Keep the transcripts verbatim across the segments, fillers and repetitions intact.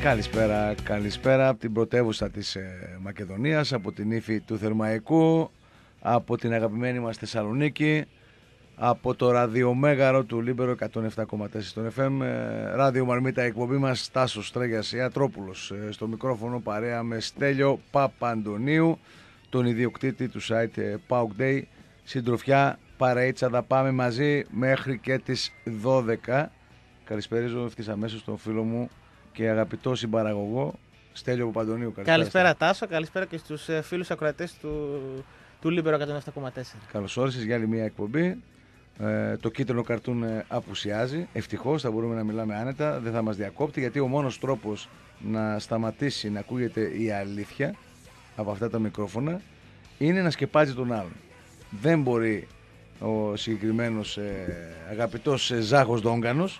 Καλησπέρα, καλησπέρα από την πρωτεύουσα της ε, Μακεδονίας, από την ύφη του Θερμαϊκού, από την αγαπημένη μας Θεσσαλονίκη, από το ραδιομέγαρο του Λίμπερο εκατόν επτά κόμμα τέσσερα στον εφ εμ, ε, ράδιο Μαρμίτα, εκπομπή μας Τάσος Στρέγιας Ιατρόπουλος, ε, στο μικρόφωνο παρέα με Στέλιο Παπαντονίου, τον ιδιοκτήτη του site ε, PAOK Day, συντροφιά παραίτσα, θα πάμε μαζί μέχρι και τις δώδεκα. Καλησπέριζω ευθύς αμέσως τον φίλο μου και αγαπητό συμπαραγωγό Στέλιο Παπαντονίου. Καλησπέρα, καλησπέρα Τάσο, καλησπέρα και στους φίλους ακροατές του, του Λίμπερο εκατόν επτά κόμμα τέσσερα. Καλώς όρισες για άλλη μια εκπομπή. Ε, το κίτρινο καρτούν ε, απουσιάζει. Ευτυχώς θα μπορούμε να μιλάμε άνετα, δεν θα μας διακόπτει, γιατί ο μόνος τρόπος να σταματήσει να ακούγεται η αλήθεια από αυτά τα μικρόφωνα είναι να σκεπάζει τον άλλον. Δεν μπορεί ο συγκεκριμένος ε, αγαπητός ε, Ζάχος Δόγκανος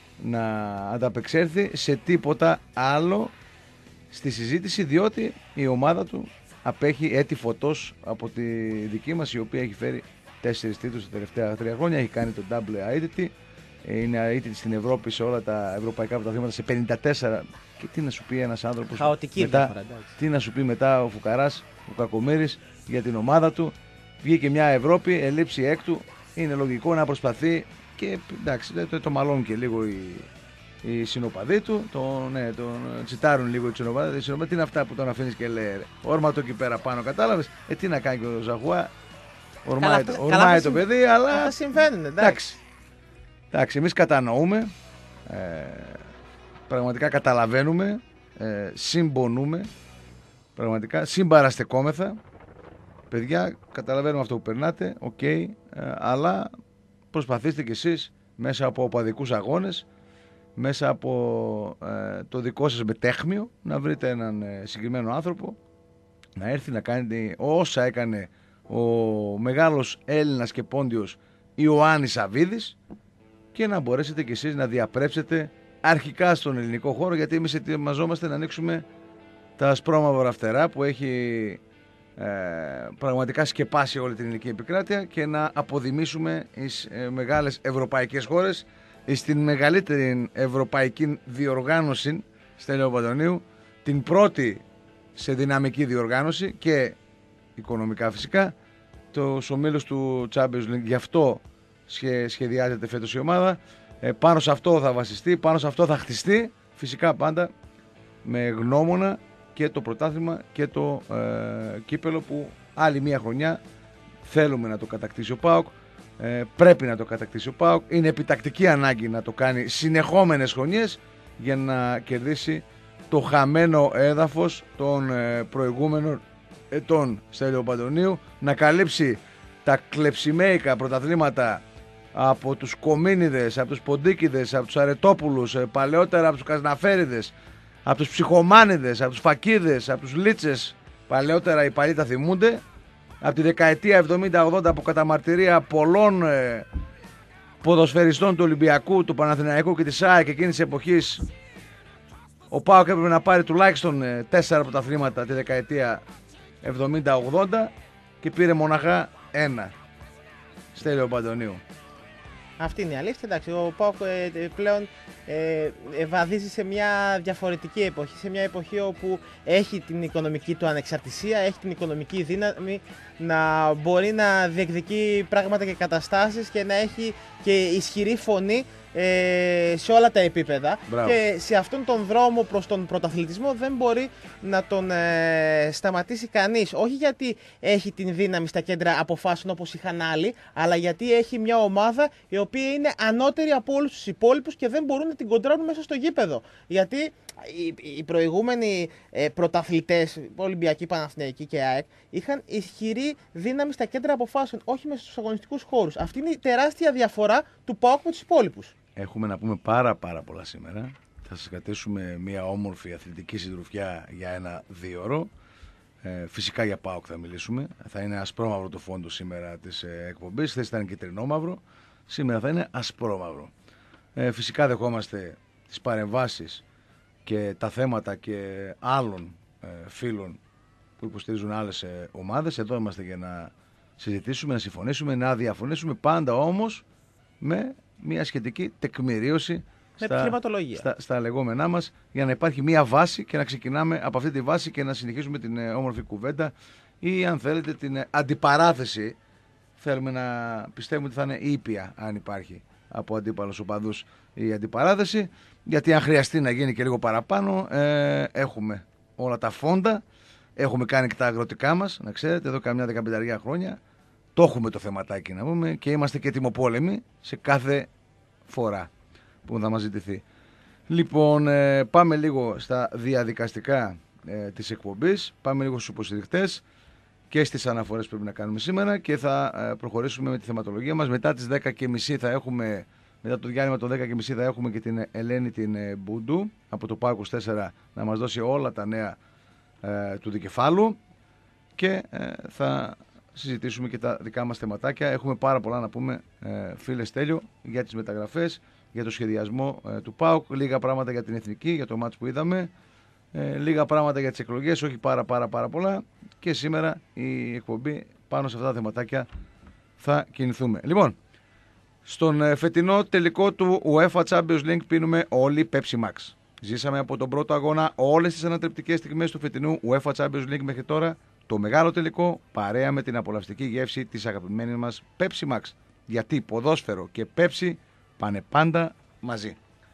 να ανταπεξέλθει σε τίποτα άλλο στη συζήτηση, διότι η ομάδα του απέχει έτη φωτός από τη δική μας, η οποία έχει φέρει τέσσερις τίτλους τα τελευταία τρία χρόνια, έχει κάνει τον double αίτητη, είναι αίτητη στην Ευρώπη σε όλα τα ευρωπαϊκά πρωταθλήματα σε πενήντα τέσσερα. Και τι να σου πει ένας άνθρωπος χαοτική μετά, διαφορά, τι να σου πει μετά ο Φουκαράς, ο Κακομοίρης για την ομάδα του. Βγήκε μια Ευρώπη, ελήψη έκτου, είναι λογικό να προσπαθεί και εντάξει, το, το μαλώνουν και λίγο οι, οι συνοπαδοί του, τον, ναι, τον τσιτάρουν λίγο οι συνοπαδοί. Τι είναι αυτά που τον αφήνεις και λέει όρμα το εκεί πέρα πάνω, κατάλαβες? Ε, τι να κάνει και ο Ζαχουά, ορμάει, καλά, ορμάει καλά, το παιδί, αλλά αυτά συμβαίνουν, εντάξει. εντάξει. Εντάξει, εμείς κατανοούμε, ε, πραγματικά καταλαβαίνουμε, ε, συμπονούμε, πραγματικά συμπαραστεκόμεθα. Παιδιά, καταλαβαίνουμε αυτό που περνάτε, οκ, okay, ε, αλλά προσπαθήστε κι εσείς μέσα από οπαδικούς αγώνες, μέσα από ε, το δικό σας μετέχμιο, να βρείτε έναν ε, συγκεκριμένο άνθρωπο, να έρθει να κάνετε όσα έκανε ο μεγάλος Έλληνας και πόντιος Ιωάννης Σαββίδης και να μπορέσετε κι εσείς να διαπρέψετε αρχικά στον ελληνικό χώρο, γιατί εμείς ετοιμαζόμαστε να ανοίξουμε τα ασπρόμαυρα φτερά που έχει Ε, πραγματικά σκεπάσει όλη την ελληνική επικράτεια και να αποδημήσουμε εις ε, μεγάλες ευρωπαϊκές χώρες, εις την μεγαλύτερη ευρωπαϊκή διοργάνωση, Στέλιο Παπαντονίου, την πρώτη σε δυναμική διοργάνωση και οικονομικά φυσικά, τους ομίλους του Champions League. Γι' αυτό σχε, σχεδιάζεται φέτος η ομάδα, ε, πάνω σε αυτό θα βασιστεί, πάνω σε αυτό θα χτιστεί, φυσικά πάντα με γνώμονα και το πρωτάθλημα και το ε, κύπελο που άλλη μία χρονιά θέλουμε να το κατακτήσει ο ΠΑΟΚ, ε, πρέπει να το κατακτήσει ο ΠΑΟΚ, είναι επιτακτική ανάγκη να το κάνει συνεχόμενες χρονιές για να κερδίσει το χαμένο έδαφος των ε, προηγούμενων ετών, Στέλιο Παπαντονίου, να καλύψει τα κλεψιμαίικα πρωταθλήματα από τους Κομίνιδες, από τους Ποντίκιδες, από τους Αρετόπουλους, ε, παλαιότερα από τους Κασναφέριδες, από τους Ψυχομάνιδες, από τους Φακίδες, από τους Λίτσες, παλαιότερα οι παλιοί τα θυμούνται, από τη δεκαετία εβδομήντα ογδόντα από καταμαρτυρία πολλών ε, ποδοσφαιριστών του Ολυμπιακού, του Παναθηναϊκού και της ΑΕΚ εκείνης της εποχής, ο ΠΑΟΚ έπρεπε να πάρει τουλάχιστον ε, τέσσερα πρωταθλήματα τη δεκαετία εβδομήντα ογδόντα και πήρε μοναχά ένα. Στέλιο Παπαντονίου. Αυτή είναι η αλήθεια. Εντάξει, ο ΠΑΟΚ ε, πλέον ε, βαδίζει σε μια διαφορετική εποχή, σε μια εποχή όπου έχει την οικονομική του ανεξαρτησία, έχει την οικονομική δύναμη να μπορεί να διεκδικεί πράγματα και καταστάσεις και να έχει και ισχυρή φωνή ε, σε όλα τα επίπεδα. Μπράβο. Και σε αυτόν τον δρόμο προς τον πρωταθλητισμό δεν μπορεί να τον ε, σταματήσει κανείς. Όχι γιατί έχει την δύναμη στα κέντρα αποφάσεων όπως είχαν άλλοι, αλλά γιατί έχει μια ομάδα η οποία είναι ανώτερη από όλους τους υπόλοιπους και δεν μπορούν να την κοντράρουν μέσα στο γήπεδο. Γιατί οι, οι προηγούμενοι ε, πρωταθλητές, Ολυμπιακοί, Παναθηναϊκοί και ΑΕΚ, είχαν ισχυρή δύναμη στα κέντρα αποφάσεων, όχι μέσα στους αγωνιστικούς χώρους. Αυτή είναι η τεράστια διαφορά του ΠΑΟΚ με τους υπόλοιπους. Έχουμε να πούμε πάρα πάρα πολλά σήμερα. Θα σας κρατήσουμε μια όμορφη αθλητική συντροφιά για ένα δίωρο. Ε, φυσικά για ΠΑΟΚ θα μιλήσουμε. Θα είναι ασπρόμαυρο το φόντο σήμερα της ε, εκπομπής. Χθες ήταν κυτρινόμαυρο. Σήμερα θα είναι ασπρόμαυρο. Ε, φυσικά δεχόμαστε τις παρεμβάσεις και τα θέματα και άλλων ε, φίλων που υποστηρίζουν άλλες ε, ομάδες. Εδώ είμαστε για να συζητήσουμε, να συμφωνήσουμε, να διαφωνήσουμε, πάντα όμως με μια σχετική τεκμηρίωση στα, επιχειρηματολογία. Στα, στα λεγόμενά μας, για να υπάρχει μία βάση και να ξεκινάμε από αυτή τη βάση και να συνεχίσουμε την ε, όμορφη κουβέντα ή αν θέλετε την ε, αντιπαράθεση. Θέλουμε να πιστεύουμε ότι θα είναι ήπια, αν υπάρχει από αντίπαλους οπαδούς η αντιπαράθεση, γιατί αν χρειαστεί να γίνει και λίγο παραπάνω, ε, έχουμε όλα τα φόντα, έχουμε κάνει και τα αγροτικά μας, να ξέρετε, εδώ καμιά δεκαπενταριά χρόνια, το έχουμε το θεματάκι να πούμε και είμαστε και τιμοπόλεμοι σε κάθε φορά που θα μας ζητηθεί. Λοιπόν, ε, πάμε λίγο στα διαδικαστικά ε, της εκπομπής, πάμε λίγο στους υποστηρικτές και στις αναφορές που πρέπει να κάνουμε σήμερα και θα ε, προχωρήσουμε με τη θεματολογία μας. Μετά τις δέκα και μισή θα έχουμε, μετά το διάλειμμα των δέκα και μισή θα έχουμε και την Ελένη την ε, Μπούντου από το ΠΑΟ είκοσι τέσσερα να μας δώσει όλα τα νέα ε, του δικεφάλου και ε, θα συζητήσουμε και τα δικά μας θεματάκια. Έχουμε πάρα πολλά να πούμε, ε, φίλε Στέλιο, για τις μεταγραφές, για το σχεδιασμό ε, του ΠΑΟΚ, λίγα πράγματα για την εθνική, για το μάτς που είδαμε, ε, λίγα πράγματα για τις εκλογές, όχι πάρα πάρα πάρα πολλά, και σήμερα η εκπομπή πάνω σε αυτά τα θεματάκια θα κινηθούμε. Λοιπόν, στον ε, φετινό τελικό του UEFA Champions League πίνουμε όλοι Pepsi Max. Ζήσαμε από τον πρώτο αγώνα όλες τις ανατρεπτικές στιγμές του φετινού UEFA Champions League μέχρι τώρα, το μεγάλο τελικό, παρέα με την απολαυστική γεύση της αγαπημένης μας Pepsi Max. Γιατί ποδόσφαιρο και Pepsi πάνε πάντα μαζί.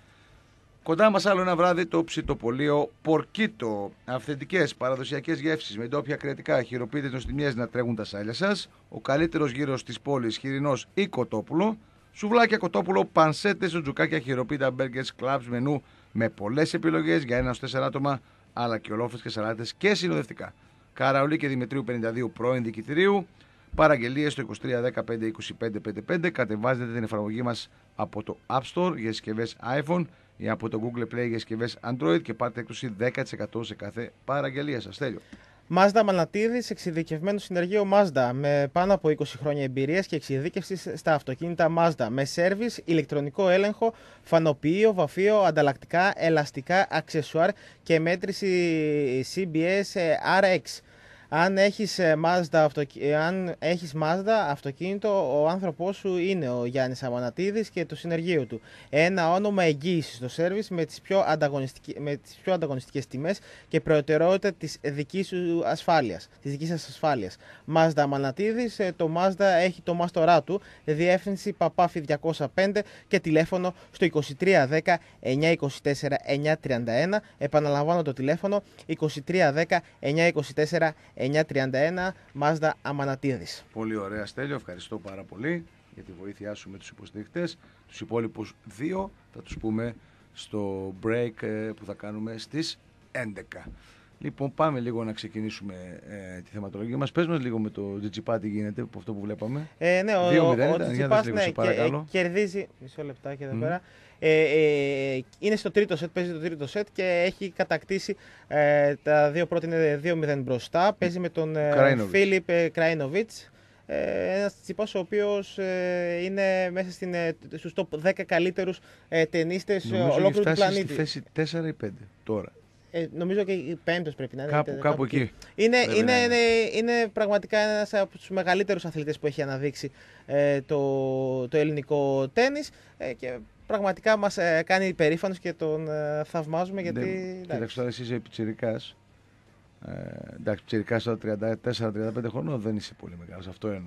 Κοντά μας άλλο ένα βράδυ το ψητοπολείο Πορκίτο. Αυθεντικές παραδοσιακές γεύσεις με ντόπια κρεατικά, χειροποίητες νοστιμιές να τρέχουν τα σάλια σας. Ο καλύτερος γύρος της πόλης, χοιρινός ή κοτόπουλο. Σουβλάκια κοτόπουλο, πανσέτες, σουτζουκάκια, χειροποίητα, μπέργκερς, κλαμπς, μενού με πολλές επιλογές για ένα ως τέσσερα άτομα, αλλά και ολόφρες σαλάτες και συνοδευτικά. Καραουλή και Δημητρίου πενήντα δύο πρώην Δικητηρίου. Παραγγελίες στο είκοσι τρία δέκα πέντε είκοσι πέντε πενήντα πέντε. Κατεβάζετε την εφαρμογή μας από το App Store για συσκευές iPhone ή από το Google Play για συσκευές Android και πάρτε έκπτωση δέκα τοις εκατό σε κάθε παραγγελία σας. Τέλειο. Mazda Μανατίδης, εξειδικευμένο συνεργείο Mazda με πάνω από είκοσι χρόνια εμπειρίας και εξειδίκευση στα αυτοκίνητα Mazda με σέρβις, ηλεκτρονικό έλεγχο, φανοποιείο, βαφείο, ανταλλακτικά, ελαστικά, αξεσουάρ και μέτρηση σι μπι ες αρ εξ. Αν έχεις Mazda, αυτοκι... Αν έχεις Mazda αυτοκίνητο, ο άνθρωπός σου είναι ο Γιάννης Αμανατίδης και το συνεργείο του. Ένα όνομα εγγύησης στο σέρβις με τις πιο, ανταγωνιστικ... με τις πιο ανταγωνιστικές τιμές και προτεραιότητα της δικής σου ασφάλειας, της δικής σας ασφάλειας. Mazda Αμανατίδης, το Mazda έχει το μάστορά του, διεύθυνση Παπάφη διακόσια πέντε και τηλέφωνο στο είκοσι τρία δέκα εννιακόσια είκοσι τέσσερα εννιακόσια τριάντα ένα. Επαναλαμβάνω το τηλέφωνο είκοσι τρία δέκα εννιακόσια είκοσι τέσσερα εννιακόσια τριάντα ένα, Mazda Αμανατίδης. Πολύ ωραία, Στέλιο, ευχαριστώ πάρα πολύ για τη βοήθειά σου με τους υποστηρικτές. Τους υπόλοιπους δύο θα τους πούμε στο break που θα κάνουμε στις έντεκα. Λοιπόν, πάμε λίγο να ξεκινήσουμε ε, τη θεματολογία μας. Πες μας λίγο με το Τζιτζιπά τι γίνεται, από αυτό που βλέπαμε. Ε, ναι, ο, δύο μηδέν ο, ο ήταν, Τζιτζιπάς λίγο, ναι, και, ε, κερδίζει, μισό λεπτάκι εδώ mm. πέρα. Ε, ε, είναι στο τρίτο σετ, παίζει το τρίτο σετ και έχει κατακτήσει ε, τα δύο πρώτα είναι δύο μηδέν μπροστά. Παίζει με τον ε, Φίλιπ ε, Κράινοβιτς. Ε, ένας Τσιτσιπάς ο οποίος ε, είναι μέσα στην, ε, στους top δέκα καλύτερους ε, ταινίστες ολόκληρου του πλανήτη. Στη θέση τέσσερα ή πέντε τώρα. Ε, νομίζω και πέμπτος πρέπει να είναι. Κάπου, κάπου, κάπου εκεί. εκεί. Είναι, είναι, είναι. Είναι, είναι πραγματικά ένας από τους μεγαλύτερους αθλητές που έχει αναδείξει ε, το, το ελληνικό τένις ε, και πραγματικά μας ε, κάνει υπερήφανος και τον ε, θαυμάζουμε γιατί... Κοίταξε τώρα, εσύ είσαι πιτσιρικάς. Ε, εντάξει, πιτσιρικάς τώρα τριάντα τέσσερα τριάντα πέντε χρονών δεν είσαι πολύ μεγάλος, αυτό εννοώ.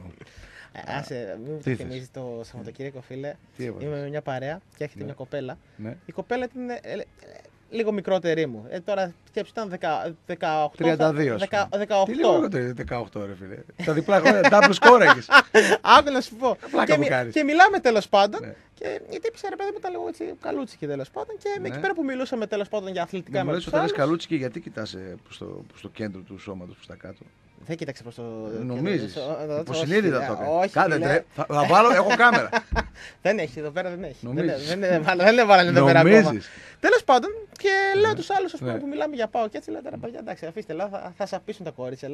Ε, άσε, μην μου το θυμίζεις το Σαββατοκύριακο, φίλε. Είμαι με μια παρέα και έχετε ναι. μια κοπέλα. Ναι. Η κοπέλα είναι ε, ε, λίγο μικρότερη μου. Ε, τώρα σκέψου ήταν δεκαοκτώ. τριάντα δύο. δεκαοκτώ. Τι λίγο λιγότερο δεκαοκτώ, ρε φίλε. Τα διπλά χρόνια, double score έχεις. Άκου να σου πω. Και, μι, και μιλάμε τέλος πάντων. Ναι. Και η τύπησα, ρε παιδί μου, ήταν λίγο έτσι καλούτσικη τέλος πάντων. Και ναι. εκεί πέρα που μιλούσαμε τέλος πάντων για αθλητικά με τους άλλους. Όταν καλούτσικη, γιατί κοιτάς στο, στο κέντρο του σώματος προς τα κάτω. Δεν κοίταξε προς το. Νομίζεις. Υποσυνείδητα το έκανε. Κάντε τρε. Θα βάλω, έχω κάμερα. Δεν έχει, εδώ πέρα δεν έχει. Δεν έβαλαν εδώ πέρα ακόμα. Τέλος πάντων, και λέω τους άλλους που μιλάμε για πάω και έτσι λέω τώρα παιδιά, εντάξει, αφήστε, θα σας απείσουν τα κορίτσια.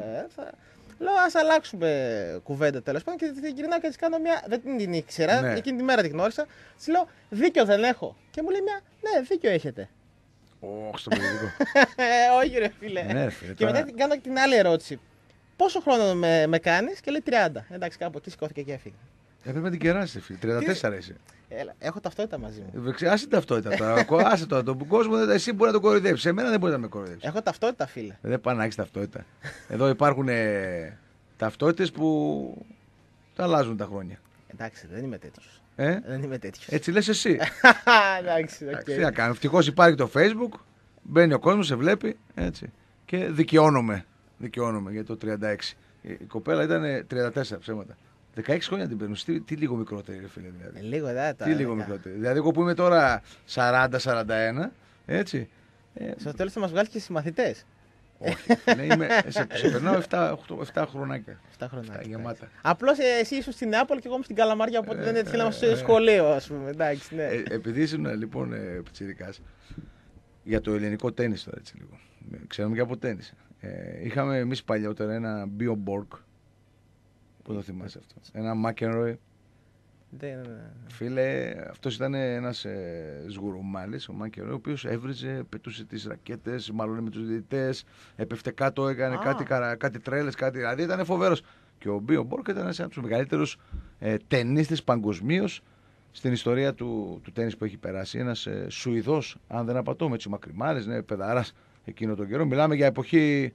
Λέω ας αλλάξουμε κουβέντα τέλος πάντων και την γυρνάω και της κάνω μια. Δεν την ήξερα, εκείνη τη μέρα την γνώρισα. Της λέω δίκιο δεν έχω. Και μου λέει μια, ναι, δίκιο έχετε. Όχι στο περιοδικό. Όχι ρε φίλε. Και μετά κάνω την άλλη ερώτηση. Πόσο χρόνο με, με κάνεις και λέει τριάντα. Εντάξει, κάπου εκεί σηκώθηκε και έφυγε. Έπρεπε να την κεράσει, φίλε. τριάντα τέσσερα είσαι. Έλα, έχω ταυτότητα μαζί μου. Άσε την ταυτότητα τώρα. Άσε τώρα. Τον κόσμο, εσύ μπορεί να τον κοροϊδέψει. Εμένα δεν μπορεί να με κοροϊδέψει. Έχω ταυτότητα, φίλε. Δεν πάνε να έχει ταυτότητα. Εδώ υπάρχουν ε, ταυτότητες που τα αλλάζουν τα χρόνια. Εντάξει, δεν είμαι τέτοιο. Ε? Δεν είμαι τέτοιο. Έτσι λες εσύ. Εντάξει, Τι να κάνω. Ευτυχώς υπάρχει το Facebook. Μπαίνει ο κόσμος, σε βλέπει. Έτσι. Και δικαιώνομαι. Δικαιώνομαι για το τριάντα έξι. Η κοπέλα ήταν τριάντα τέσσερα ψέματα. δεκαέξι χρόνια την παίρνουν. Τι, τι λίγο μικρότερη, ρε φίλε. Δηλαδή. Ε, λίγο, δε, τι λίγο μικρότερη. Δηλαδή, εγώ που είμαι τώρα σαράντα σαράντα ένα, έτσι. Ε, Στο τέλος θα μας βγάλει και συμμαθητές. Όχι, φίλε, είμαι, σε, σε περνάω επτά χρονάκια. επτά χρονάκια. Γεμάτα. Απλώς ε, εσύ ήσουν στην Νεάπολη και εγώ είμαι στην Καλαμάρια, οπότε Ε, δεν έτυχε να ε, είμαστε ε, στο σχολείο, ας πούμε. Εντάξει, ναι. Ε, επειδή ήσουν λοιπόν ε, πιτσιρικάς, για το ελληνικό τέννις τώρα έτσι λίγο. Ξέρουμε και από τέννις. Ε, είχαμε εμείς παλιότερα ένα Bio Borg. Πού το θυμάσαι αυτό. Ένα McEnroe. Δεν... Φίλε, αυτός ήταν ένας ε, σγουρουμάλης, ο McEnroe, ο οποίος έβριζε, πετούσε τις ρακέτες, μάλλον με τους διαιτητές, έπεφτε κάτω, έκανε Α. κάτι, καρα, κάτι τρέλες, κάτι. Δηλαδή ήταν φοβερός. Και ο Bio Borg ήταν ένας από τους μεγαλύτερους ε, ταινίστες παγκοσμίως στην ιστορία του, του τέννις που έχει περάσει. Ένας ε, Σουηδός, αν δεν απατώ, με τις μακριμάρες, ναι, παιδαράς εκείνο τον καιρό. Μιλάμε για εποχή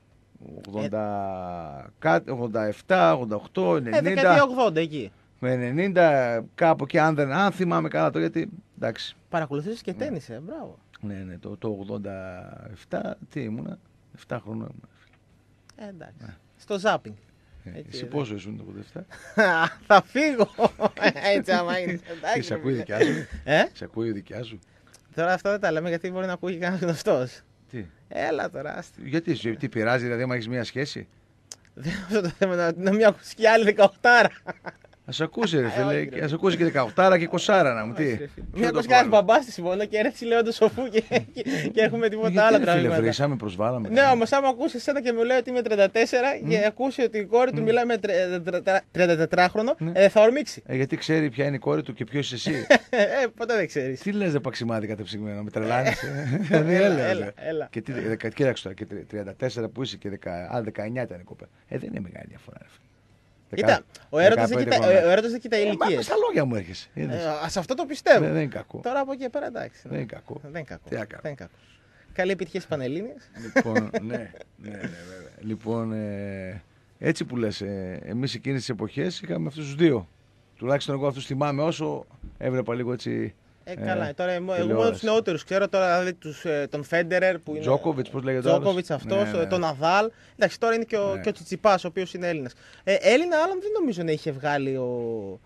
ογδόντα, ογδόντα επτά, ογδόντα οκτώ, ενενήντα. Ε, δεκαετία ογδόντα εκεί. Με ενενήντα κάπου εκεί, αν, δεν, αν θυμάμαι καλά το, γιατί εντάξει. Παρακολουθήσεις και τέννις, ε, μπράβο. Ναι, ναι, το, το ογδόντα επτά, τι ήμουνα, επτά χρονών ήμουνα. Ε, εντάξει. Ναι. Στο ζάπινγκ. Ε, Έτσι, εσύ ναι. πόσο ήσουν το ογδόντα επτά? Θα φύγω. Έτσι άμα είναι. Τι, σε ακούει η δικιά σου? Ε? Σε ακούει η δικιά σου? Τώρα αυτό δεν τα λέμε γιατί μπορεί να ακούει κανένας γνωστός. Τι, Έλα τώρα, άστη. γιατί, σου- τι πειράζει, δηλαδή, άμα έχεις μία σχέση? Δεν είναι αυτό το θέμα να, να μην ακούσει κι άλλη δεκαοκτάρα. Α σε ακούσει, ρε Ε, όχι, φίλε, ρε. και α ακούσει και δεκαοκτάρα και είκοσι να μου, τι. Μην Ποιο ακούσει το κανένα πρόβλημα? μπαμπά στη συμφωνία και έρεψε λέω το σοφού και, και, και έχουμε τίποτα Γιατί, άλλο ρε φίλε, τραγούδια. βρήσαμε, προσβάλαμε. Ναι, όμω άμα ακούσει εσένα και μου λέει ότι είμαι τριάντα τέσσερα και ακούσει ότι η κόρη του μιλάει με τριαντατετράχρονο, Ναι. ε, θα ορμήξει. Ε, γιατί ξέρει ποια είναι η κόρη του και ποιο είσαι εσύ. Ε, ποτέ δεν ξέρει. Τι λες δε παξιμάδι κατεψυγμένο, με τρελάνεις. ε? Δηλαδή Έλα, έλεος, έλα, ε. έλα. Και τι, δεκα- κοίταξε τώρα, και τριάντα τέσσερα που είσαι και δεκα, α, δεκαεννιά ήταν η κοπέλα. Ε, δεν είναι μεγάλη διαφορά, ρε φίλε. Κοίτα, ο έρωτας δεν δεκαπέντε κοιτά- χρόνια. ο έρωτας δεν κοιτάει Ε, μα ηλικίες. με στα λόγια μου έρχεσαι. είδες. Ε, σε αυτό το πιστεύω. Δεν, δεν είναι κακό. Τώρα από εκεί και πέρα εντάξει. Δεν είναι κακό. Δεν είναι κακό. Τι να κάνω. Δεν είναι κακό. Καλή επιτυχία στις Πανελλήνιες. Λοιπόν, ναι, ναι, ναι, βέβαια. Λοιπόν, ε, έτσι που λες, ε, εμείς εκείνες τις εποχές είχαμε αυτούς τους δύο. Τουλάχιστον εγώ αυτούς θυμάμαι όσο έβλεπα λίγο έτσι. Ε, καλά. Ε, Τώρα εγώ μόνο τηλεόραση. του νεότερου ξέρω τώρα, δηλαδή τους, ε, τον Φέντερερ που είναι. Τζόκοβιτς, πώς λέγεται ο άλλος? Τζόκοβιτς αυτό, Ναι, ναι. τον Ναδάλ. Εντάξει, τώρα είναι και ο, Ναι. και ο Τσιτσιπάς, ο οποίος είναι Έλληνας. Ε, Έλληνα άλλον δεν νομίζω να είχε βγάλει ο,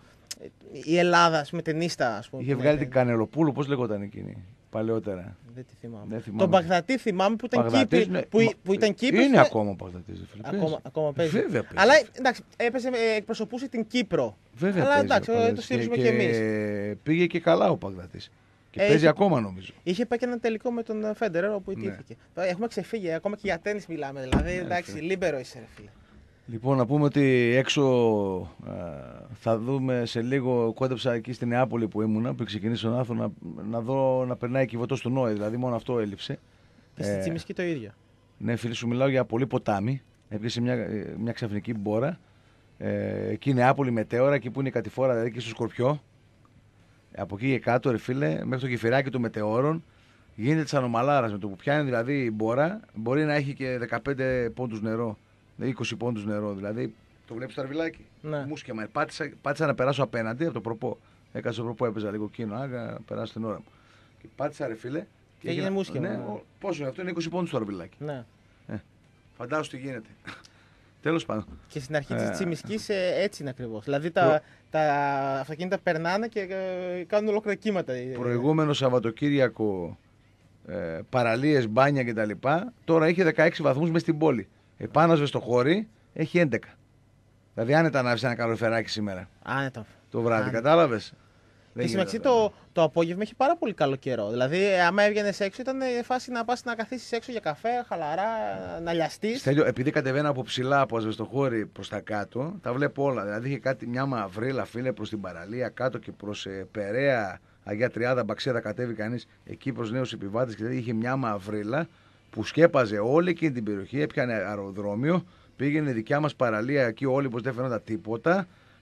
η Ελλάδα, ας πούμε, ταινίστα. Ας πούμε, Είχε που βγάλει είναι. την Κανελοπούλου, πώς λεγόταν εκείνη, παλαιότερα. Δεν τη θυμάμαι. Δεν θυμάμαι. Τον Μπαγδατή θυμάμαι που ήταν Παγδατής, Κύπρι. ναι. Που, Μα- που ήταν Κύπριος Είναι και- ακόμα ο Παγδατής, ρε φίλε. Ακόμα, Παίζει. ακόμα παίζει. Βέβαια παίζει. Αλλά εντάξει, έπαιζε, ε, εκπροσωπούσε την Κύπρο. Βέβαια Αλλά παίζει εντάξει, ο ε, Παγδατής. το στηρίζουμε και, κι εμείς. και πήγε και καλά ο Παγδατής. Και Ε, παίζει είχε- ακόμα νομίζω. Είχε πάει και ένα τελικό με τον Φέντερερ όπου Ναι. ιτήθηκε. Τώρα έχουμε ξεφύγει, ακόμα και για τέννις μιλάμε. Δηλαδή, εντάξει, φίλε. λίμπερο είσαι, ρε φίλε. Λοιπόν, να πούμε ότι έξω α, θα δούμε σε λίγο. Κόντεψα εκεί στη Νεάπολη που ήμουνα, που ξεκινήσει τον Άθο, να, να δω να περνάει κυβωτό του Νόε. Δηλαδή, μόνο αυτό έλειψε. Και στη Ε, Τσιμισκή το ίδιο. Ναι, φίλε, σου μιλάω για πολύ ποτάμι. Έπιασε μια, ε, μια ξαφνική μπόρα. Ε, εκεί η Νεάπολη μετέωρα, εκεί που είναι η κατηφόρα, δηλαδή και στο Σκορπιό. Από εκεί και κάτω, ρε φίλε, μέχρι το γεφυράκι των μετεώρων, γίνεται τη ανομαλάρα. Με το που πιάνει δηλαδή η μπόρα, μπορεί να έχει και δεκαπέντε πόντους νερό, είκοσι πόντους νερό. Δηλαδή, το βλέπει το αρβιλάκι. Ναι. Μουσκεμα. Πάτησα, πάτησα να περάσω απέναντι από το προπό. Έκανα στο προπό, έπαιζα λίγο κίνο, άγα, να περάσω την ώρα μου. Και πάτησα, ρε φίλε. Και έγινε έγινα- μουσκεμα, Ναι, ναι. ο- πόσο είναι αυτό, είναι είκοσι πόντους το αρβιλάκι. Ναι. Φαντάσου τι γίνεται. Τέλος πάντων. Και στην αρχή τη Ε, Τσιμισκή έτσι είναι ακριβώ. Δηλαδή τα, τα αυτοκίνητα περνάνε και ε, κάνουν ολόκληρα κύματα. Προηγούμενο Σαββατοκύριακο ε, παραλίες, μπάνια κτλ. Τώρα είχε δεκαέξι βαθμούς μέσα στην πόλη. Επάνω στο χώρι έχει έντεκα. Δηλαδή άνετα να βρει ένα καλοριφεράκι σήμερα Άνετα. το βράδυ, Άνετα. κατάλαβες. Και στην μεταξύ το, το απόγευμα έχει πάρα πολύ καλό καιρό. Δηλαδή, ε, άμα έβγαινε έξω, ήταν ε, φάση να πα να καθίσει έξω για καφέ, χαλαρά, να λιαστεί. Στέλιο, επειδή κατεβαίνω από ψηλά από ασβεστοχώρι προς τα κάτω, τα βλέπω όλα. Δηλαδή είχε κάτι, μια μαυρίλα, φίλε, προς την παραλία κάτω και προς ε, Περαία, Αγία Τριάδα, Μπαξίδα, κατέβει κανείς εκεί προς νέους επιβάτες και δηλαδή είχε μια μαυρίλα που σκέπαζε όλη εκείνη την περιοχή, έπιανε αεροδρόμιο, πήγαινε δικιά μας παραλία εκεί όλοι πως δεν φαίνονταν τίποτα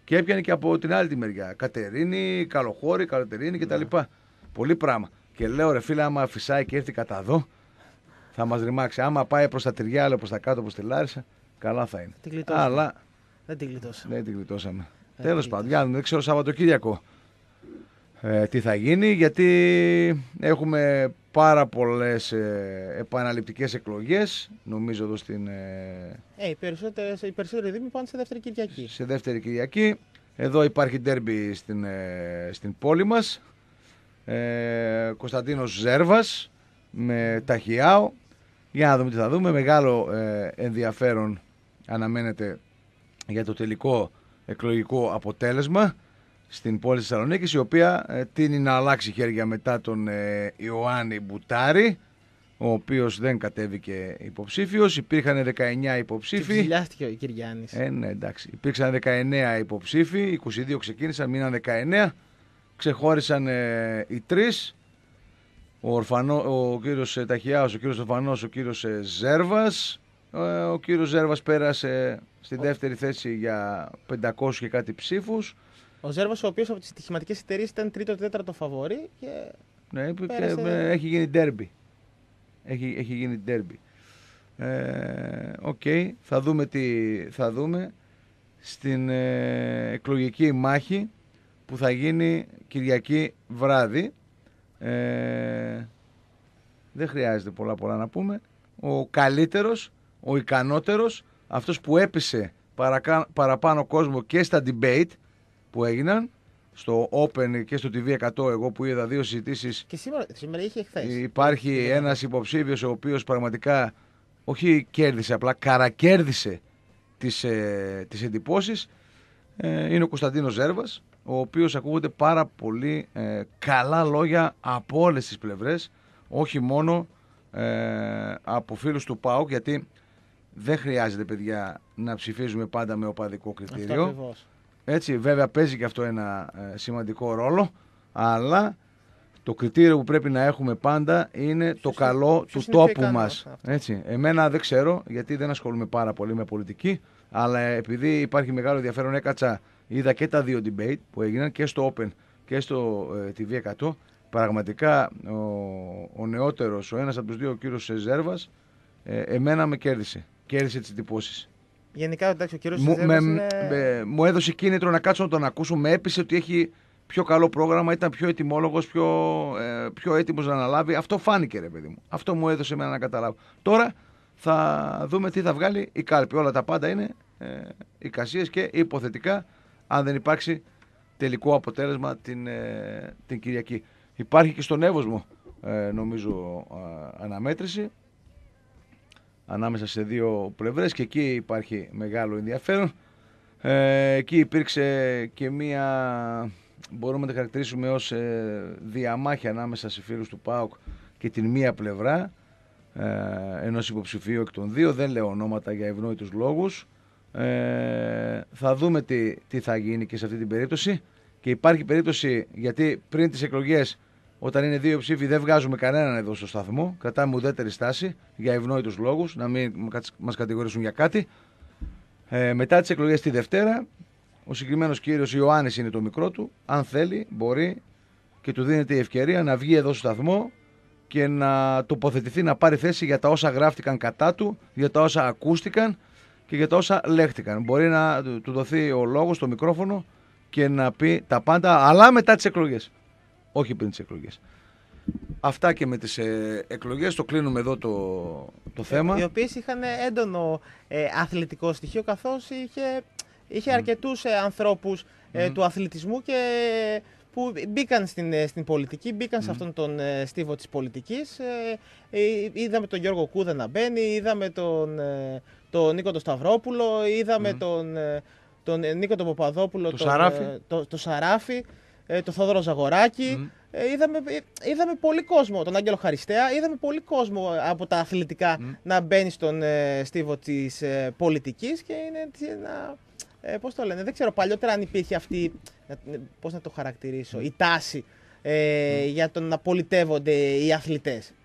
Και έπιανε και από την άλλη τη μεριά. Κατερίνη, Καλοχώρη, Καλοτερίνη κτλ. Ναι. Πολύ πράγμα. Και λέω ρε φίλε, άμα φυσάει και έρθει κατά εδώ, θα μας ρημάξει. Άμα πάει προς τα Τριάλα, προς τα κάτω, προς τη Λάρισα, καλά θα είναι. Την Αλλά δεν την γλιτώσαμε. Δεν την γλιτώσαμε. Τέλος πάντων, δεν ξέρω Σαββατοκύριακο ε, τι θα γίνει, γιατί έχουμε πάρα πολλές ε, επαναληπτικές εκλογές, νομίζω εδώ στην... Ε, ε, οι, περισσότερες, οι περισσότεροι δήμοι πάνε σε δεύτερη Κυριακή. Σε δεύτερη Κυριακή. Εδώ υπάρχει ντέρμπι στην, ε, στην πόλη μας. Ε, Κωνσταντίνος Ζέρβας με Ταχιάο. Για να δούμε τι θα δούμε. Μεγάλο ε, ενδιαφέρον αναμένεται για το τελικό εκλογικό αποτέλεσμα στην πόλη της Θεσσαλονίκης, η οποία ε, τείνει να αλλάξει χέρια μετά τον ε, Ιωάννη Μπουτάρη, ο οποίος δεν κατέβηκε υποψήφιος. Υπήρχαν δεκαεννιά υποψήφοι. Ξυλιάστηκε ο Κυριάννης. Ε, ναι, εντάξει. Υπήρξαν δεκαεννιά υποψήφοι, είκοσι δύο ξεκίνησαν, μείναν δεκαεννιά. Ξεχώρισαν ε, οι τρεις. Ο, Ορφανό, ο κύριος Ταχιάος, ο κύριος Ορφανός, ο κύριος ε, Ζέρβας. Ε, ο κύριος Ζέρβας πέρασε στη δεύτερη θέση για πεντακόσιους και κάτι ψήφους. Ο Ζέρβας, ο οποίος από τις στοιχηματικές εταιρείες ήταν τρίτο-τέταρτο φαβορί και... Ναι, πέρασε... και, ε, έχει γίνει ντέρμπι. Έχει, έχει γίνει ντέρμπι. Οκ, ε, okay. θα δούμε τι θα δούμε στην ε, εκλογική μάχη που θα γίνει Κυριακή βράδυ. Ε, δεν χρειάζεται πολλά πολλά να πούμε. Ο καλύτερος, ο ικανότερος, αυτός που έπεισε παρακα, παραπάνω κόσμο και στα debate που έγιναν στο Open και στο τι βι εκατό, εγώ που είδα δύο συζητήσεις. Και σήμερα, σήμερα είχε χθες. Υπάρχει είχε ένας υποψήφιος ο οποίος πραγματικά όχι κέρδισε, απλά καρακέρδισε τις, ε, τις εντυπώσεις. Ε, είναι ο Κωνσταντίνος Ζέρβας, ο οποίος ακούγονται πάρα πολύ ε, καλά λόγια από όλες τις πλευρές, όχι μόνο ε, από φίλους του ΠΑΟΚ, γιατί δεν χρειάζεται, παιδιά, να ψηφίζουμε πάντα με οπαδικό κριτήριο. Αυτό Έτσι, βέβαια παίζει και αυτό ένα ε, σημαντικό ρόλο, αλλά το κριτήριο που πρέπει να έχουμε πάντα είναι ποιος το καλό του τόπου μας. Έτσι. Εμένα δεν ξέρω, γιατί δεν ασχολούμαι πάρα πολύ με πολιτική, αλλά επειδή υπάρχει μεγάλο ενδιαφέρον, έκατσα, είδα και τα δύο debate που έγιναν και στο Open και στο ε, τι βι εκατό. Πραγματικά ο, ο νεότερος, ο ένας από τους δύο, ο κύριος Ζέρβας, ε, εμένα με κέρδισε. Κέρδισε τις εντυπώσεις. Γενικά, εντάξει, ο κύριος μου, Ζέρβας με, είναι... με, μου έδωσε κίνητρο να κάτσω να τον ακούσω, με έπεισε ότι έχει πιο καλό πρόγραμμα, ήταν πιο ετοιμόλογος, πιο, ε, πιο έτοιμος να αναλάβει. Αυτό φάνηκε, ρε παιδί μου. Αυτό μου έδωσε εμένα να καταλάβω. Τώρα θα δούμε τι θα βγάλει η κάλπη. Όλα τα πάντα είναι ε, εικασίες και υποθετικά, αν δεν υπάρξει τελικό αποτέλεσμα την, ε, την Κυριακή. Υπάρχει και στον Εύωσμο, ε, νομίζω, ε, αναμέτρηση ανάμεσα σε δύο πλευρές και εκεί υπάρχει μεγάλο ενδιαφέρον. Ε, εκεί υπήρξε και μία, μπορούμε να τα χαρακτηρίσουμε ως ε, διαμάχη ανάμεσα σε φίλους του ΠΑΟΚ και την μία πλευρά ε, ενός υποψηφίου εκ των δύο. Δεν λέω ονόματα για ευνόητους λόγους. Ε, θα δούμε τι, τι θα γίνει και σε αυτή την περίπτωση. Και υπάρχει περίπτωση, γιατί πριν τις εκλογές, όταν είναι δύο ψήφοι, δεν βγάζουμε κανέναν εδώ στο σταθμό. Κρατάμε ουδέτερη στάση για ευνόητους λόγους, να μην μας κατηγορήσουν για κάτι. Ε, μετά τις εκλογές τη Δευτέρα, ο συγκεκριμένος κύριος Ιωάννης είναι το μικρό του. Αν θέλει, μπορεί και του δίνεται η ευκαιρία να βγει εδώ στο σταθμό και να τοποθετηθεί, να πάρει θέση για τα όσα γράφτηκαν κατά του, για τα όσα ακούστηκαν και για τα όσα λέχτηκαν. Μπορεί να του δοθεί ο λόγος στο μικρόφωνο και να πει τα πάντα, αλλά μετά τις εκλογές. Όχι πριν τις εκλογές. Αυτά και με τις ε, εκλογές. Το κλείνουμε εδώ το, το θέμα. Οι οποίες είχαν έντονο ε, αθλητικό στοιχείο, καθώς είχε, είχε mm. αρκετούς ε, ανθρώπους ε, mm. του αθλητισμού και που μπήκαν στην, στην πολιτική, μπήκαν mm. σε αυτόν τον ε, στίβο της πολιτικής. Ε, ε, είδαμε τον Γιώργο Κούδα να μπαίνει, είδαμε τον, ε, τον Νίκο τον Σταυρόπουλο, είδαμε mm. τον, ε, τον Νίκο τον Παπαδόπουλο, το τον, Σαράφι. Ε, το, το Σαράφι, ε, το Θόδωρο Ζαγοράκη. Mm. Ε, είδαμε, είδαμε πολύ κόσμο, τον Άγγελο Χαριστέα, είδαμε πολύ κόσμο από τα αθλητικά mm. να μπαίνει στον ε, στίβο της ε, πολιτικής και είναι ένα, ε, πώς το λένε, δεν ξέρω παλιότερα αν υπήρχε αυτή, πώς να το χαρακτηρίσω, η τάση ε, mm. για το να πολιτεύονται οι αθλητές.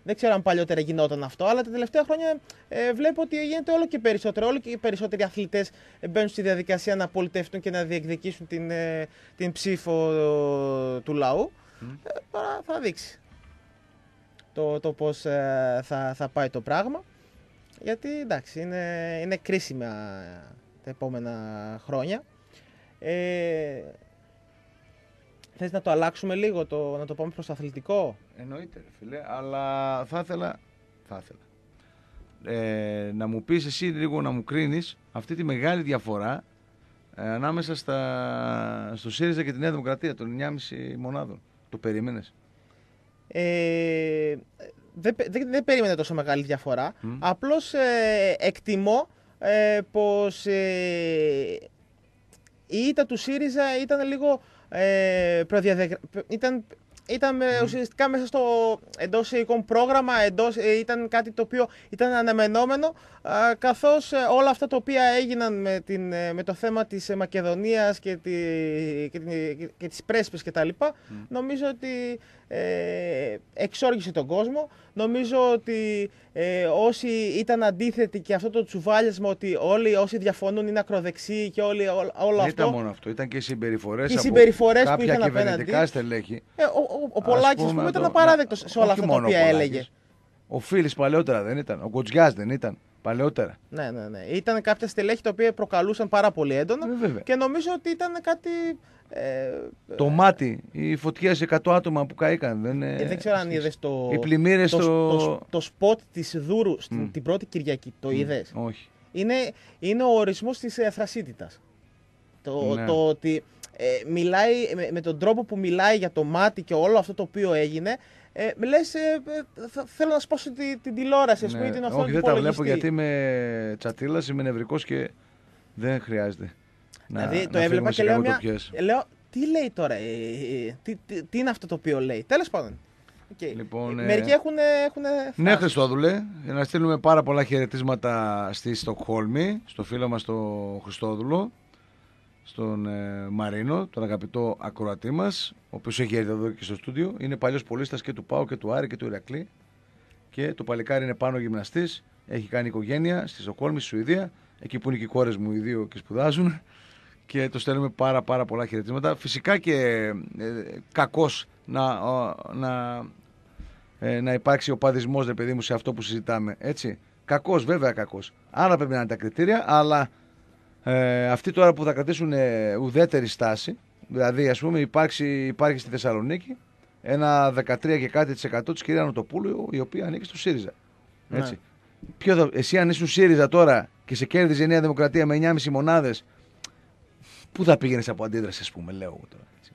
Δεν ξέρω αν παλιότερα γινόταν αυτό, αλλά τα τελευταία χρόνια ε, βλέπω ότι γίνεται όλο και περισσότερο. Όλο και οι περισσότεροι αθλητές μπαίνουν στη διαδικασία να πολιτευτούν και να διεκδικήσουν την, ε, την ψήφο ε, του λαού. Mm. Ε, τώρα θα δείξει το, το πώς ε, θα, θα πάει το πράγμα. Γιατί εντάξει, είναι, είναι κρίσιμα τα επόμενα χρόνια. Ε, θες να το αλλάξουμε λίγο, το, να το πάμε προς το αθλητικό? Εννοείται, φίλε, αλλά θα ήθελα, θα ήθελα ε, να μου πεις εσύ λίγο, να μου κρίνεις αυτή τη μεγάλη διαφορά ε, ανάμεσα στα, στο ΣΥΡΙΖΑ και τη Νέα Δημοκρατία των εννιά κόμμα πέντε μονάδων. Το περίμενες? Ε, δεν, δεν, δεν περίμενε τόσο μεγάλη διαφορά. Mm. Απλώς ε, εκτιμώ ε, πως ε, η ήττα του ΣΥΡΙΖΑ ήταν λίγο ε, προδιαδεγρα... ήταν, ήταν mm. ουσιαστικά μέσα στο εντός εικόν πρόγραμμα, εντός, ε, ήταν κάτι το οποίο ήταν αναμενόμενο, ε, καθώς ε, όλα αυτά τα οποία έγιναν με, την, με το θέμα της Μακεδονίας και, τη, και, την, και, και τις πρέσπες κτλ. Mm. Νομίζω ότι ε, εξόργησε τον κόσμο. Νομίζω ότι ε, όσοι ήταν αντίθετοι και αυτό το τσουβάλιασμα ότι όλοι όσοι διαφωνούν είναι ακροδεξιοί και όλοι, ό, όλο Δεν αυτό. ήταν μόνο αυτό, ήταν και οι συμπεριφορές, οι συμπεριφορές από που είχαν κάποια απέναντι. κυβερνητικά στελέχη. Ε, ο ο, ο Πολάκης πούμε, ήταν απαράδεκτος σε όλα αυτά τα οποία έλεγε. Ο Φίλης παλαιότερα δεν ήταν, ο Κοτζιάς δεν ήταν παλαιότερα. Ναι, ναι, ναι. Ήταν κάποια στελέχη τα οποία προκαλούσαν πάρα πολύ έντονα ε, και νομίζω ότι ήταν κάτι. Ε, το ε, μάτι, οι φωτιές εκατό άτομα που καήκαν. Δεν, ε, δεν ξέρω αν είδες το, οι πλημμύρες το, στο... το, το, το σποτ της Δούρου στην, mm. την πρώτη Κυριακή. Το mm. είδες? Όχι. Είναι, είναι ο ορισμός της ε, θρασίτητας. Το, ναι. το ότι ε, μιλάει με, με τον τρόπο που μιλάει για το μάτι και όλο αυτό το οποίο έγινε. Ε, λες, ε, θα, θέλω να σπάσω την, την τηλεόραση, ας πούμε, ναι. την Όχι, οθόνη δεν του τα υπολογιστή. βλέπω γιατί είμαι τσατήλας, είμαι νευρικός και δεν χρειάζεται. Δηλαδή να, το να έβλεπα και λέω, μια, λέω, τι λέει τώρα, ε, ε, τι, τι, τι είναι αυτό το οποίο λέει. Τέλος πάντων. Okay. Λοιπόν, μερικοί ε, έχουν, έχουν ναι, Χριστόδουλε, για να στείλουμε πάρα πολλά χαιρετίσματα στη Στοκχόλμη, στο φίλο μας τον Χριστόδουλο, στον ε, Μαρίνο, τον αγαπητό ακροατή μας, ο οποίος έχει έρθει εδώ και στο στούντιο. Είναι παλιός πολίστας και του ΠΑΟ και του Άρη και του Ηρακλή. Και το παλικάρι είναι πάνω γυμναστής, έχει κάνει οικογένεια στη Στοκχόλμη, στη Σουηδία, εκεί που είναι και οι κόρες μου οι δύο και σπουδάζουν. Και το στέλνουμε πάρα πάρα πολλά χαιρετίσματα. Φυσικά και ε, κακός να, να, ε, να υπάρξει ο παδισμός, ρε παιδί μου, σε αυτό που συζητάμε. Έτσι. Κακός, βέβαια κακός. Άρα πρέπει να είναι τα κριτήρια, αλλά ε, αυτοί τώρα που θα κρατήσουν ε, ουδέτερη στάση, δηλαδή ας πούμε υπάρξει, υπάρχει στη Θεσσαλονίκη ένα δεκατρία και κάτι της εκατό της κυρία Νοτοπούλου, η οποία ανήκει στο ΣΥΡΙΖΑ. Έτσι. Ναι. Ποιο θα, εσύ αν ήσουν ΣΥΡΙΖΑ τώρα και σε κέρδιζε η Νέα Δημοκρατία με εννιά κόμμα πέντε μονάδες, πού θα πήγαινες από αντίδραση, ας πούμε, λέω εγώ τώρα. Έτσι.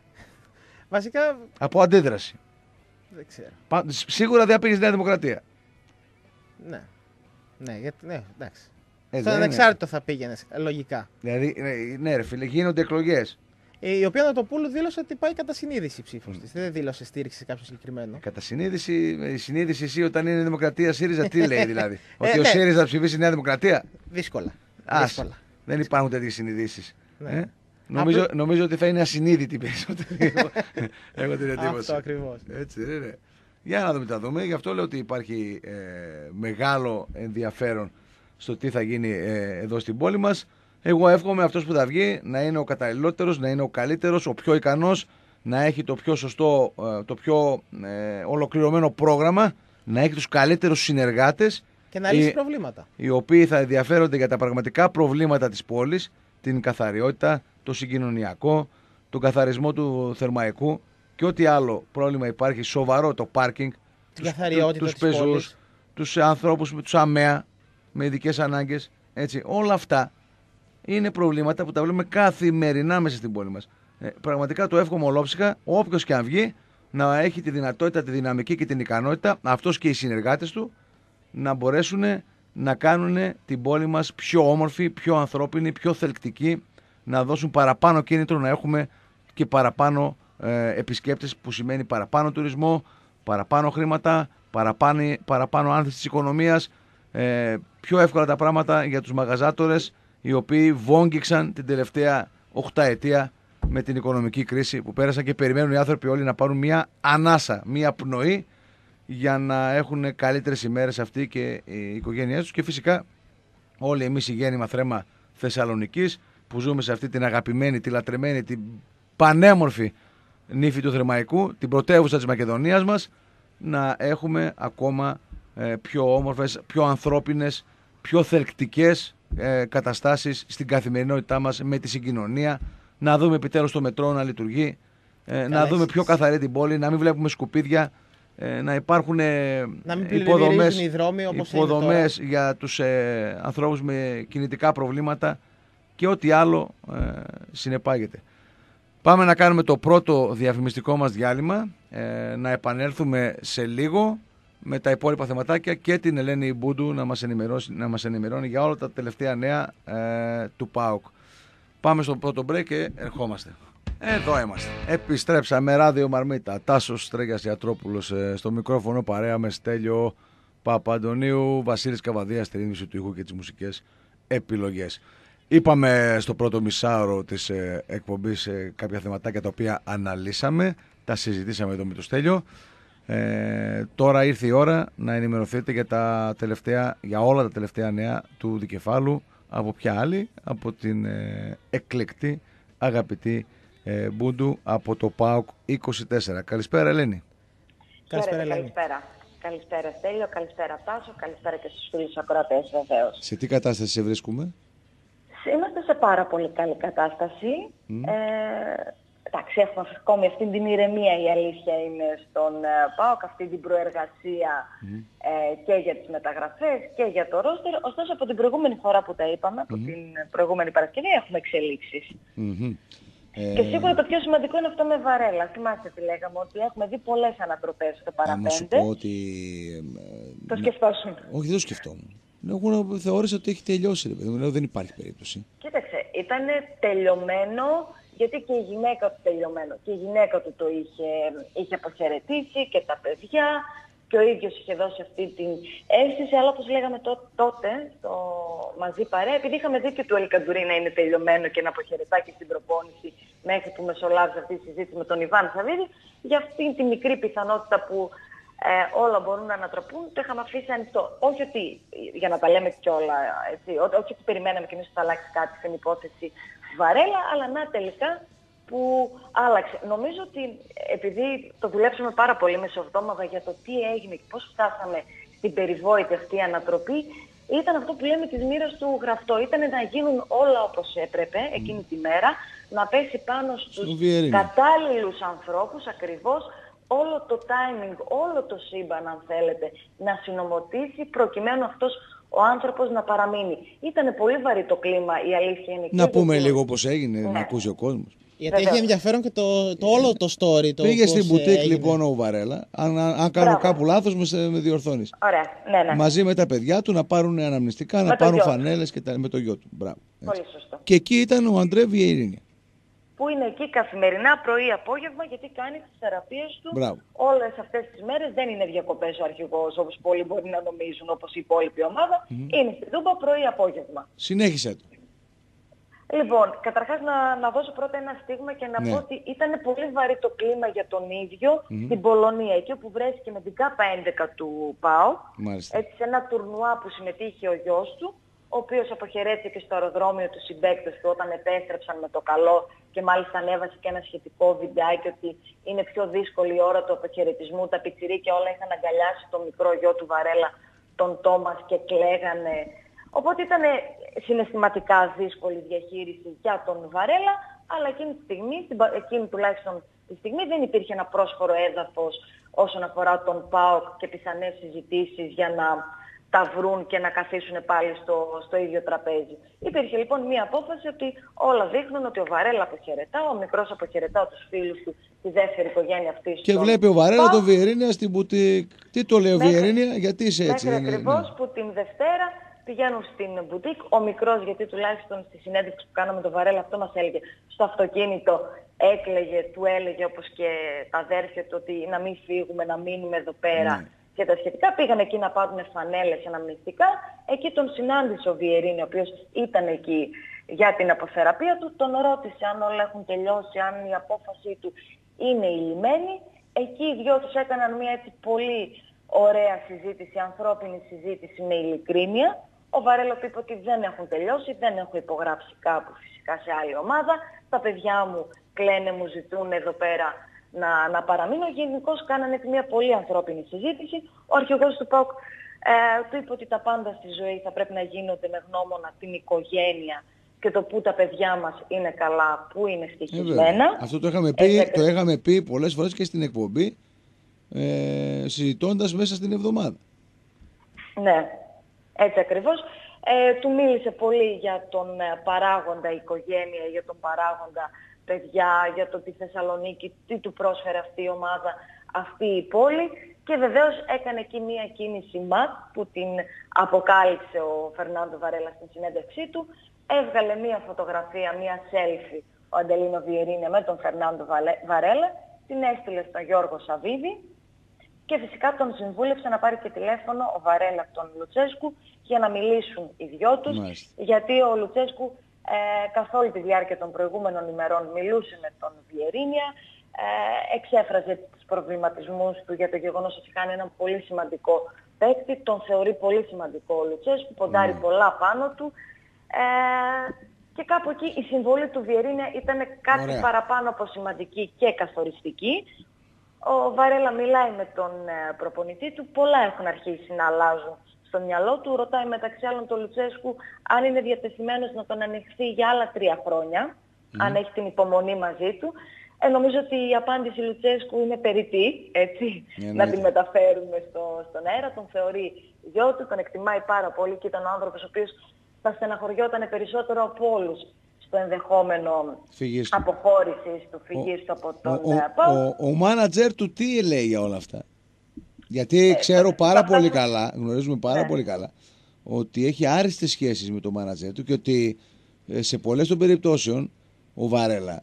Βασικά. Από αντίδραση. Δεν ξέρω. Πα, σίγουρα δεν πήγες στη Νέα Δημοκρατία. Ναι. Ναι, γιατί, ναι, εντάξει. Ε, Στον ανεξάρτητο θα πήγαινες, λογικά. Δηλαδή, ναι, ρε φίλε, γίνονται εκλογές. Η οποία Νοτοπούλου δήλωσε ότι πάει κατά συνείδηση ψήφος mm. της. Δεν δήλωσε στήριξη σε κάποιο συγκεκριμένο. Κατά συνείδηση, η συνείδηση εσύ όταν είναι η Δημοκρατία ΣΥΡΙΖΑ, τι λέει δηλαδή? Ότι ε, ο ναι. ΣΥΡΙΖΑ ψηφίσει η Νέα Δημοκρατία. Δύσκολα. Ας, Δύσκολα. Δεν υπάρχουν τέτοιες συνειδήσεις. Ναι. Ε? Νομίζω, Απλ... νομίζω ότι θα είναι ασυνείδητη περισσότερη. Έχω την εντύπωση. Αυτό ακριβώς. Έτσι, ναι, ναι. Για να δούμε, τα δούμε. Γι' αυτό λέω ότι υπάρχει ε, μεγάλο ενδιαφέρον στο τι θα γίνει ε, εδώ στην πόλη μας. Εγώ εύχομαι αυτός που θα βγει να είναι ο καταλληλότερος, να είναι ο καλύτερος, ο πιο ικανός, να έχει το πιο σωστό, το πιο ε, ολοκληρωμένο πρόγραμμα, να έχει τους καλύτερους συνεργάτες και να λύσει οι, προβλήματα. Οι οποίοι θα ενδιαφέρονται για τα πραγματικά προβλήματα της πόλης, την καθαριότητα, το συγκοινωνιακό, τον καθαρισμό του θερμαϊκού και ό,τι άλλο πρόβλημα υπάρχει, σοβαρό, το πάρκινγκ, την καθαριότητα τους της πεζούς, πόλης. τους ανθρώπους, τους ΑΜΕΑ με ειδικές ανάγκες, έτσι, όλα αυτά. Είναι προβλήματα που τα βλέπουμε καθημερινά μέσα στην πόλη μας. Ε, πραγματικά το εύχομαι ολόψυχα, όποιος και αν βγει, να έχει τη δυνατότητα, τη δυναμική και την ικανότητα, αυτός και οι συνεργάτες του, να μπορέσουν να κάνουν την πόλη μας πιο όμορφη, πιο ανθρώπινη, πιο θελκτική, να δώσουν παραπάνω κίνητρο, να έχουμε και παραπάνω ε, επισκέπτες, που σημαίνει παραπάνω τουρισμό, παραπάνω χρήματα, παραπάνω, παραπάνω άνθηση της οικονομίας, ε, πιο εύκολα τα πράγματα για τους μαγαζάτορες, οι οποίοι βόγγιξαν την τελευταία οχταετία με την οικονομική κρίση που πέρασαν και περιμένουν οι άνθρωποι όλοι να πάρουν μια ανάσα, μια πνοή για να έχουν καλύτερες ημέρες αυτοί και οι οικογένειές τους, και φυσικά όλοι εμείς η γέννημα θρέμα Θεσσαλονικής που ζούμε σε αυτή την αγαπημένη, τη λατρεμένη, την πανέμορφη νύφη του Θρημαϊκού, την πρωτεύουσα της Μακεδονίας μας, να έχουμε ακόμα ε, πιο όμορφες, πιο ανθρώπινες, πιο θελκτικές ε, καταστάσεις στην καθημερινότητά μας με τη συγκοινωνία, να δούμε επιτέλους το μετρό να λειτουργεί, ε, να δούμε πιο καθαρή την πόλη, να μην βλέπουμε σκουπίδια, ε, να υπάρχουν ε, υποδομές, οι δρόμοι, όπως υποδομές για τους ε, ανθρώπους με κινητικά προβλήματα και ό,τι άλλο ε, συνεπάγεται. Πάμε να κάνουμε το πρώτο διαφημιστικό μας διάλειμμα, ε, να επανέλθουμε σε λίγο με τα υπόλοιπα θεματάκια και την Ελένη Μπούντου να μας, να μας ενημερώνει για όλα τα τελευταία νέα ε, του ΠΑΟΚ. Πάμε στο πρώτο break και ερχόμαστε. Εδώ είμαστε. Επιστρέψαμε, Ράδιο Μαρμίτα. Τάσος Στρέγιας Ιατρόπουλος ε, στο μικρόφωνο, παρέα με Στέλιο Παπαντονίου, Βασίλης Καβαδίας στη ρύθμιση του ήχου και τις μουσικές επιλογές. Είπαμε στο πρώτο μισάωρο της ε, εκπομπής ε, κάποια θεματάκια τα οποία αναλύσαμε, τα συζητήσαμε εδώ με το Στέλιο. Ε, τώρα ήρθε η ώρα να ενημερωθείτε για, τα τελευταία, για όλα τα τελευταία νέα του δικεφάλου. Από ποια άλλη? Από την ε, εκλεκτή, αγαπητή ε, Μπούντου από το ΠΑΟΚ είκοσι τέσσερα. Καλησπέρα, Ελένη. Καλησπέρα, Ελένη. Καλησπέρα. Καλησπέρα, Στέλιο. Καλησπέρα, Τάσο. Καλησπέρα και στους φίλους ακροατές, βεβαίως. Σε τι κατάσταση σε βρίσκουμε? Είμαστε σε πάρα πολύ καλή κατάσταση. Mm. Ε, εντάξει, έχουμε ακόμη αυτή την ηρεμία, η αλήθεια είναι, στον ΠΑΟΚ, αυτή την προεργασία mm. ε, και για τις μεταγραφές και για το ρόστερ. Ωστόσο, από την προηγούμενη φορά που τα είπαμε, mm. από την προηγούμενη Παρασκευή, έχουμε εξελίξεις. Mm-hmm. Και σίγουρα το πιο σημαντικό είναι αυτό με Βαρέλα. Θυμάστε τι λέγαμε, ότι έχουμε δει πολλές ανατροπές στο παραπέντε. Να σου πω ότι... Το σκεφτόσουν. Όχι, δεν το σκεφτόμουν. Εγώ θεώρησα ότι έχει τελειώσει, ρε παιδί μου. Δεν υπάρχει περίπτωση. Κοίταξε, ήταν τελειωμένο, γιατί και η γυναίκα του τελειωμένο. Και η γυναίκα του το είχε, είχε αποχαιρετήσει και τα παιδιά. Και ο ίδιος είχε δώσει αυτή την αίσθηση, αλλά όπως λέγαμε τότε, στο μαζί παρέα, επειδή είχαμε δει και του Ελκαντουρί να είναι τελειωμένο και να αποχαιρετά και στην προπόνηση μέχρι που μεσολάβησε αυτή η συζήτηση με τον Ιβάν Σαββίδη, για αυτή τη μικρή πιθανότητα που ε, όλα μπορούν να ανατραπούν, το είχαμε αφήσει ανοιχτό. Όχι ότι, για να τα λέμε κιόλα, έτσι, ό, όχι ότι περιμέναμε κι εμείς ότι θα αλλάξει κάτι στην υπόθεση Βαρέλα, αλλά να τελικά που άλλαξε. Νομίζω ότι επειδή το δουλέψαμε πάρα πολύ μεσοβδόμαδα για το τι έγινε και πώς φτάσαμε στην περιβόητη αυτή ανατροπή, ήταν αυτό που λέμε της μοίρας του γραφτό. Ήταν να γίνουν όλα όπως έπρεπε εκείνη τη μέρα, να πέσει πάνω στους κατάλληλους ανθρώπους ακριβώς όλο το timing, όλο το σύμπαν, αν θέλετε, να συνομωτήσει προκειμένου αυτός ο άνθρωπος να παραμείνει. Ήταν πολύ βαρύ το κλίμα, η αλήθεια είναι. Να πούμε το... λίγο πώς έγινε, ναι. Να ακούσει ο κόσμος. Γιατί έχει ενδιαφέρον και το, το όλο το story. Το πήγε στην μπουτίκ λοιπόν ο Βαρέλα. Αν, αν κάνω Μπράβο. κάπου λάθος, με, με διορθώνεις. Ωραία. Ναι, ναι. Μαζί με τα παιδιά του να πάρουν αναμνηστικά, με να πάρουν φανέλες και τα, με το γιο του. Μπράβο. Πολύ σωστό. Και εκεί ήταν ο Αντρέ Βιερίνια. Που είναι εκεί καθημερινά, πρωί-απόγευμα, γιατί κάνει τις θεραπείες του. Μπράβο. Όλες αυτές τις μέρες. Δεν είναι διακοπές ο αρχηγός, όπως πολλοί μπορεί να νομίζουν, όπως η υπόλοιπη ομάδα. Mm. Είναι στην Τούμπα πρωί-απόγευμα. Συνέχισε το. Λοιπόν, καταρχάς να, να δώσω πρώτα ένα στίγμα και να ναι. πω ότι ήταν πολύ βαρύ το κλίμα για τον ίδιο mm-hmm. στην Πολωνία, εκεί όπου βρέθηκε με την ΚΑΠΑ έντεκα του ΠΑΟΚ, έτσι σε ένα τουρνουά που συμμετείχε ο γιος του, ο οποίος αποχαιρέτηκε στο αεροδρόμιο του συμπαίκτες του όταν επέστρεψαν με το καλό και μάλιστα ανέβασε και ένα σχετικό βιντεάκι ότι είναι πιο δύσκολη η ώρα του αποχαιρετισμού, τα πιτσιρίκια όλα είχαν αγκαλιάσει τον μικρό γιο του Βαρέλα, τον Τόμας, και κλαίγανε. Οπότε ήταν συναισθηματικά δύσκολη διαχείριση για τον Βαρέλα, αλλά εκείνη τη στιγμή, εκείνη τουλάχιστον τη στιγμή, δεν υπήρχε ένα πρόσφορο έδαφος όσον αφορά τον ΠΑΟΚ και πιθανές συζητήσεις για να τα βρουν και να καθίσουν πάλι στο, στο ίδιο τραπέζι. Υπήρχε λοιπόν μία απόφαση ότι όλα δείχνουν ότι ο Βαρέλα αποχαιρετά, ο μικρός αποχαιρετά τους φίλους του, τη δεύτερη οικογένεια αυτή. Και στον... βλέπει ο Βαρέλα τον Βιερίνια στην μπουτίκ. Τι το λέει ο Βιερίνια, γιατί είσαι έτσι? Μέχρι ακριβώς ναι. που την Δευτέρα πηγαίνουν στην μπουτίκ. Ο μικρός, γιατί τουλάχιστον στη συνέντευξη που κάναμε τον Βαρέλα, αυτό μας έλεγε, στο αυτοκίνητο έκλαιγε, του έλεγε όπως και τα αδέρφια του ότι να μην φύγουμε, να μείνουμε εδώ πέρα. Mm. Και τα σχετικά πήγαν εκεί να πάρουν φανέλες αναμνηστικά. Εκεί τον συνάντησε ο Βιερίνη, ο οποίος ήταν εκεί για την αποθεραπεία του. Τον ρώτησε αν όλα έχουν τελειώσει, αν η απόφαση του είναι ηλυμένη. Εκεί οι δυο τους έκαναν μια έτσι πολύ ωραία συζήτηση, ανθρώπινη συζήτηση με ειλικρίνεια. Ο Βαρέλα του είπε ότι δεν έχουν τελειώσει, δεν έχω υπογράψει κάπου φυσικά σε άλλη ομάδα. Τα παιδιά μου κλαίνε, μου ζητούν εδώ πέρα να, να παραμείνω. Γενικώς κάνανε μια πολύ ανθρώπινη συζήτηση. Ο αρχηγός του ΠΑΟΚ ε, του είπε ότι τα πάντα στη ζωή θα πρέπει να γίνονται με γνώμονα την οικογένεια και το που τα παιδιά μας είναι καλά, που είναι στοιχισμένα. Ε, Αυτό το είχαμε, πει, το είχαμε πει πολλές φορές και στην εκπομπή, ε, συζητώντας μέσα στην εβδομάδα. Ναι, έτσι ακριβώς. Ε, του μίλησε πολύ για τον ε, παράγοντα οικογένεια, για τον παράγοντα παιδιά, για το τη Θεσσαλονίκη, τι του πρόσφερε αυτή η ομάδα, αυτή η πόλη. Και βεβαίως έκανε εκεί μία κίνηση ματ που την αποκάλυψε ο Φερνάντο Βαρέλα στην συνέντευξή του. Έβγαλε μία φωτογραφία, μία selfie ο Αντελίνο Βιερίνια με τον Φερνάντο Βαρέλα, την έστειλε στον Γιώργο Σαββίδη και φυσικά τον συμβούλεψε να πάρει και τηλέφωνο ο Βαρέλα τον Λουτσέσκου για να μιλήσουν οι δυο τους, Μάλιστα. γιατί ο Λουτσέσκου ε, καθ' όλη τη διάρκεια των προηγούμενων ημερών μιλούσε με τον Βιερίνια, ε, εξέφραζε τους προβληματισμούς του για το γεγονός ότι κάνει έναν πολύ σημαντικό παίκτη, τον θεωρεί πολύ σημαντικό ο Λουτσέσκου, ποντάρει mm. πολλά πάνω του. Ε, και κάπου εκεί η συμβολή του Βιερίνια ήταν κάτι Ωραία. παραπάνω από σημαντική και καθοριστική. Ο Βαρέλα μιλάει με τον ε, προπονητή του, πολλά έχουν αρχίσει να αλλάζουν στο μυαλό του. Ρωτάει μεταξύ άλλων τον Λουτσέσκου αν είναι διατεθειμένος να τον ανεχθεί για άλλα τρία χρόνια, mm. αν έχει την υπομονή μαζί του. Ε, νομίζω ότι η απάντηση Λουτσέσκου είναι περιττή, έτσι, yeah, να την μεταφέρουμε στο, στον αέρα. Τον θεωρεί γιο του, τον εκτιμάει πάρα πολύ και ήταν ο άνθρωπος ο οποίος θα στεναχωριόταν περισσότερο από όλους στο ενδεχόμενο αποχώρησης του, φυγής του από τον ΠΑΟΚ. Ο μάνατζερ του τι λέει για όλα αυτά? Γιατί ε, ξέρω πάρα πολύ θα... καλά, γνωρίζουμε πάρα ναι. πολύ καλά, ότι έχει άριστες σχέσεις με τον μάνατζερ του και ότι ε, σε πολλές των περιπτώσεων ο Βαρέλα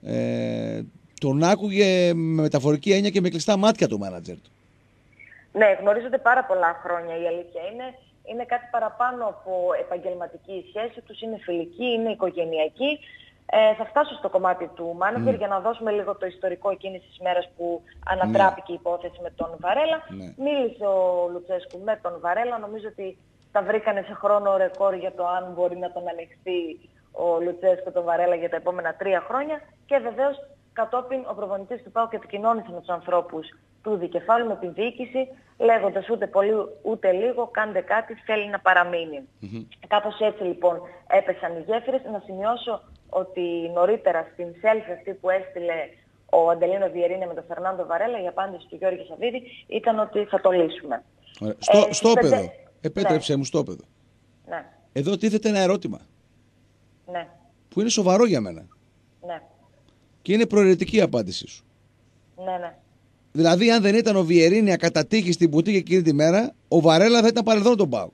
ε, τον άκουγε με μεταφορική έννοια και με κλειστά μάτια το μάνατζερ του. Ναι, γνωρίζονται πάρα πολλά χρόνια, η αλήθεια είναι. Είναι κάτι παραπάνω από επαγγελματική η σχέση τους, είναι φιλική, είναι οικογενειακή. Ε, θα φτάσω στο κομμάτι του μάνατζερ mm. για να δώσουμε λίγο το ιστορικό εκείνης της μέρας που ανατράπηκε mm. η υπόθεση με τον Βαρέλα. Mm. Μίλησε ο Λουτσέσκου με τον Βαρέλα, νομίζω ότι τα βρήκανε σε χρόνο ρεκόρ για το αν μπορεί να τον ανεχθεί ο Λουτσέσκου τον Βαρέλα για τα επόμενα τρία χρόνια. Και βεβαίως κατόπιν ο προπονητής του ΠΑΟΚ επικοινώνησε με τους ανθρώπους του δικεφάλου, με την διοίκηση, λέγοντας ούτε πολύ ούτε λίγο, κάντε κάτι, θέλει να παραμείνει. Mm-hmm. Κάπως έτσι λοιπόν έπεσαν οι γέφυρες. Να σημειώσω ότι νωρίτερα στην selfie αυτή που έστειλε ο Αντελίνο Βιερίνια με τον Φερνάντο Βαρέλα, η απάντηση του Γιώργη Σαββίδη ήταν ότι θα το λύσουμε. Στο, ε, στο πέντε... παιδό, επέτρεψε ναι. μου στο παιδό. Ναι. Εδώ τίθεται ένα ερώτημα. Ναι. Που είναι σοβαρό για μένα. Ναι. Και είναι προαιρετική η απάντησή σου. Ναι, ναι. Δηλαδή, αν δεν ήταν ο Βιερίνια κατά τύχη στην μπουτίκη εκείνη τη μέρα, ο Βαρέλα θα ήταν παρελθόν τον ΠΑΟΚ.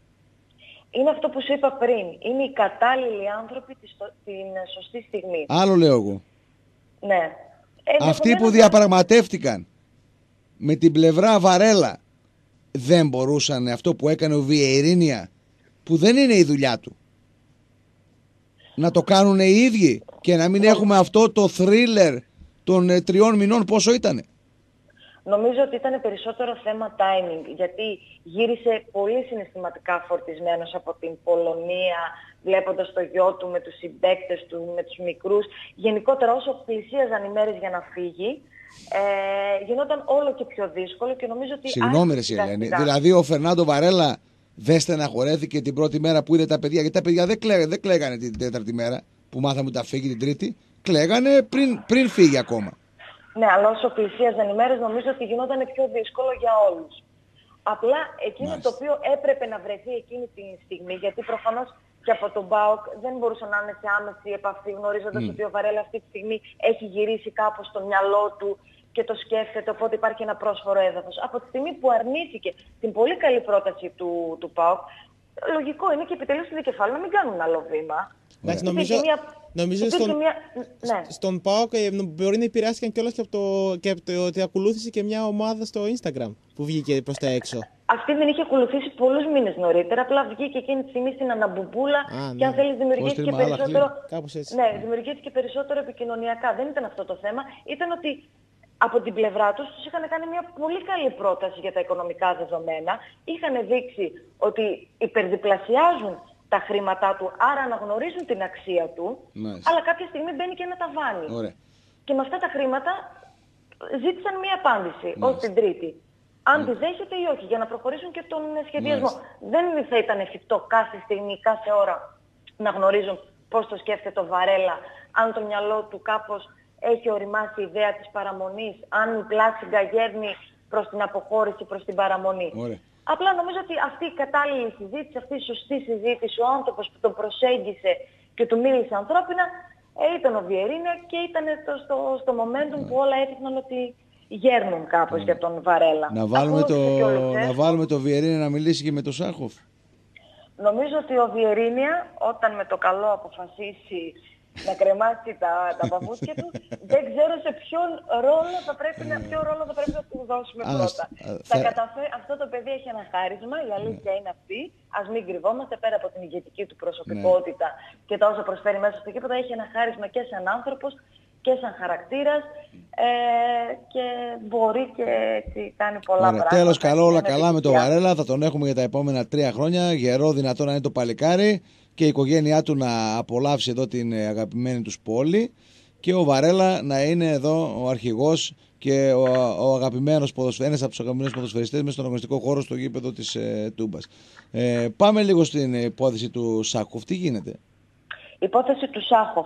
Είναι αυτό που σου είπα πριν. Είναι οι κατάλληλοι άνθρωποι την σωστή στιγμή. Άλλο λέω εγώ. Ναι. Ε, Αυτοί που διαπραγματεύτηκαν με την πλευρά Βαρέλα δεν μπορούσαν αυτό που έκανε ο Βιερίνια, που δεν είναι η δουλειά του, να το κάνουν οι ίδιοι και να μην έχουμε αυτό το θρίλερ των ε, τριών μηνών πόσο ήτανε. Νομίζω ότι ήταν περισσότερο θέμα timing, γιατί γύρισε πολύ συναισθηματικά φορτισμένος από την Πολωνία, βλέποντας το γιο του με τους συμπαίκτες του, με τους μικρούς. Γενικότερα όσο πλησίαζαν οι μέρες για να φύγει, ε, γινόταν όλο και πιο δύσκολο και νομίζω ότι... Συγγνώμη ρε Ελένη, δηλαδή ο Φερνάντο Βαρέλα δεν στεναχωρέθηκε την πρώτη μέρα που είδε τα παιδιά, γιατί τα παιδιά δεν, κλαίγανε, δεν κλαίγανε την τέταρτη μέρα που μάθαμε ότι θα φύγει την τρίτη, κλαίγανε πριν, πριν φύγει ακόμα. Ναι, αλλά όσο πλησίαζαν οι μέρες νομίζω ότι γινόταν πιο δύσκολο για όλους. Απλά εκείνο Μάλιστα. το οποίο έπρεπε να βρεθεί εκείνη τη στιγμή, γιατί προφανώς και από τον ΠΑΟΚ δεν μπορούσε να είναι σε άμεση επαφή, γνωρίζοντας mm. ότι ο Βαρέλα αυτή τη στιγμή έχει γυρίσει κάπως στο μυαλό του και το σκέφτεται, οπότε υπάρχει ένα πρόσφορο έδαφος. Από τη στιγμή που αρνήθηκε την πολύ καλή πρόταση του, του ΠΑΟΚ, λογικό είναι και επιτελείς του δικεφάλου να μην κάνουν άλλο βήμα. Εντάξει, νομίζω, μια... νομίζω στον, μια... ναι. στον ΠΑΟΚ μπορεί να επηρεάστηκαν κιόλας και από το, και από το ότι ακολούθησε και μια ομάδα στο Instagram που βγήκε προς τα έξω. Αυτή δεν είχε ακολουθήσει πολλούς μήνες νωρίτερα, απλά βγήκε εκείνη τη στιγμή στην αναμπομπούλα Α, και ναι. αν θέλεις δημιουργήθηκε περισσότερο, ναι, δημιουργήθηκε περισσότερο επικοινωνιακά. Δεν ήταν αυτό το θέμα, ήταν ότι από την πλευρά τους τους είχαν κάνει μια πολύ καλή πρόταση για τα οικονομικά δεδομένα. Είχαν δείξει ότι υπερδιπλασιάζουν τα χρήματά του, άρα αναγνωρίζουν την αξία του, Μάλιστα. αλλά κάποια στιγμή μπαίνει και ένα ταβάνι. Ωραία. Και με αυτά τα χρήματα ζήτησαν μία απάντηση ως την Τρίτη. Αν τη δέχεται ή όχι, για να προχωρήσουν και τον σχεδιασμό. Μάλιστα. Δεν θα ήταν εφικτό κάθε στιγμή, κάθε ώρα να γνωρίζουν πώς το σκέφτεται το Βαρέλα, αν το μυαλό του κάπως έχει οριμάσει η ιδέα της παραμονής, αν η πλάσιγκα γέρνει προς την αποχώρηση, προς την παραμονή. Ωραία. Απλά νομίζω ότι αυτή η κατάλληλη συζήτηση, αυτή η σωστή συζήτηση, ο άνθρωπος που τον προσέγγισε και του μίλησε ανθρώπινα, ε, ήταν ο Βιερίνια και ήταν το, στο, στο momentum που όλα έδειχναν ότι γέρνουν κάπως για τον Βαρέλα. Να βάλουμε, το, το να βάλουμε το Βιερίνια να μιλήσει και με τον Σάχοφ. Νομίζω ότι ο Βιερίνια, όταν με το καλό αποφασίσει να κρεμάσει τα, τα παπούτσια του, δεν ξέρω σε ποιον ρόλο θα πρέπει να, ποιο ρόλο θα πρέπει να του δώσουμε πρώτα. Θα καταφέρει, αυτό το παιδί έχει ένα χάρισμα, η αλήθεια είναι αυτή. Ας μην κρυβόμαστε, πέρα από την ηγετική του προσωπικότητα και τα όσα προσφέρει μέσα στο γήπεδο, έχει ένα χάρισμα και σαν άνθρωπος και σαν χαρακτήρας ε, και μπορεί και έτσι κάνει πολλά Ωραία. πράγματα. Τέλος, καλό, όλα καλά με τον επιτυχία. Βαρέλα. Θα τον έχουμε για τα επόμενα τρία χρόνια. Γερό, δυνατό να είναι το παλικάρι και η οικογένειά του να απολαύσει εδώ την αγαπημένη τους πόλη και ο Βαρέλα να είναι εδώ ο αρχηγός και ο, ο αγαπημένος ποδοσφαιριστής, ένας από τους αγαπημένους ποδοσφαιριστές μέσα στον αγωνιστικό χώρο στο γήπεδο της ε, Τούμπας. Ε, πάμε λίγο στην υπόθεση του Σάχοφ. Τι γίνεται? Η υπόθεση του Σάχοφ.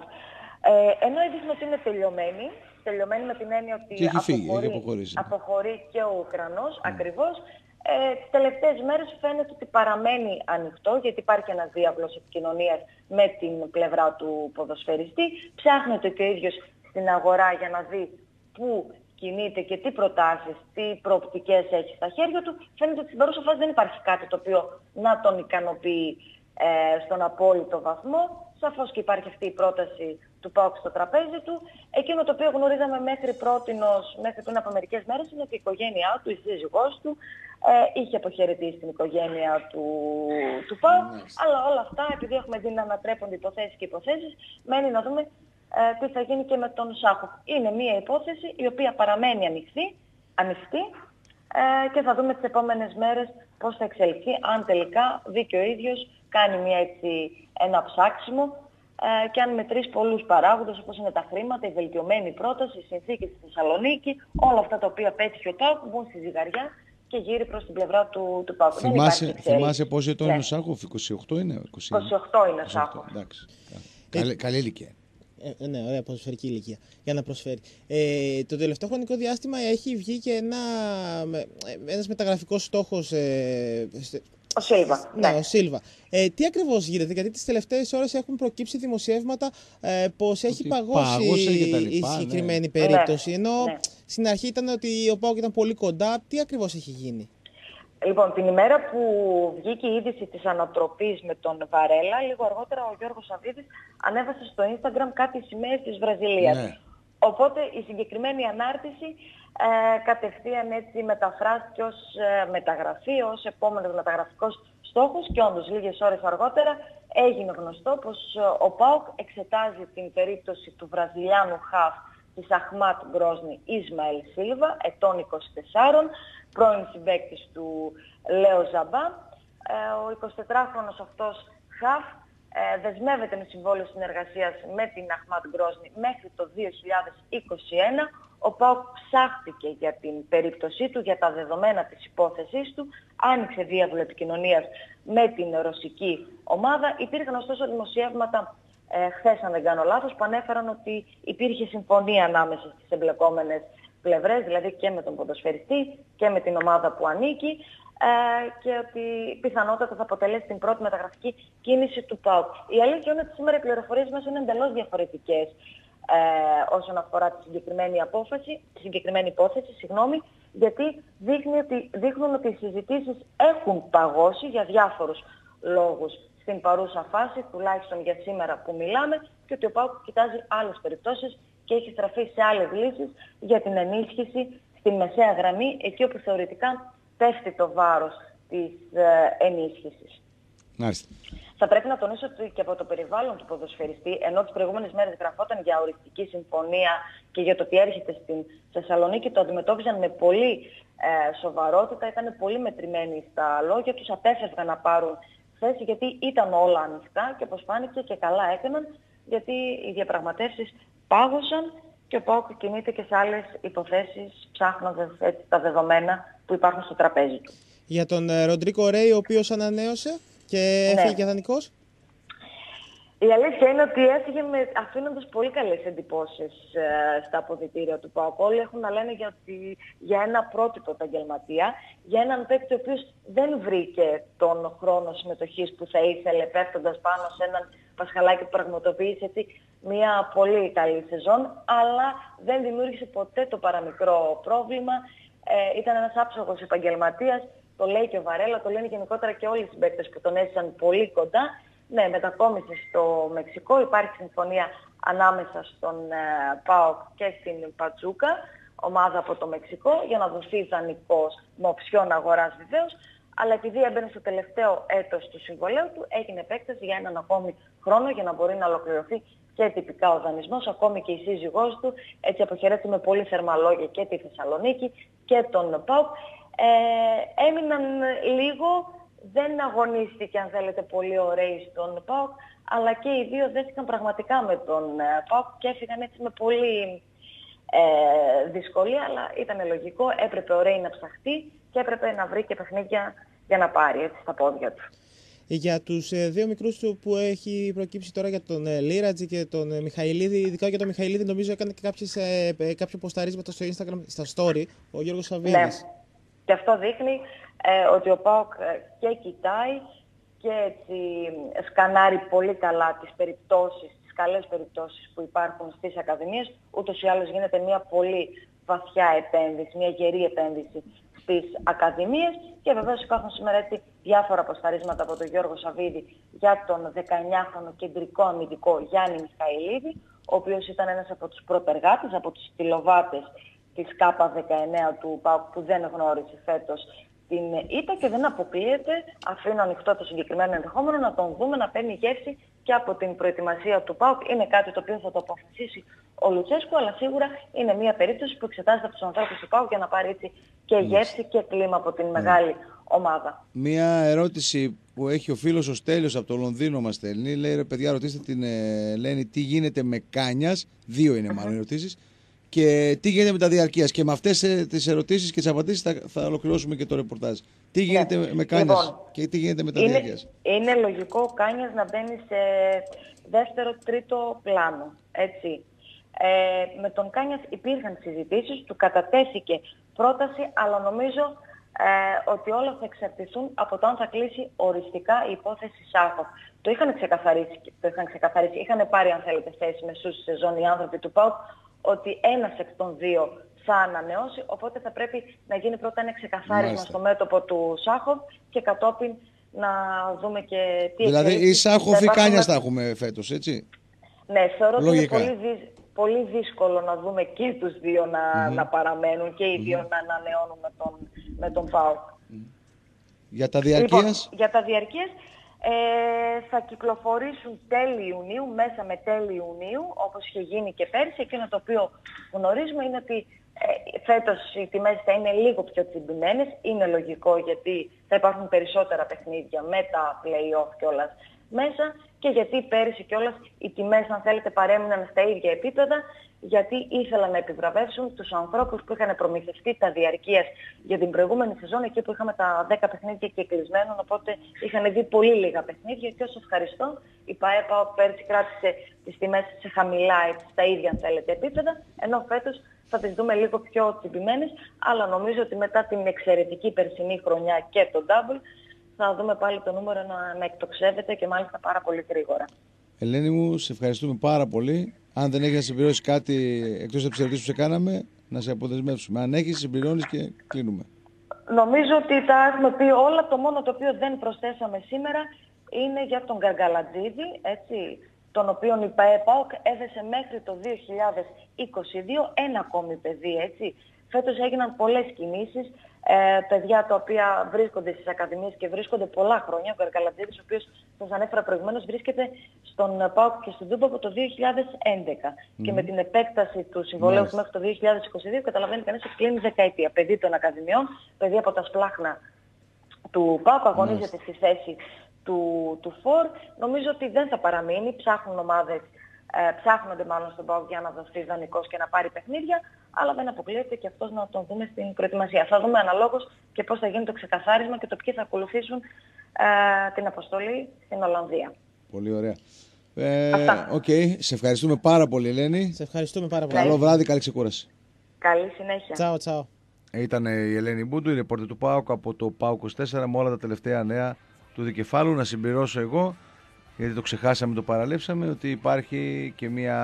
Ε, ενώ έδειχνε ότι είναι τελειωμένη, τελειωμένη με την έννοια ότι έχει φύγει, αποχωρεί, έχει αποχωρήσει. αποχωρεί και ο Ουκρανός, mm. ακριβώς, ε, τις τελευταίες μέρες φαίνεται ότι παραμένει ανοιχτό, γιατί υπάρχει ένας διάβλος επικοινωνίας με την πλευρά του ποδοσφαιριστή. Ψάχνεται και ο ίδιος στην αγορά για να δει πού κινείται και τι προτάσεις, τι προοπτικές έχει στα χέρια του. Φαίνεται ότι στην παρούσα φάση δεν υπάρχει κάτι το οποίο να τον ικανοποιεί ε, στον απόλυτο βαθμό. Σαφώς και υπάρχει αυτή η πρόταση του ΠΑΟΚ στο τραπέζι του. Εκείνο το οποίο γνωρίζαμε μέχρι πρότινος, μέχρι πριν από μερικές μέρες, είναι ότι η οικογένειά του, η σύζυγός του, ε, είχε αποχαιρετήσει την οικογένεια του, του ΠΑΟΚ. Mm. Αλλά όλα αυτά, επειδή έχουμε δει να ανατρέπονται υποθέσεις και υποθέσεις, μένει να δούμε ε, τι θα γίνει και με τον Σάχοφ. Είναι μια υπόθεση η οποία παραμένει ανοιχτή, ανοιχτή ε, και θα δούμε τις επόμενες μέρες πώς θα εξελιχθεί, αν τελικά δει και ο ίδιος, κάνει μια, έτσι, ένα ψάξιμο ε, και αν μετρήσει πολλούς παράγοντες όπως είναι τα χρήματα, η βελτιωμένη πρόταση, οι συνθήκες στη Θεσσαλονίκη, όλα αυτά τα οποία πέτυχε ο ΠΑΟΚ μπουν στη ζυγαριά και γύρει προς την πλευρά του, του ΠΑΟΚ. Θυμάσαι, θυμάσαι πόσο ετών είναι ο Σάχοφ? είκοσι οκτώ είναι? είκοσι οκτώ είναι ο Σάχοφ. Εντάξει. Καλή, καλή ηλικία. Ε, ναι, ωραία ποδοσφαιρική ηλικία για να προσφέρει. Ε, το τελευταίο χρονικό διάστημα έχει βγει και ένα, ένας μεταγραφικός στόχος. Ε, Ο Σίλβα. Ναι, ναι. ο Σίλβα. Ε, τι ακριβώς γίνεται, γιατί τις τελευταίες ώρες έχουν προκύψει δημοσιεύματα ε, πως έχει παγώσει η συγκεκριμένη ναι. περίπτωση. Ενώ ναι. στην αρχή ήταν ότι ο ΠΑΟΚ ήταν πολύ κοντά. Τι ακριβώς έχει γίνει? Λοιπόν, την ημέρα που βγήκε η είδηση της ανατροπής με τον Βαρέλα, λίγο αργότερα ο Γιώργος Σαββίδης ανέβασε στο Instagram κάτι σημαίες της Βραζιλίας. Ναι. Οπότε η συγκεκριμένη ανάρτηση ε, κατευθείαν έτσι μεταφράστηκε ως ε, μεταγραφή, ως επόμενος μεταγραφικός στόχος και όντως λίγες ώρες αργότερα έγινε γνωστό πως ε, ο ΠΑΟΚ εξετάζει την περίπτωση του Βραζιλιάνου χαφ της Αχμάτ Γκρόσνη Ισμαήλ Σίλβα, ετών είκοσι τεσσάρων, πρώην συμπαίκτης του Λέο Ζαμπά. Ε, ο εικοσιτετράχρονος αυτός χαφ ε, δεσμεύεται με συμβόλαιο συνεργασίας με την Αχμάτ Γκρόσνη μέχρι το δύο χιλιάδες είκοσι ένα. Ο ΠΑΟΚ ψάχτηκε για την περίπτωσή του, για τα δεδομένα της υπόθεσής του, άνοιξε διάβολο επικοινωνίας με την ρωσική ομάδα. Υπήρχαν ωστόσο δημοσιεύματα ε, χθες, αν δεν κάνω λάθος, που ανέφεραν ότι υπήρχε συμφωνία ανάμεσα στις εμπλεκόμενες πλευρές, δηλαδή και με τον ποδοσφαιριστή και με την ομάδα που ανήκει, ε, και ότι πιθανότατα θα αποτελέσει την πρώτη μεταγραφική κίνηση του ΠΑΟΚ. Η αλήθεια είναι ότι σήμερα οι πληροφορίες μας είναι εντελώς διαφορετικές ε, όσον αφορά τη συγκεκριμένη απόφαση, τη συγκεκριμένη υπόθεση, συγγνώμη, γιατί δείχνει ότι, δείχνουν ότι οι συζητήσεις έχουν παγώσει για διάφορους λόγους στην παρούσα φάση, τουλάχιστον για σήμερα που μιλάμε, και ότι ο ΠΑΟΚ κοιτάζει άλλες περιπτώσεις και έχει στραφεί σε άλλες λύσεις για την ενίσχυση στη μεσαία γραμμή, εκεί όπου θεωρητικά πέφτει το βάρος της ε, ενίσχυσης. Μάλιστα. Θα πρέπει να τονίσω ότι και από το περιβάλλον του ποδοσφαιριστή, ενώ τις προηγούμενες μέρες γραφόταν για οριστική συμφωνία και για το ότι έρχεται στην Θεσσαλονίκη, το αντιμετώπιζαν με πολύ ε, σοβαρότητα, ήταν πολύ μετρημένοι στα λόγια τους, απέφευγαν να πάρουν θέση γιατί ήταν όλα ανοιχτά και όπως φάνηκε και καλά έκαναν, γιατί οι διαπραγματεύσεις πάγωσαν και ο ΠΑΟΚ κινείται και σε άλλες υποθέσεις ψάχνοντας έτσι, τα δεδομένα που υπάρχουν στο τραπέζι του. Για τον ε, Ροντρίκο Ρέι, ο οποίος ανανέωσε και έφυγε και δανεικός. Η αλήθεια είναι ότι έφυγε με, αφήνοντας πολύ καλές εντυπώσεις ε, στα αποδυτήρια του ΠΑΟΚ. Όλοι έχουν να λένε για, ότι, για ένα πρότυπο επαγγελματία, για έναν παίκτη ο οποίος δεν βρήκε τον χρόνο συμμετοχής που θα ήθελε, πέφτοντας πάνω σε έναν Πασχαλάκη που πραγματοποίησε έτσι, μια πολύ καλή σεζόν, αλλά δεν δημιούργησε ποτέ το παραμικρό πρόβλημα. Ε, ήταν ένας άψογος επαγγελματίας, το λέει και ο Βαρέλα, το λένε γενικότερα και όλοι οι συμπαίκτες που τον έζησαν πολύ κοντά. Ναι, μετακόμισε στο Μεξικό, υπάρχει συμφωνία ανάμεσα στον ε, ΠΑΟΚ και στην Πατσούκα, ομάδα από το Μεξικό, για να δοθεί δανεικός με οψιόν αγοράς βεβαίως, αλλά επειδή έμπαινε στο τελευταίο έτος του συμβολέου του, έγινε επέκταση για έναν ακόμη χρόνο για να μπορεί να ολοκληρωθεί και τυπικά ο δανεισμός, ακόμη και η σύζυγός του, έτσι αποχαιρέτησε με πολύ θερμά λόγια και τη Θεσσαλονίκη και τον ΠΑΟΚ. Ε, έμειναν λίγο, δεν αγωνίστηκε αν θέλετε πολύ ωραίοι στον ΠΑΟΚ, αλλά και οι δύο δέθηκαν πραγματικά με τον ΠΑΟΚ και έφυγαν έτσι με πολύ ε, δυσκολία, αλλά ήταν λογικό, έπρεπε ο Ρέι να ψαχτεί και έπρεπε να βρει και παιχνίδια για να πάρει έτσι στα πόδια του. Για τους ε, δύο μικρούς του που έχει προκύψει τώρα για τον ε, Λίρατζη και τον ε, Μιχαηλίδη, ειδικά για τον Μιχαηλίδη νομίζω έκανε και κάποιες, ε, ε, κάποιο ποσταρίσματα στο Instagram, στα story, ο Γιώργος Σαββίδης. Ναι. Και αυτό δείχνει ε, ότι ο ΠΑΟΚ και κοιτάει και έτσι σκανάρει πολύ καλά τις περιπτώσεις, τις καλές περιπτώσεις που υπάρχουν στις ακαδημίες. Ούτως ή άλλως γίνεται μια πολύ βαθιά επένδυση, μια γερή επένδυση στις ακαδημίες και βεβαίως υπάρχουν σήμερα έτσι διάφορα αποσταρίσματα από τον Γιώργο Σαββίδη για τον δεκαεννιάχρονο κεντρικό αμυντικό Γιάννη Μιχαηλίδη, ο οποίος ήταν ένας από τους προτεργάτες, από τους στυλοβάτες της ΚΑΠΑ δεκαεννέα του ΠΑΟΚ που δεν γνώρισε φέτος την ήττα και δεν αποκλείεται, αφήνω ανοιχτό το συγκεκριμένο ενδεχόμενο, να τον δούμε να παίρνει γεύση και από την προετοιμασία του ΠΑΟΚ. Είναι κάτι το οποίο θα το αποφασίσει ο Λουτσέσκου, αλλά σίγουρα είναι μια περίπτωση που εξετάζεται από τους ανθρώπους του ΠΑΟΚ για να πάρει έτσι και γεύση και κλίμα από την μεγάλη ομάδα. Μια ερώτηση που έχει ο φίλος ο Στέλιος από το Λονδίνο μας στέλνει. Λέει ρε παιδιά, ρωτήστε την Ελένη τι γίνεται με Κάνιας. Δύο είναι μάλλον ερωτήσεις. Και τι γίνεται με τα διαρκείας. Και με αυτές τις ερωτήσεις και τις απαντήσεις θα, θα ολοκληρώσουμε και το ρεπορτάζ. Τι γίνεται ναι. με Κάνιας λοιπόν, και τι γίνεται με τα είναι, διαρκείας. Είναι λογικό ο Κάνιας να μπαίνει σε δεύτερο, τρίτο πλάνο. Έτσι. Ε, με τον Κάνιας υπήρχαν συζητήσεις, του κατατέθηκε πρόταση, αλλά νομίζω ε, ότι όλα θα εξαρτηθούν από το αν θα κλείσει οριστικά η υπόθεση Σάχοφ. Το είχαν ξεκαθαρίσει, το είχαν ξεκαθαρίσει, είχαν πάρει αν θέλετε θέση μεσούς στη σεζόν οι άνθρωποι του ΠΑΟΚ, ότι ένας εκ των δύο θα ανανεώσει, οπότε θα πρέπει να γίνει πρώτα ένα ξεκαθάρισμα Μάλιστα. στο μέτωπο του Σάχοφ και κατόπιν να δούμε και τι δηλαδή η Σάχοφ ή Κάνιας θα έχουμε φέτος, έτσι. Ναι, θεωρώ ότι είναι πολύ, δυσ... πολύ δύσκολο να δούμε και τους δύο να, mm-hmm. να παραμένουν και οι δύο mm-hmm. να ανανεώνουν με τον, με τον ΠΑΟΚ. Mm-hmm. Για τα διαρκείας. Λοιπόν, για τα διαρκείας ε, θα κυκλοφορήσουν τέλη Ιουνίου, μέσα με τέλη Ιουνίου, όπως είχε γίνει και πέρσι. Εκείνο το οποίο γνωρίζουμε είναι ότι ε, φέτος οι τιμές θα είναι λίγο πιο τσιμπημένες. Είναι λογικό γιατί θα υπάρχουν περισσότερα παιχνίδια με τα play-off κιόλας μέσα και γιατί πέρυσι κιόλας οι τιμές αν θέλετε παρέμειναν στα ίδια επίπεδα, γιατί ήθελαν να επιβραβεύσουν τους ανθρώπους που είχαν προμηθευτεί τα διαρκείας για την προηγούμενη σεζόν, εκεί που είχαμε τα δέκα παιχνίδια και κλεισμένων, οπότε είχαν δει πολύ λίγα παιχνίδια και ως ευχαριστώ η ΠΑΕΠΑ πέρυσι κράτησε τις τιμές σε χαμηλά, στα ίδια αν θέλετε επίπεδα, ενώ φέτος θα τις δούμε λίγο πιο τσιμπημένες, αλλά νομίζω ότι μετά την εξαιρετική περσινή χρονιά και το double θα δούμε πάλι το νούμερο να, να εκτοξεύεται και μάλιστα πάρα πολύ γρήγορα. Ελένη μου, σε ευχαριστούμε πάρα πολύ. Αν δεν έχεις να συμπληρώσεις κάτι εκτός από τις ερωτήσεις που σε κάναμε, να σε αποδεσμεύσουμε. Αν έχεις, συμπληρώνεις και κλείνουμε. Νομίζω ότι τα έχουμε πει όλα. Το μόνο το οποίο δεν προσθέσαμε σήμερα είναι για τον Γκαγκαλατζίδη, έτσι, τον οποίον η ΠΑΕΠΑΟΚ έδεσε μέχρι το δύο χιλιάδες είκοσι δύο ένα ακόμη παιδί, έτσι. Φέτος έγιναν πολλές κινήσεις. Ε, παιδιά τα οποία βρίσκονται στις ακαδημίες και βρίσκονται πολλά χρόνια. Ο Καρκαλατζίδης, ο οποίος σας ανέφερα προηγουμένως, βρίσκεται στον ΠΑΟΚ και στην Τούμπα από το δύο χιλιάδες έντεκα. Mm. Και με την επέκταση του συμβολέου του μέχρι το δύο χιλιάδες είκοσι δύο καταλαβαίνει κανείς ότι κλείνει δεκαετία. Παιδί των ακαδημιών, παιδί από τα σπλάχνα του ΠΑΟΚ, αγωνίζεται mm. στη θέση του, του Φορ. Νομίζω ότι δεν θα παραμείνει, ψάχνουν ομάδες. Ε, ψάχνονται μάλλον στον ΠΑΟΚ για να δοθεί δανεικός και να πάρει παιχνίδια, αλλά δεν αποκλείεται και αυτός να τον δούμε στην προετοιμασία. Θα δούμε αναλόγως και πώς θα γίνει το ξεκαθάρισμα και το ποιοι θα ακολουθήσουν ε, την αποστολή στην Ολλανδία. Πολύ ωραία. Ε, okay. Σε ευχαριστούμε πάρα πολύ, Ελένη. Σε ευχαριστούμε πάρα πολύ. Καλό βράδυ, καλή ξεκούραση. Καλή συνέχεια. Τσάω, τσάω. Ήταν η Ελένη Μπούντου, η ρεπόρτερ του ΠΑΟΚ από το ΠΑΟΚ είκοσι τέσσερα με όλα τα τελευταία νέα του δικεφάλου. Να συμπληρώσω εγώ, γιατί το ξεχάσαμε, το παραλείψαμε, ότι υπάρχει και μια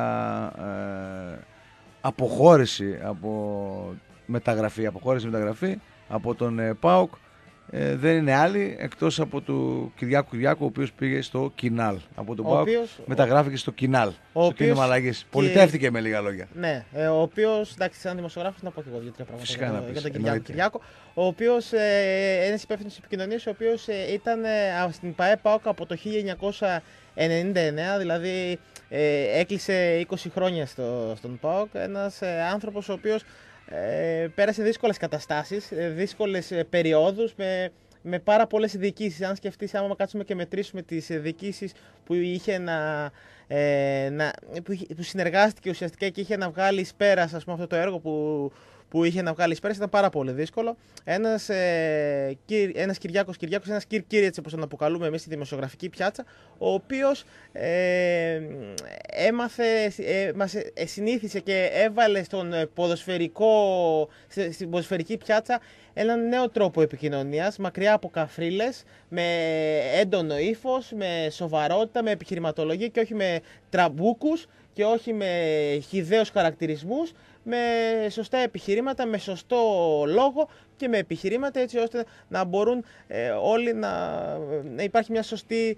ε, αποχώρηση από μεταγραφή, αποχώρηση μεταγραφή από τον ε, ΠΑΟΚ. Ε, δεν είναι άλλη εκτός από του Κυριάκου Κυριάκου, ο οποίος πήγε στο Κινάλ. Από τον ΠΑΟΚ οποίος... μεταγράφηκε στο Κινάλ, στο κίνημα αλλαγής. Και... Πολιτεύτηκε με λίγα λόγια. Ναι, ε, ο οποίος, εντάξει, σαν δημοσιογράφος να πω και εγώ δύο-τρία πράγματα Φυσικά για, να για τον πεις, Κυριάκο Κυριάκο, ο οποίος ε, ένας υπεύθυνος επικοινωνίας, ο οποίος ε, ήταν ε, στην ΠΑΕ ΠΑΟΚ από το χίλια εννιακόσια ενενήντα εννέα, δηλαδή ε, έκλεισε είκοσι χρόνια στο, στον ΠΑΟΚ, ένας ε, άνθρωπος ο οποίος Ε, πέρασε δύσκολες καταστάσεις, ε, δύσκολες ε, περιόδους με, με πάρα πολλές διοικήσεις. Αν σκεφτείς, άμα κάτσουμε και μετρήσουμε τις ε, διοικήσεις που είχε να, ε, να που, που συνεργάστηκε ουσιαστικά και είχε να βγάλει εις πέρας, ας πούμε, αυτό το έργο που, που είχε να βγάλει εις πέρας, ήταν πάρα πολύ δύσκολο. Ένας, ε, Κυρ, ένας Κυριάκος Κυριάκος, ένας Κυρ Κύριετς, όπως τον αποκαλούμε εμείς στη δημοσιογραφική πιάτσα, ο οποίος ε, έμαθε, ε, μας ε, συνήθισε και έβαλε στον ποδοσφαιρικό, στην ποδοσφαιρική πιάτσα έναν νέο τρόπο επικοινωνίας, μακριά από καφρίλες, με έντονο ύφος, με σοβαρότητα, με επιχειρηματολογία και όχι με τραμπούκους και όχι με χυδαίους χαρακτηρισμούς, με σωστά επιχειρήματα, με σωστό λόγο και με επιχειρήματα, έτσι ώστε να μπορούν ε, όλοι να, να υπάρχει μια σωστή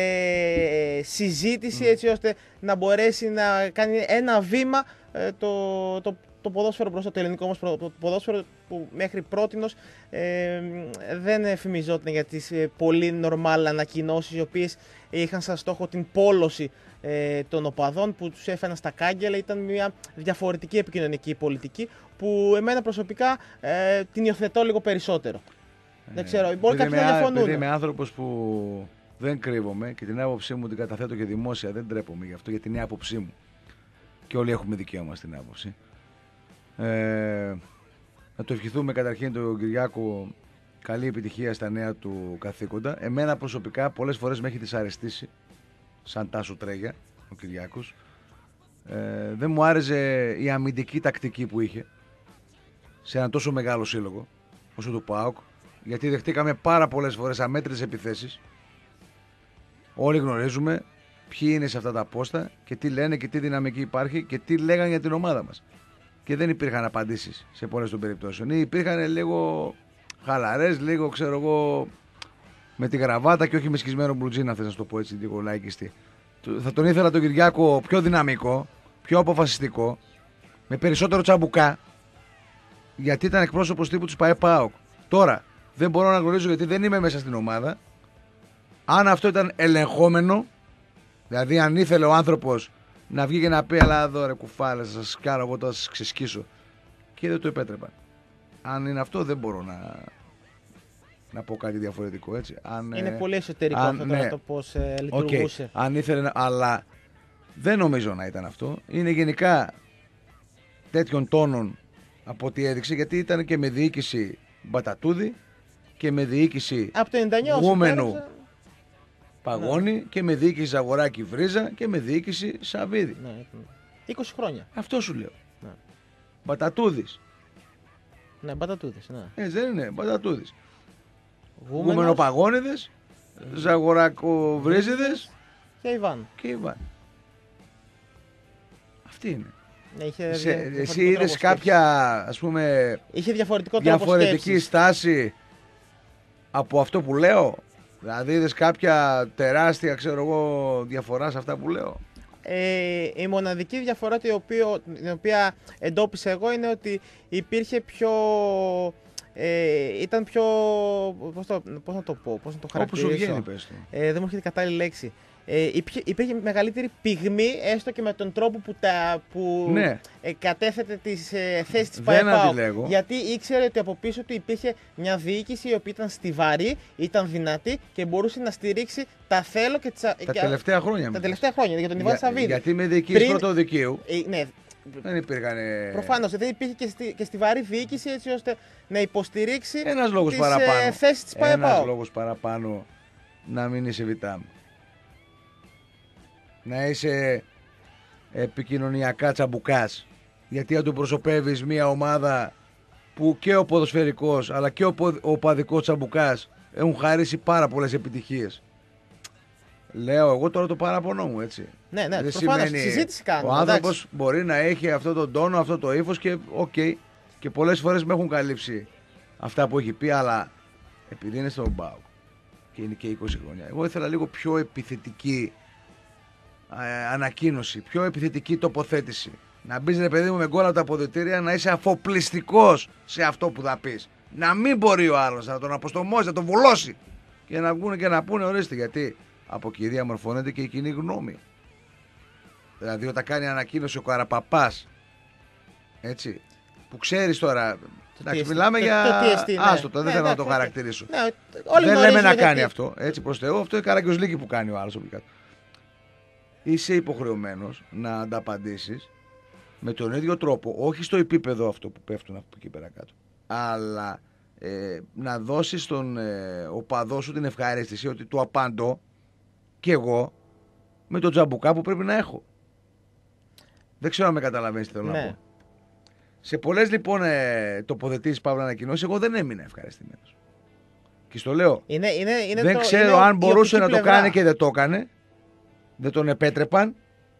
ε, συζήτηση, mm. έτσι ώστε να μπορέσει να κάνει ένα βήμα ε, το, το, το ποδόσφαιρο μπροστά, το ελληνικό μας ποδόσφαιρο, που μέχρι πρότινος ε, δεν εφημιζόταν για τις ε, πολύ νορμάλ ανακοινώσεις, οι οποίες είχαν σαν στόχο την πόλωση ε, των οπαδών που τους έφεραν στα κάγκελα. Ήταν μια διαφορετική επικοινωνική πολιτική που εμένα προσωπικά ε, την υιοθετώ λίγο περισσότερο. Ε, δεν ξέρω, μπορεί κάποιοι να διαφωνούν. Επειδή είμαι άνθρωπος που δεν κρύβομαι και την άποψή μου την καταθέτω και δημόσια, δεν τρέπομαι γι' αυτό, γιατί είναι η άποψή μου και όλοι έχουμε δικαίωμα στην άποψη. Ε, να το ευχηθούμε καταρχήν τον Κυριάκο καλή επιτυχία στα νέα του καθήκοντα. Εμένα προσωπικά πολλές φορές με έχει δυσαρεστήσει σαν Τάσο Τρέγια ο Κυριάκος. Ε, δεν μου άρεσε η αμυντική τακτική που είχε σε ένα τόσο μεγάλο σύλλογο όσο το ΠΑΟΚ, γιατί δεχτήκαμε πάρα πολλές φορές αμέτρητες επιθέσεις. Όλοι γνωρίζουμε ποιοι είναι σε αυτά τα πόστα και τι λένε και τι δυναμική υπάρχει και τι λέγανε για την ομάδα μας. Και δεν υπήρχαν απαντήσεις σε πολλές των περιπτώσεων. Ή υπήρχαν λίγο χαλαρές, λίγο ξέρω εγώ με τη γραβάτα και όχι με σκισμένο μπλουτζίνα, θες να το πω έτσι, λίγο λαϊκιστή. Θα τον ήθελα τον Κυριάκο πιο δυναμικό, πιο αποφασιστικό, με περισσότερο τσαμπουκά, γιατί ήταν εκπρόσωπος τύπου του ΠΑΕ ΠΑΟΚ. Τώρα δεν μπορώ να γνωρίζω, γιατί δεν είμαι μέσα στην ομάδα, αν αυτό ήταν ελεγχόμενο, δηλαδή αν ήθελε ο άνθρωπος να βγει και να πει, αλλά εδώ ρε κουφάλες, θα σας κάνω εγώ, θα σας ξεσκίσω, και δεν το επέτρεπαν. Αν είναι αυτό, δεν μπορώ να, να πω κάτι διαφορετικό, έτσι. Αν, είναι πολύ εσωτερικό αν, αυτό ναι, το πώς ε, λειτουργούσε. Okay, αν ήθελε, αλλά δεν νομίζω να ήταν αυτό. Είναι γενικά τέτοιων τόνων από ό,τι έδειξε, γιατί ήταν και με διοίκηση Μπατατούδη και με διοίκηση Γούμενου Παγώνη, ναι, και με διοίκηση Ζαγοράκη Βρίζα και με διοίκηση Σαββίδη. Ναι, είκοσι χρόνια. Αυτό σου λέω. Ναι. Μπατατούδης. Ναι, Μπατατούδης, ναι. Ε, δεν είναι, Μπατατούδης. Γούμενο Παγώνιδες, mm. Ζαγοράκο Βρίζιδες και Ιβάν. Και Ιβάν. Αυτή είναι. Ναι, είχε Σε, εσύ είδες κάποια, ας πούμε, είχε διαφορετικό διαφορετική σκέψης. στάση από αυτό που λέω? Δηλαδή είδες κάποια τεράστια, ξέρω εγώ, διαφορά σε αυτά που λέω? Ε, η μοναδική διαφορά την οποία, την οποία εντόπισα εγώ είναι ότι υπήρχε πιο ε, ήταν πιο. Πώς, το, πώς να το πω, πώς να το χαρακτηρίσω. Όπως σου βγαίνει, πες το. Ε, δεν μου έρχεται κατάλληλη λέξη. Ε, υπήρχε, υπήρχε μεγαλύτερη πυγμή, έστω και με τον τρόπο που, τα, που ναι. ε, κατέθετε τις ε, θέσεις της Δεν ΠΑΕΠΑΟ. αντιλέγω. Γιατί ήξερε ότι από πίσω του υπήρχε μια διοίκηση η οποία ήταν στιβαρή, ήταν δυνατή και μπορούσε να στηρίξει τα θέλω και τις, τα και, τελευταία χρόνια. Τα τελευταία χρόνια για τον Ιβάν Για, Σαββίδη. Γιατί με διοικήσεις Πριν... πρώτο δικαίου. Ε, ναι. Δεν υπήρχαν. Προφανώς δεν υπήρχε και, στη, και στιβαρή διοίκηση έτσι ώστε να υποστηρίξει Ένας λόγος τις παραπάνω. ε, θέσεις της ΠΑΕΠΑΟ. Ένας λόγος παραπάνω να μην είσαι βιτάμ. Να είσαι επικοινωνιακά τσαμπουκάς. Γιατί αντιπροσωπεύεις μια ομάδα που και ο ποδοσφαιρικός αλλά και ο, ο παδικός τσαμπουκάς έχουν χαρίσει πάρα πολλές επιτυχίες. Λέω εγώ τώρα το παραπονό μου, έτσι. Ναι, ναι, δεν προφανώς, σημαίνει συζήτηση κάνουμε. Ο άνθρωπος μπορεί να έχει αυτό τον τόνο, αυτό το ύφος και οκ. Okay, και πολλές φορές με έχουν καλύψει αυτά που έχει πει, αλλά επειδή είναι στον ΠΑΟΚ και είναι και είκοσι χρόνια, εγώ ήθελα λίγο πιο επιθετική ε, ανακοίνωση, πιο επιθετική τοποθέτηση. Να μπεις ρε παιδί μου με γκολ από τα αποδυτήρια, να είσαι αφοπλιστικός σε αυτό που θα πεις. Να μην μπορεί ο άλλος να τον αποστομώσει, να τον βουλώσει. Και να βγουν και να πούνε ορίστε, γιατί από εκεί διαμορφώνεται και η κοινή γνώμη. Δηλαδή όταν κάνει ανακοίνωση ο Καραπαπάς, έτσι, που ξέρεις τώρα, εντάξει, μιλάμε το, για το, το, ναι. Άστο, το, δεν ναι, θέλω ναι, να το ναι, χαρακτηρίσω. Ναι, δεν λέμε να κάνει αυτό, έτσι προς Θεού, αυτό είναι καραγκιόζλικη που κάνει ο άλλος ο Πικάτο. Είσαι υποχρεωμένος να ανταπαντήσεις με τον ίδιο τρόπο, όχι στο επίπεδο αυτό που πέφτουν από εκεί πέρα κάτω, αλλά ε, να δώσεις στον ε, οπαδό σου την ευχαρίστηση ότι του απάντω και εγώ με το τζαμπουκά που πρέπει να έχω. Δεν ξέρω αν με καταλαβαίνεις τι θέλω ναι. να πω. Σε πολλές λοιπόν ε, τοποθετήσεις παύλα ανακοινώσεις, εγώ δεν έμεινα ευχαριστημένος. Και στο λέω, είναι, είναι, είναι δεν το, ξέρω είναι αν μπορούσε να πλευρά. το κάνει και δεν το έκανε, δεν τον επέτρεπαν,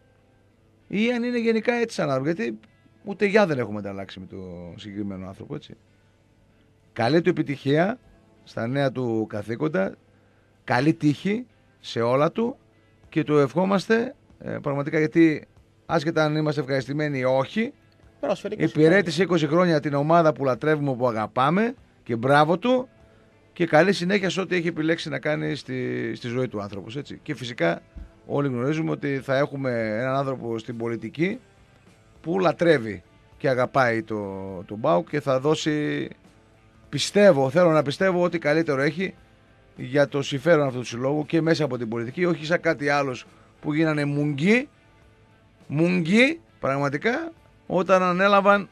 ή αν είναι γενικά έτσι σαν άνθρωπο. Γιατί ούτε γεια δεν έχουμε ανταλλάξει με το συγκεκριμένο άνθρωπο, έτσι. Καλή του επιτυχία στα νέα του καθήκοντα, καλή τύχη σε όλα του και του ευχόμαστε ε, πραγματικά, γιατί άσχετα αν είμαστε ευχαριστημένοι ή όχι, υπηρέτησε είκοσι χρόνια την ομάδα που λατρεύουμε, που αγαπάμε, και μπράβο του και καλή συνέχεια σε ό,τι έχει επιλέξει να κάνει στη, στη ζωή του άνθρωπος, έτσι. Και φυσικά όλοι γνωρίζουμε ότι θα έχουμε έναν άνθρωπο στην πολιτική που λατρεύει και αγαπάει το, τον ΠΑΟΚ και θα δώσει, πιστεύω, θέλω να πιστεύω, ότι καλύτερο έχει για το συμφέρον αυτού του συλλόγου και μέσα από την πολιτική, όχι σαν κάτι άλλος που γίνανε μουγγί, μουγγί πραγματικά, όταν ανέλαβαν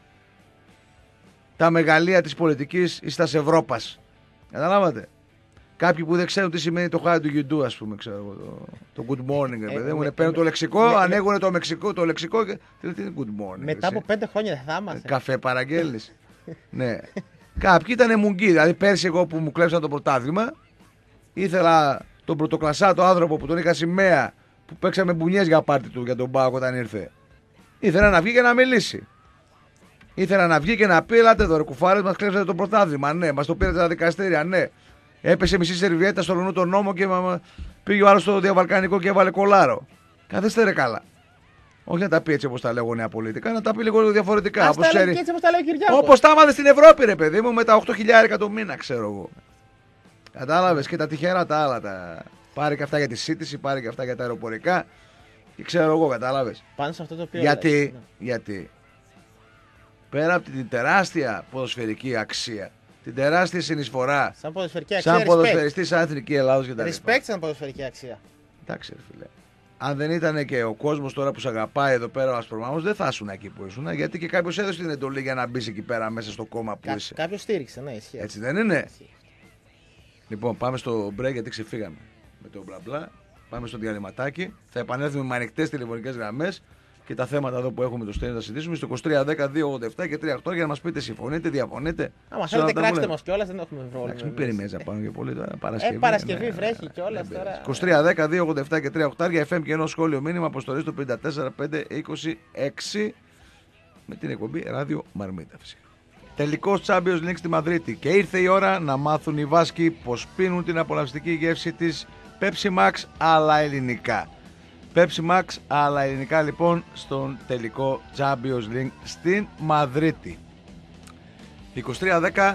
τα μεγαλεία της πολιτικής εις τας Ευρώπας. Καταλάβατε. Κάποιοι που δεν ξέρουν τι σημαίνει το χάρι του γιουντού, ας πούμε, ξέρω, το, το good morning, ε, παιδί μου, ε, παίρνουν το λεξικό, ε, ανοίγουν το, μεξικό, το λεξικό και τι είναι good morning. Μετά από πέντε χρόνια δεν θα ήμασταν. Καφέ παραγγέλνεις. Ναι. Κάποιοι ήταν μουγγί, δηλαδή πέρσι εγώ που μου κλέψαν το πρωτάθλημα, ήθελα τον πρωτοκλασσάτο άνθρωπο που τον είχα σημαία, που παίξαμε μπουνιές για πάρτι του για τον ΠΑΟΚ όταν ήρθε. Ήθελα να βγει και να μιλήσει. Ήθελα να βγει και να πει: ελάτε εδώ, ρε κουφάρες, μας κλέψατε το πρωτάθλημα. Ναι, μας το πήρατε τα δικαστήρια. Ναι. Έπεσε μισή σερβιέτα στο λουνού τον νόμο και πήγε ο άλλος στο διαβαλκανικό και έβαλε κολάρο. Καθίστε ρε καλά. Όχι να τα πει έτσι όπως τα λέγω νεαπολιτικά, να τα πει λίγο διαφορετικά. Όπως τα λέει και έτσι όπως τα λέει ο Κυριάκος. Όπως τα έμαθε στην Ευρώπη, ρε παιδί μου, με τα οκτώ χιλιάδες το μήνα, ξέρω εγώ. Κατάλαβες, και τα τυχερά τα άλλα. Τα... Πάρε και αυτά για τη σύντηση, πάρε και αυτά για τα αεροπορικά. Και ξέρω εγώ, κατάλαβες. Πάνω σε αυτό το οποίο γιατί, λες, ναι. γιατί πέρα από την τεράστια ποδοσφαιρική αξία, την τεράστια συνεισφορά σαν ποδοσφαιρική αξία, σαν ποδοσφαιριστής, σαν εθνική Ελλάδος κτλ. Respect σαν ποδοσφαιρική αξία. Εντάξει, ρε φίλε. Αν δεν ήταν και ο κόσμος τώρα που σε αγαπάει εδώ πέρα, ο Ασπρομάμος, δεν θα ήσουν εκεί που ήσουν. Γιατί και κάποιος έδωσε την εντολή για να μπει εκεί πέρα μέσα στο κόμμα που Κα, είσαι. Κάποιος στήριξε, ναι, ισχύει. Έτσι δεν είναι. Ισχύει. Λοιπόν, πάμε στο break γιατί ξεφύγαμε με το μπλα μπλα. Πάμε στο διαλυματάκι. Θα επανέλθουμε με ανοιχτές τηλεφωνικές γραμμές και τα θέματα εδώ που έχουμε το στέλνει θα συζητήσουμε στο είκοσι τρία δέκα δύο ογδόντα επτά και τριάντα οκτώ για να μας πείτε συμφωνείτε, διαφωνείτε. Άμα θέλετε, κράξτε μας κιόλας, δεν έχουμε πρόβλημα. Εντάξει, μην περιμένεις να πάμε και πολύ τώρα. Παρασκευή, ε, Παρασκευή ναι, βρέχει ναι, κιόλας ναι, τώρα. είκοσι τρία δέκα δύο ογδόντα επτά και τριάντα οκτώ για εφ εμ και ενό σχόλιο μήνυμα αποστολή στο πενήντα τέσσερα πέντε είκοσι έξι με την εκπομπή Ράδιο Μαρμίτα φυσικά. Τελικός Champions League στη Μαδρίτη και ήρθε η ώρα να μάθουν οι Βάσκοι πως πίνουν την απολαυστική γεύση της Pepsi Max αλλά ελληνικά. Pepsi Max αλλά ελληνικά λοιπόν στον τελικό Champions League στην Μαδρίτη. είκοσι τρία δέκα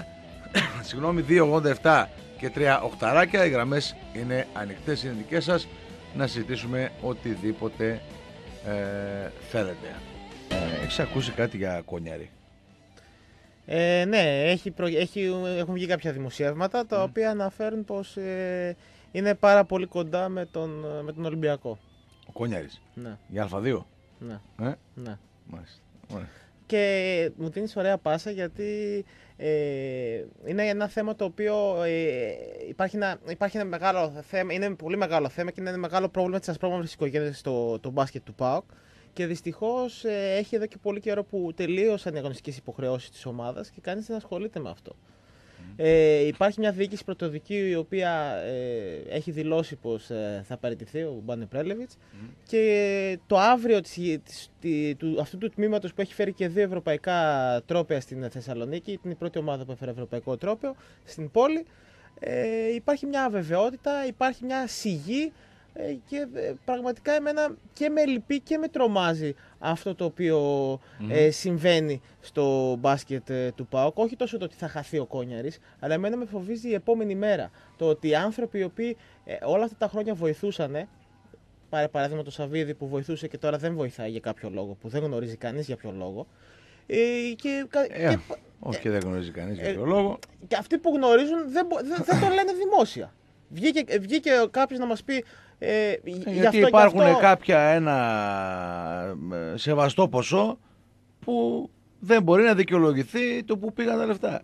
Συγγνώμη, δύο ογδόντα επτά και τρία οχταράκια. Οι γραμμές είναι ανοιχτές, είναι δικές σας. Να συζητήσουμε οτιδήποτε ε, θέλετε. Ε, έχεις ακούσει κάτι για Κόνιαρη? Ε, ναι, έχει προ... έχει... έχουν βγει κάποια δημοσιεύματα τα Mm. οποία αναφέρουν πως ε, είναι πάρα πολύ κοντά με τον, με τον Ολυμπιακό. Ο Κόνιαρης. Ναι, Για Α2. ναι, Ε? ναι. Μάλιστα. Ωραία. Και μου δίνεις ωραία πάσα γιατί ε, είναι ένα θέμα το οποίο ε, υπάρχει, ένα, υπάρχει ένα μεγάλο θέμα, είναι πολύ μεγάλο θέμα και είναι ένα μεγάλο πρόβλημα της ασπρόμαυρης οικογένειας στο το μπάσκετ του ΠΑΟΚ. Και δυστυχώς ε, έχει εδώ και πολύ καιρό που τελείωσαν οι αγωνιστικές υποχρεώσεις της ομάδας και κανείς δεν ασχολείται με αυτό. Mm. Ε, υπάρχει μια διοίκηση πρωτοδικείου η οποία ε, έχει δηλώσει πως ε, θα παραιτηθεί ο Μπάνε Πρέλεβιτς mm. και το αύριο της, της, της, του, αυτού του τμήματος που έχει φέρει και δύο ευρωπαϊκά τρόπαια στην Θεσσαλονίκη, την πρώτη ομάδα που έφερε ευρωπαϊκό τρόπαιο στην πόλη, ε, υπάρχει μια αβεβαιότητα, υπάρχει μια σιγή. Ε, και ε, πραγματικά εμένα και με λυπεί και με τρομάζει αυτό το οποίο mm-hmm. ε, συμβαίνει στο μπάσκετ ε, του ΠΑΟΚ. Όχι τόσο το ότι θα χαθεί ο Κόνιαρης, αλλά εμένα με φοβίζει η επόμενη μέρα. Το ότι οι άνθρωποι οι οποίοι ε, όλα αυτά τα χρόνια βοηθούσαν, πάρε παράδειγμα το Σαββίδη που βοηθούσε και τώρα δεν βοηθάει για κάποιο λόγο, που δεν γνωρίζει κανείς για ποιο λόγο. Ε, και, ε, και, όχι και δεν γνωρίζει κανείς ε, για ποιο λόγο. Και αυτοί που γνωρίζουν δεν, δεν, δεν το λένε δημόσια. Βγήκε, βγήκε κάποιος να μας πει Ε, ε, γιατί αυτό υπάρχουν αυτό... κάποια ένα σεβαστό ποσό που δεν μπορεί να δικαιολογηθεί το που πήγαν τα λεφτά.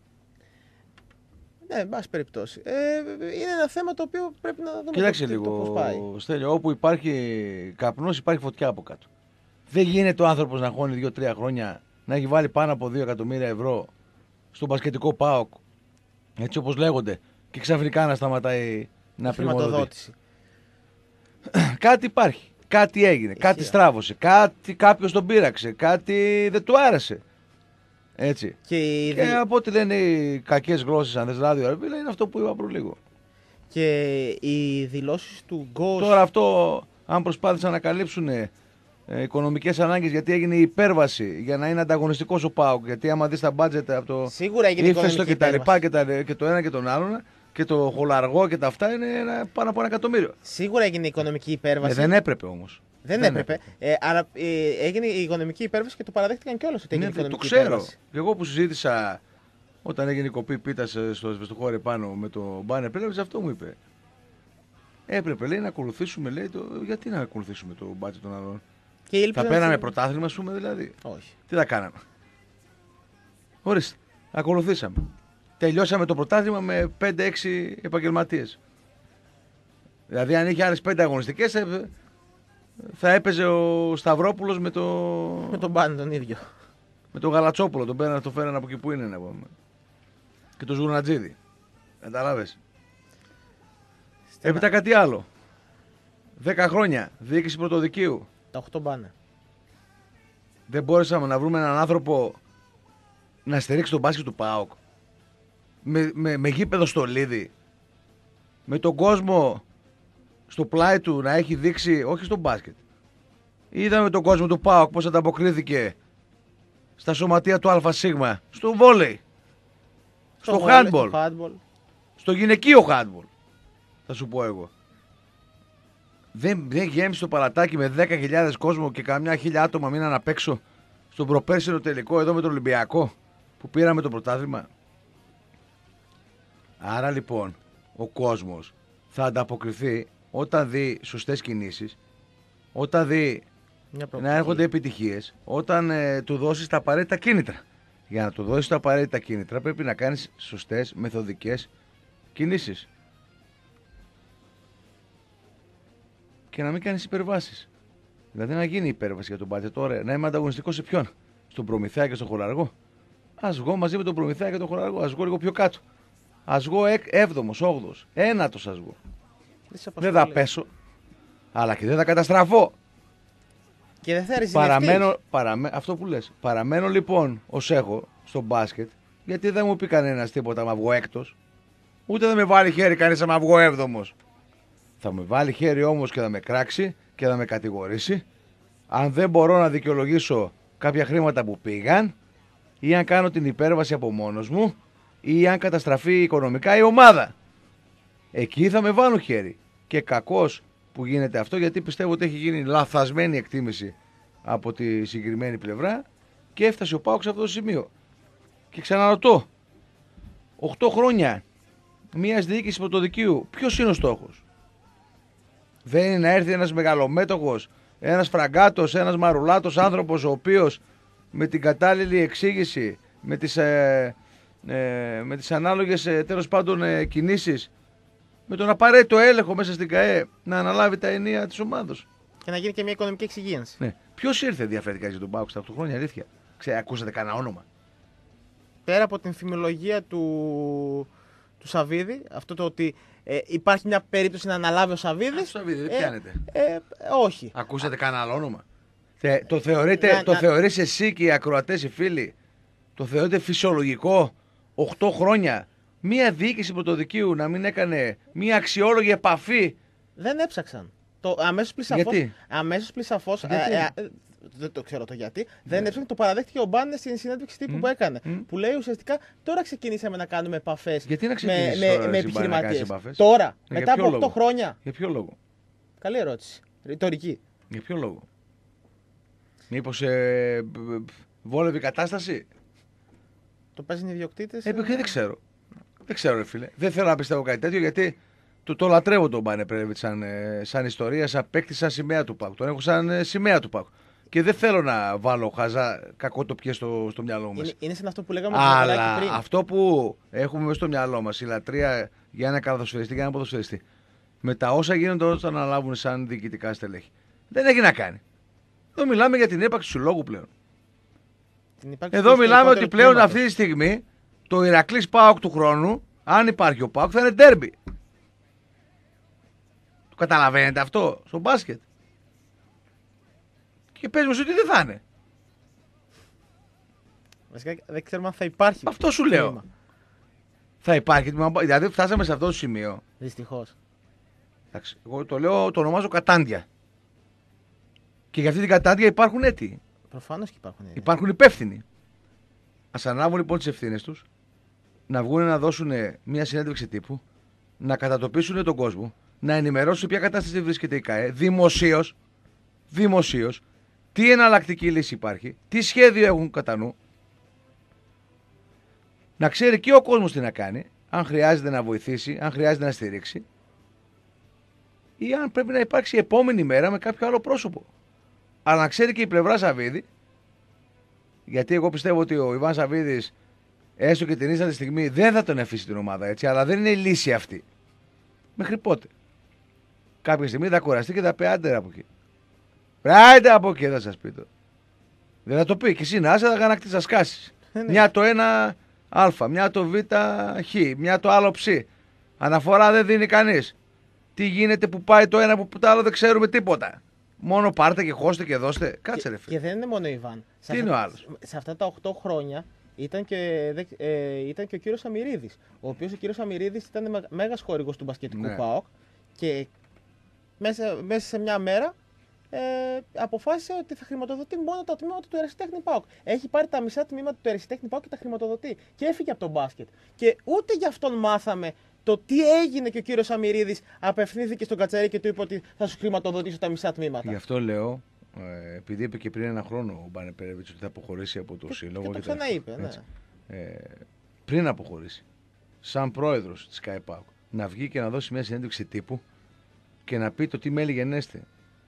Ναι, εν πάση περιπτώσει. Ε, είναι ένα θέμα το οποίο πρέπει να δούμε. Κοιτάξτε το, λίγο, το πώς πάει. Στέλιο, όπου υπάρχει καπνός υπάρχει φωτιά από κάτω. Δεν γίνεται ο άνθρωπος να χώνει δύο τρία χρόνια να έχει βάλει πάνω από δύο εκατομμύρια ευρώ στον μπασκετικό ΠΑΟΚ, έτσι όπως λέγονται, και ξαφνικά να σταματάει να χρηματοδότηση. Κάτι υπάρχει, κάτι έγινε, Ισχύα. κάτι στράβωσε, κάτι κάποιος τον πείραξε, κάτι δεν του άρεσε. Έτσι. Και, και από ό,τι λένε οι κακές γλώσσες, αν θες ράδιο, είναι αυτό που είπα πριν λίγο. Και οι δηλώσεις του Γκος... Τώρα αυτό, αν προσπάθησαν να καλύψουν ε, οικονομικές ανάγκες, γιατί έγινε η υπέρβαση για να είναι ανταγωνιστικός ο ΠΑΟΚ, γιατί άμα δεις τα μπάτζετ από το Σίγουρα έγινε ύφεστο και τα λοιπά και, τα, και το ένα και τον άλλον, και το χολαργό και τα αυτά είναι ένα, πάνω από ένα εκατομμύριο. Σίγουρα έγινε η οικονομική υπέρβαση. Ε, δεν έπρεπε όμως. Δεν, δεν έπρεπε. έπρεπε. Ε, αλλά ε, έγινε η οικονομική υπέρβαση και το παραδέχτηκαν κιόλας ότι έγινε ναι, η οικονομική το ξέρω. υπέρβαση. Και εγώ που συζήτησα όταν έγινε η κοπή πίτας στο Σβεστοχώρι πάνω με το Μπάνε Πρέλεβιτς, αυτό μου είπε. Έπρεπε, λέει, να ακολουθήσουμε, λέει, το... γιατί να ακολουθήσουμε το μπάτσετ των άλλων. Και θα παίρναμε να... πρωτάθλημα, ας πούμε, δηλαδή. Όχι. Τι θα κάναμε. Ορίστε, ακολουθήσαμε. Τελειώσαμε το πρωτάθλημα με πέντε έξι επαγγελματίες. Δηλαδή, αν είχε άλλες πέντε αγωνιστικές, θα έπαιζε ο Σταυρόπουλος με το. Με τον Μπάνε τον ίδιο. Με τον Γαλατσόπουλο, τον πέραν, το φέραν από εκεί που είναι, να πούμε. Και τον Ζουρνατζίδη. Καταλάβες. Έπειτα κάτι άλλο. Δέκα χρόνια διοίκηση πρωτοδικείου. Τα οχτώ Μπάνε. Δεν μπόρεσαμε να βρούμε έναν άνθρωπο να στηρίξει τον μπάσκετ του ΠΑΟΚ. Με, με, με γήπεδο στολίδι. Με τον κόσμο στο πλάι του να έχει δείξει, όχι στο μπάσκετ. Είδαμε τον κόσμο του ΠΑΟΚ πώς ανταποκρίθηκε στα σωματεία του ΑΣ, στο βόλεϊ, στο, στο handball, handball, στο γυναικείο handball, θα σου πω εγώ. Δεν, δεν γέμισε το παλατάκι με δέκα χιλιάδες κόσμο και καμιά χίλια άτομα μείναν απ' έξω στον προπέρσινο τελικό εδώ με τον Ολυμπιακό που πήραμε το πρωτάθλημα. Άρα λοιπόν ο κόσμος θα ανταποκριθεί όταν δει σωστές κινήσεις, όταν δει να έρχονται επιτυχίες, όταν ε, του δώσεις τα απαραίτητα κίνητρα. Για να του δώσεις τα απαραίτητα κίνητρα πρέπει να κάνεις σωστές μεθοδικές κινήσεις. Και να μην κάνεις υπερβάσεις. Δηλαδή να γίνει υπέρβαση για τον μπάτσετ. Τώρα να είμαι ανταγωνιστικός σε ποιον? Στον Προμηθέα και στον Χολαργό. Ας βγω μαζί με τον Προμηθέα και τον Χολαργό. Ας βγω λίγο πιο κάτω. Ας βγω έβδομος, όγδοος, ένατος ας βγω. Δεν θα πέσω, αλλά και δεν θα καταστραφώ. Και δεν θα παραμένω, παραμέ, αυτό που λες. Παραμένω λοιπόν ως έχω στο μπάσκετ, γιατί δεν μου πει κανένας τίποτα να βγω έκτος. Ούτε δεν με βάλει χέρι κανείς να βγω έβδομος. Θα με βάλει χέρι όμως και θα με κράξει και θα με κατηγορήσει αν δεν μπορώ να δικαιολογήσω κάποια χρήματα που πήγαν, ή αν κάνω την υπέρβαση από μόνος μου, ή αν καταστραφεί οικονομικά η ομάδα. Εκεί θα με βάλουν χέρι. Και κακώς που γίνεται αυτό, γιατί πιστεύω ότι έχει γίνει λαθασμένη εκτίμηση από τη συγκεκριμένη πλευρά και έφτασε ο ΠΑΟΚ σε αυτό το σημείο. Και ξαναρωτώ, οκτώ χρόνια μιας διοίκησης πρωτοδικείου, ποιος είναι ο στόχος? Δεν είναι να έρθει ένας μεγαλομέτωχος, ένας φραγκάτος, ένας μαρουλάτος άνθρωπος, ο οποίος με την κατάλληλη εξήγηση, με τις, ε, ε, με τις ανάλογες ε, τέλος πάντων ε, κινήσεις, με τον απαραίτητο έλεγχο μέσα στην ΚΑΕ να αναλάβει τα ενία της ομάδος. Και να γίνει και μια οικονομική εξυγίανση. Ναι. Ποιος ήρθε διαφορετικά για τον ΠΑΟΚ στα οκτώ χρόνια, αλήθεια? Ξέ, ακούσατε κανένα όνομα? Πέρα από την φημολογία του, του Σαββίδη, αυτό το ότι ε, υπάρχει μια περίπτωση να αναλάβει ο Σαββίδης. Α, Σαββίδη, δεν πιάνετε. Ε, ε, όχι. Ακούσατε κανένα άλλο όνομα? Θε, το θεωρείτε, να, το να... θεωρείς εσύ και οι ακροατές, οι φίλοι, το θεωρείτε φυσιολογικό οκτώ χρόνια μία διοίκηση πρωτοδικείου να μην έκανε μία αξιόλογη επαφή? Δεν έψαξαν. Το αμέσως πλησαφώς. Γιατί? Αμέσως πλησαφώς. Ε, ε, ε, δεν το ξέρω το γιατί. Ναι. Δεν έψαξαν. Το παραδέχτηκε ο Μπάνε στην συνέντευξη τύπου mm. που έκανε. Mm. Που λέει ουσιαστικά τώρα ξεκινήσαμε να κάνουμε επαφές. Γιατί να με, με, με επιχειρηματίες. Τώρα, ναι, μετά από οκτώ χρόνια. Για ποιο λόγο? Καλή ερώτηση. Ρητορική. Για ποιο λόγο? Μήπως ε, βόλευε η κατάσταση? Το παίζουν οι ιδιοκτήτες. Ε, δεν ξέρω. Δεν ξέρω, ρε φίλε. Δεν θέλω να πιστεύω κάτι τέτοιο, γιατί το, το λατρεύω τον Μπάνε Πρέβιτ σαν, σαν ιστορία, σαν παίκτη, σαν σημαία του ΠΑΟΚ. Τον έχω σαν σημαία του ΠΑΟΚ. Και δεν θέλω να βάλω χαζά κακό το πιέ στο, στο μυαλό μας. Είναι, είναι σαν αυτό που λέγαμε Αλλά πριν. Αυτό που έχουμε μέσα στο μυαλό μας, η λατρεία για ένα καλαθοσφαιριστή, για ένα ποδοσφαιριστή, με τα όσα γίνονται όταν αναλάβουν σαν διοικητικά στελέχη, δεν έχει να κάνει. Εδώ μιλάμε για την ύπαρξη του λόγου πλέον. Εδώ μιλάμε ότι πλέον κλίματος. Αυτή τη στιγμή το Ηρακλής ΠΑΟΚ του χρόνου, αν υπάρχει ο ΠΑΟΚ, θα είναι ντέρμπι. Το καταλαβαίνετε αυτό στο μπάσκετ? Και πες μας ότι δεν θα είναι. Βασικά δεν ξέρουμε αν θα υπάρχει. Αυτό σου λέω. Τμήμα. Θα υπάρχει. Δηλαδή φτάσαμε σε αυτό το σημείο. Δυστυχώς. Εντάξει, εγώ το λέω, το ονομάζω κατάντια. Και για αυτή την κατάντια υπάρχουν έτοιοι. Προφανώς και υπάρχουν έτοιοι. Υπάρχουν υπεύθυνοι. Ας αναλάβουν λοιπόν τις ευθύνες τους, να βγουν να δώσουν μια συνέντευξη τύπου, να κατατοπίσουν τον κόσμο, να ενημερώσουν ποια κατάσταση βρίσκεται η ΚΑΕ, δημοσίως, δημοσίως, τι εναλλακτική λύση υπάρχει, τι σχέδιο έχουν κατά νου, να ξέρει και ο κόσμος τι να κάνει, αν χρειάζεται να βοηθήσει, αν χρειάζεται να στηρίξει, ή αν πρέπει να υπάρξει η επόμενη μέρα με κάποιο άλλο πρόσωπο. Αλλά να ξέρει και η πλευρά Σαββίδη, γιατί εγώ πιστεύω ότι ο Ιβάν Σαββίδης, έστω και την ίστατη στιγμή, δεν θα τον αφήσει την ομάδα έτσι, αλλά δεν είναι η λύση αυτή. Μέχρι πότε? Κάποια στιγμή θα κουραστεί και θα πει άντε από εκεί. Άντε από εκεί, θα σας πει το. Δεν θα το πει. Και εσύ να είσαι, θα γανακτήσεις, θα σκάσεις. Μια το ένα α, μια το β χ, μια το άλλο ψ. Αναφορά δεν δίνει κανείς. Τι γίνεται που πάει το ένα που το άλλο δεν ξέρουμε τίποτα. Μόνο πάρτε και χώστε και δώστε. Κάτσε ρε φίλε. Και δεν είναι μόνο ο Ιβάν. Τι είναι ο άλλος? Σε αυτά τα οκτώ χρόνια ήταν και, ε, ήταν και ο κύριος Αμυρίδης. Ο οποίος ο κύριος Αμυρίδης ήταν μέγας χορηγός του μπασκετικού ναι. ΠΑΟΚ και μέσα, μέσα σε μια μέρα ε, αποφάσισε ότι θα χρηματοδοτεί μόνο τα τμήματα του Ερασιτέχνη ΠΑΟΚ. Έχει πάρει τα μισά τμήματα του Ερασιτέχνη ΠΑΟΚ και τα χρηματοδοτεί. Και έφυγε από τον μπάσκετ. Και ούτε γι' αυτόν μάθαμε το τι έγινε και ο κύριος Αμυρίδης απευθύνθηκε στον Κατσαρί και του είπε ότι θα σου χρηματοδοτήσω τα μισά τμήματα. Γι' αυτό λέω, ε, επειδή είπε και πριν ένα χρόνο ο Μπάνε Πρέβιτς ότι θα αποχωρήσει από το και, σύλλογο. Και το ξαναείπε, ναι. Ε, πριν αποχωρήσει, σαν πρόεδρος της ΚΑΕ ΠΑΟΚ, να βγει και να δώσει μια συνέντευξη τύπου και να πει το τι μέλη γενέστε.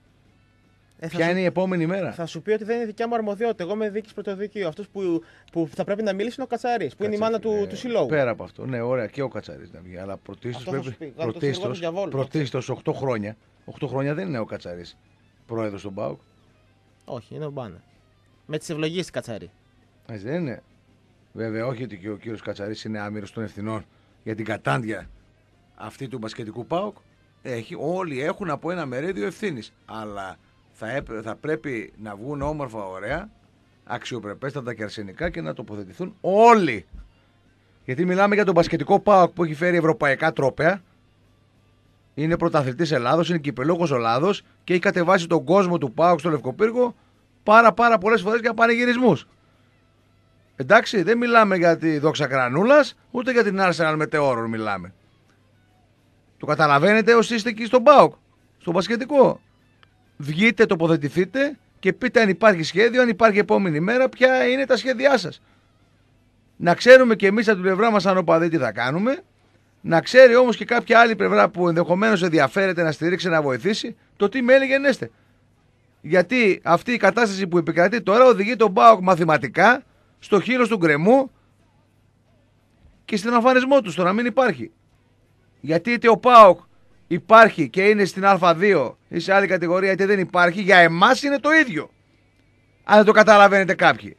Ε, Ποια σου... είναι η επόμενη μέρα? Θα σου πει ότι δεν είναι δικιά μου αρμοδιότητα. Εγώ είμαι διοίκηση πρωτοδικείου. Αυτό που, που θα πρέπει να μιλήσει είναι ο Κατσαρής, που είναι η μάνα του, ε, του συλλόγου. Πέρα από αυτό. Ναι, ωραία, και ο Κατσαρής να βγει. Αλλά πρωτίστως πρέπει. Πρωτίστως, πρωτίστως οκτώ χρόνια. οκτώ χρόνια δεν είναι ο Κατσαρής πρόεδρος του ΠΑΟΚ. Όχι, είναι ο Μπάνε. Με τις ευλογίες του Κατσαρή. Έτσι δεν είναι? Βέβαια, όχι ότι και ο κύριος Κατσαρής είναι άμυρος των ευθυνών για την κατάντια αυτή του μπασκετικού ΠΑΟΚ. Έχει, όλοι έχουν από ένα μερίδιο ευθύνης. Αλλά θα, έπ, θα πρέπει να βγουν όμορφα, ωραία, αξιοπρεπέστατα και αρσενικά και να τοποθετηθούν όλοι. Γιατί μιλάμε για τον μπασκετικό ΠΑΟΚ που έχει φέρει ευρωπαϊκά τρόπαια. Είναι πρωταθλητής Ελλάδος, είναι κυπελούχος Ελλάδος και έχει κατεβάσει τον κόσμο του ΠΑΟΚ στο Λευκοπύργο πάρα πάρα πολλές φορές για πανηγυρισμούς. Εντάξει, δεν μιλάμε για τη Δόξα Κρανούλας, ούτε για την Arsenal Μετεώρων μιλάμε. Το καταλαβαίνετε όσοι είστε εκεί στον ΠΑΟΚ, στο μπασκετικό. Βγείτε, τοποθετηθείτε και πείτε αν υπάρχει σχέδιο, αν υπάρχει επόμενη μέρα, ποια είναι τα σχέδιά σας. Να ξέρουμε και εμείς από την πλευρά μας, αν οπαδοί, τι θα κάνουμε. Να ξέρει όμως και κάποια άλλη πλευρά που ενδεχομένως ενδιαφέρεται να στηρίξει, να βοηθήσει, το τι μέλη γενέστε. Γιατί αυτή η κατάσταση που επικρατεί τώρα οδηγεί τον ΠΑΟΚ μαθηματικά στο χείλος του γκρεμού και στην εμφανισμό του, στο να μην υπάρχει. Γιατί είτε ο ΠΑΟΚ υπάρχει και είναι στην Α2 ή σε άλλη κατηγορία, είτε δεν υπάρχει, για εμάς είναι το ίδιο. Αν δεν το καταλαβαίνετε κάποιοι.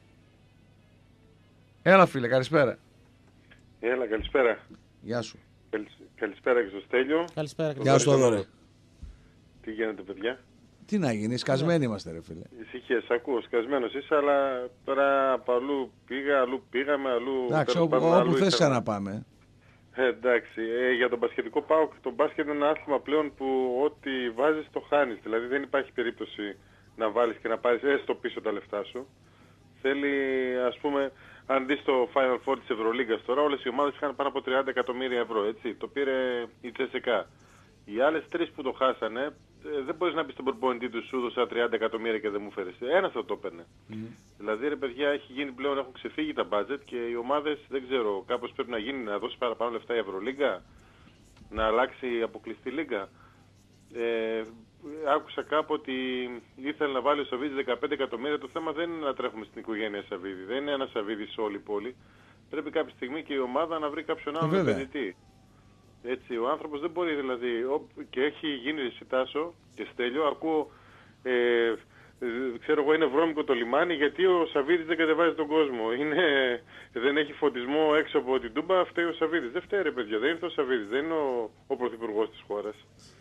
Έλα φίλε, καλησπέρα. Έλα, καλησπέρα. Γεια σου. Καλησπέρα και στο Στέλιο. Καλησπέρα. Γεια σου Θόδωρε. Τι γίνεται, παιδιά? Τι να γίνει, σκασμένοι είμαστε ρε φίλε. Ησυχίες, ακούω, σκασμένος είσαι, αλλά τώρα από αλλού πήγα, αλλού πήγαμε, αλλού... Εντάξει, τέλος όπου, πάντων, όπου αλλού θες ήθελα. να πάμε. Ε, εντάξει, ε, για τον μπασκετικό ΠΑΟΚ, το μπάσκετ είναι ένα άθλημα πλέον που ό,τι βάζεις το χάνεις. Δηλαδή δεν υπάρχει περίπτωση να βάλεις και να πάρεις έστω πίσω τα λεφτά σου. Θέλει, ας πούμε, αν δεις το Final Four της Ευρωλίγκας τώρα, όλες οι ομάδες είχαν πάνω από τριάντα εκατομμύρια ευρώ, έτσι. Το πήρε η Τσέσσεκα. Οι άλλες τρεις που το χάσανε, ε, δεν μπορείς να πεις στον προπονητή του, σου δώσα τριάντα εκατομμύρια και δεν μου φέρεις. Ένας θα το έπαιρνε. Mm. Δηλαδή ρε παιδιά, έχει γίνει πλέον, έχουν ξεφύγει τα budget και οι ομάδες, δεν ξέρω, κάπως πρέπει να γίνει, να δώσει παραπάνω λεφτά η Ευρωλίγκα, να αλλάξει η αποκλειστή λίγκα. Ε, άκουσα κάπου ότι ήθελε να βάλει ο Σαββίδης δεκαπέντε εκατομμύρια. Το θέμα δεν είναι να τρέχουμε στην οικογένεια Σαββίδη. Δεν είναι ένα Σαββίδη σε όλη η πόλη. Πρέπει κάποια στιγμή και η ομάδα να βρει κάποιον άλλον επενδυτή. Έτσι, ο άνθρωπος δεν μπορεί δηλαδή, και έχει γίνει ρησιτάσο και Στέλιο, ακούω, ε, ξέρω εγώ, είναι βρώμικο το λιμάνι γιατί ο Σαββίδης δεν κατεβάζει τον κόσμο. Είναι, δεν έχει φωτισμό έξω από την Τούμπα, φταίει ο Σαββίδης. Δεν φταίει ρε παιδιά, δεν είναι ο Σαββίδης, δεν είναι ο, ο πρωθυπουργός της χώρας.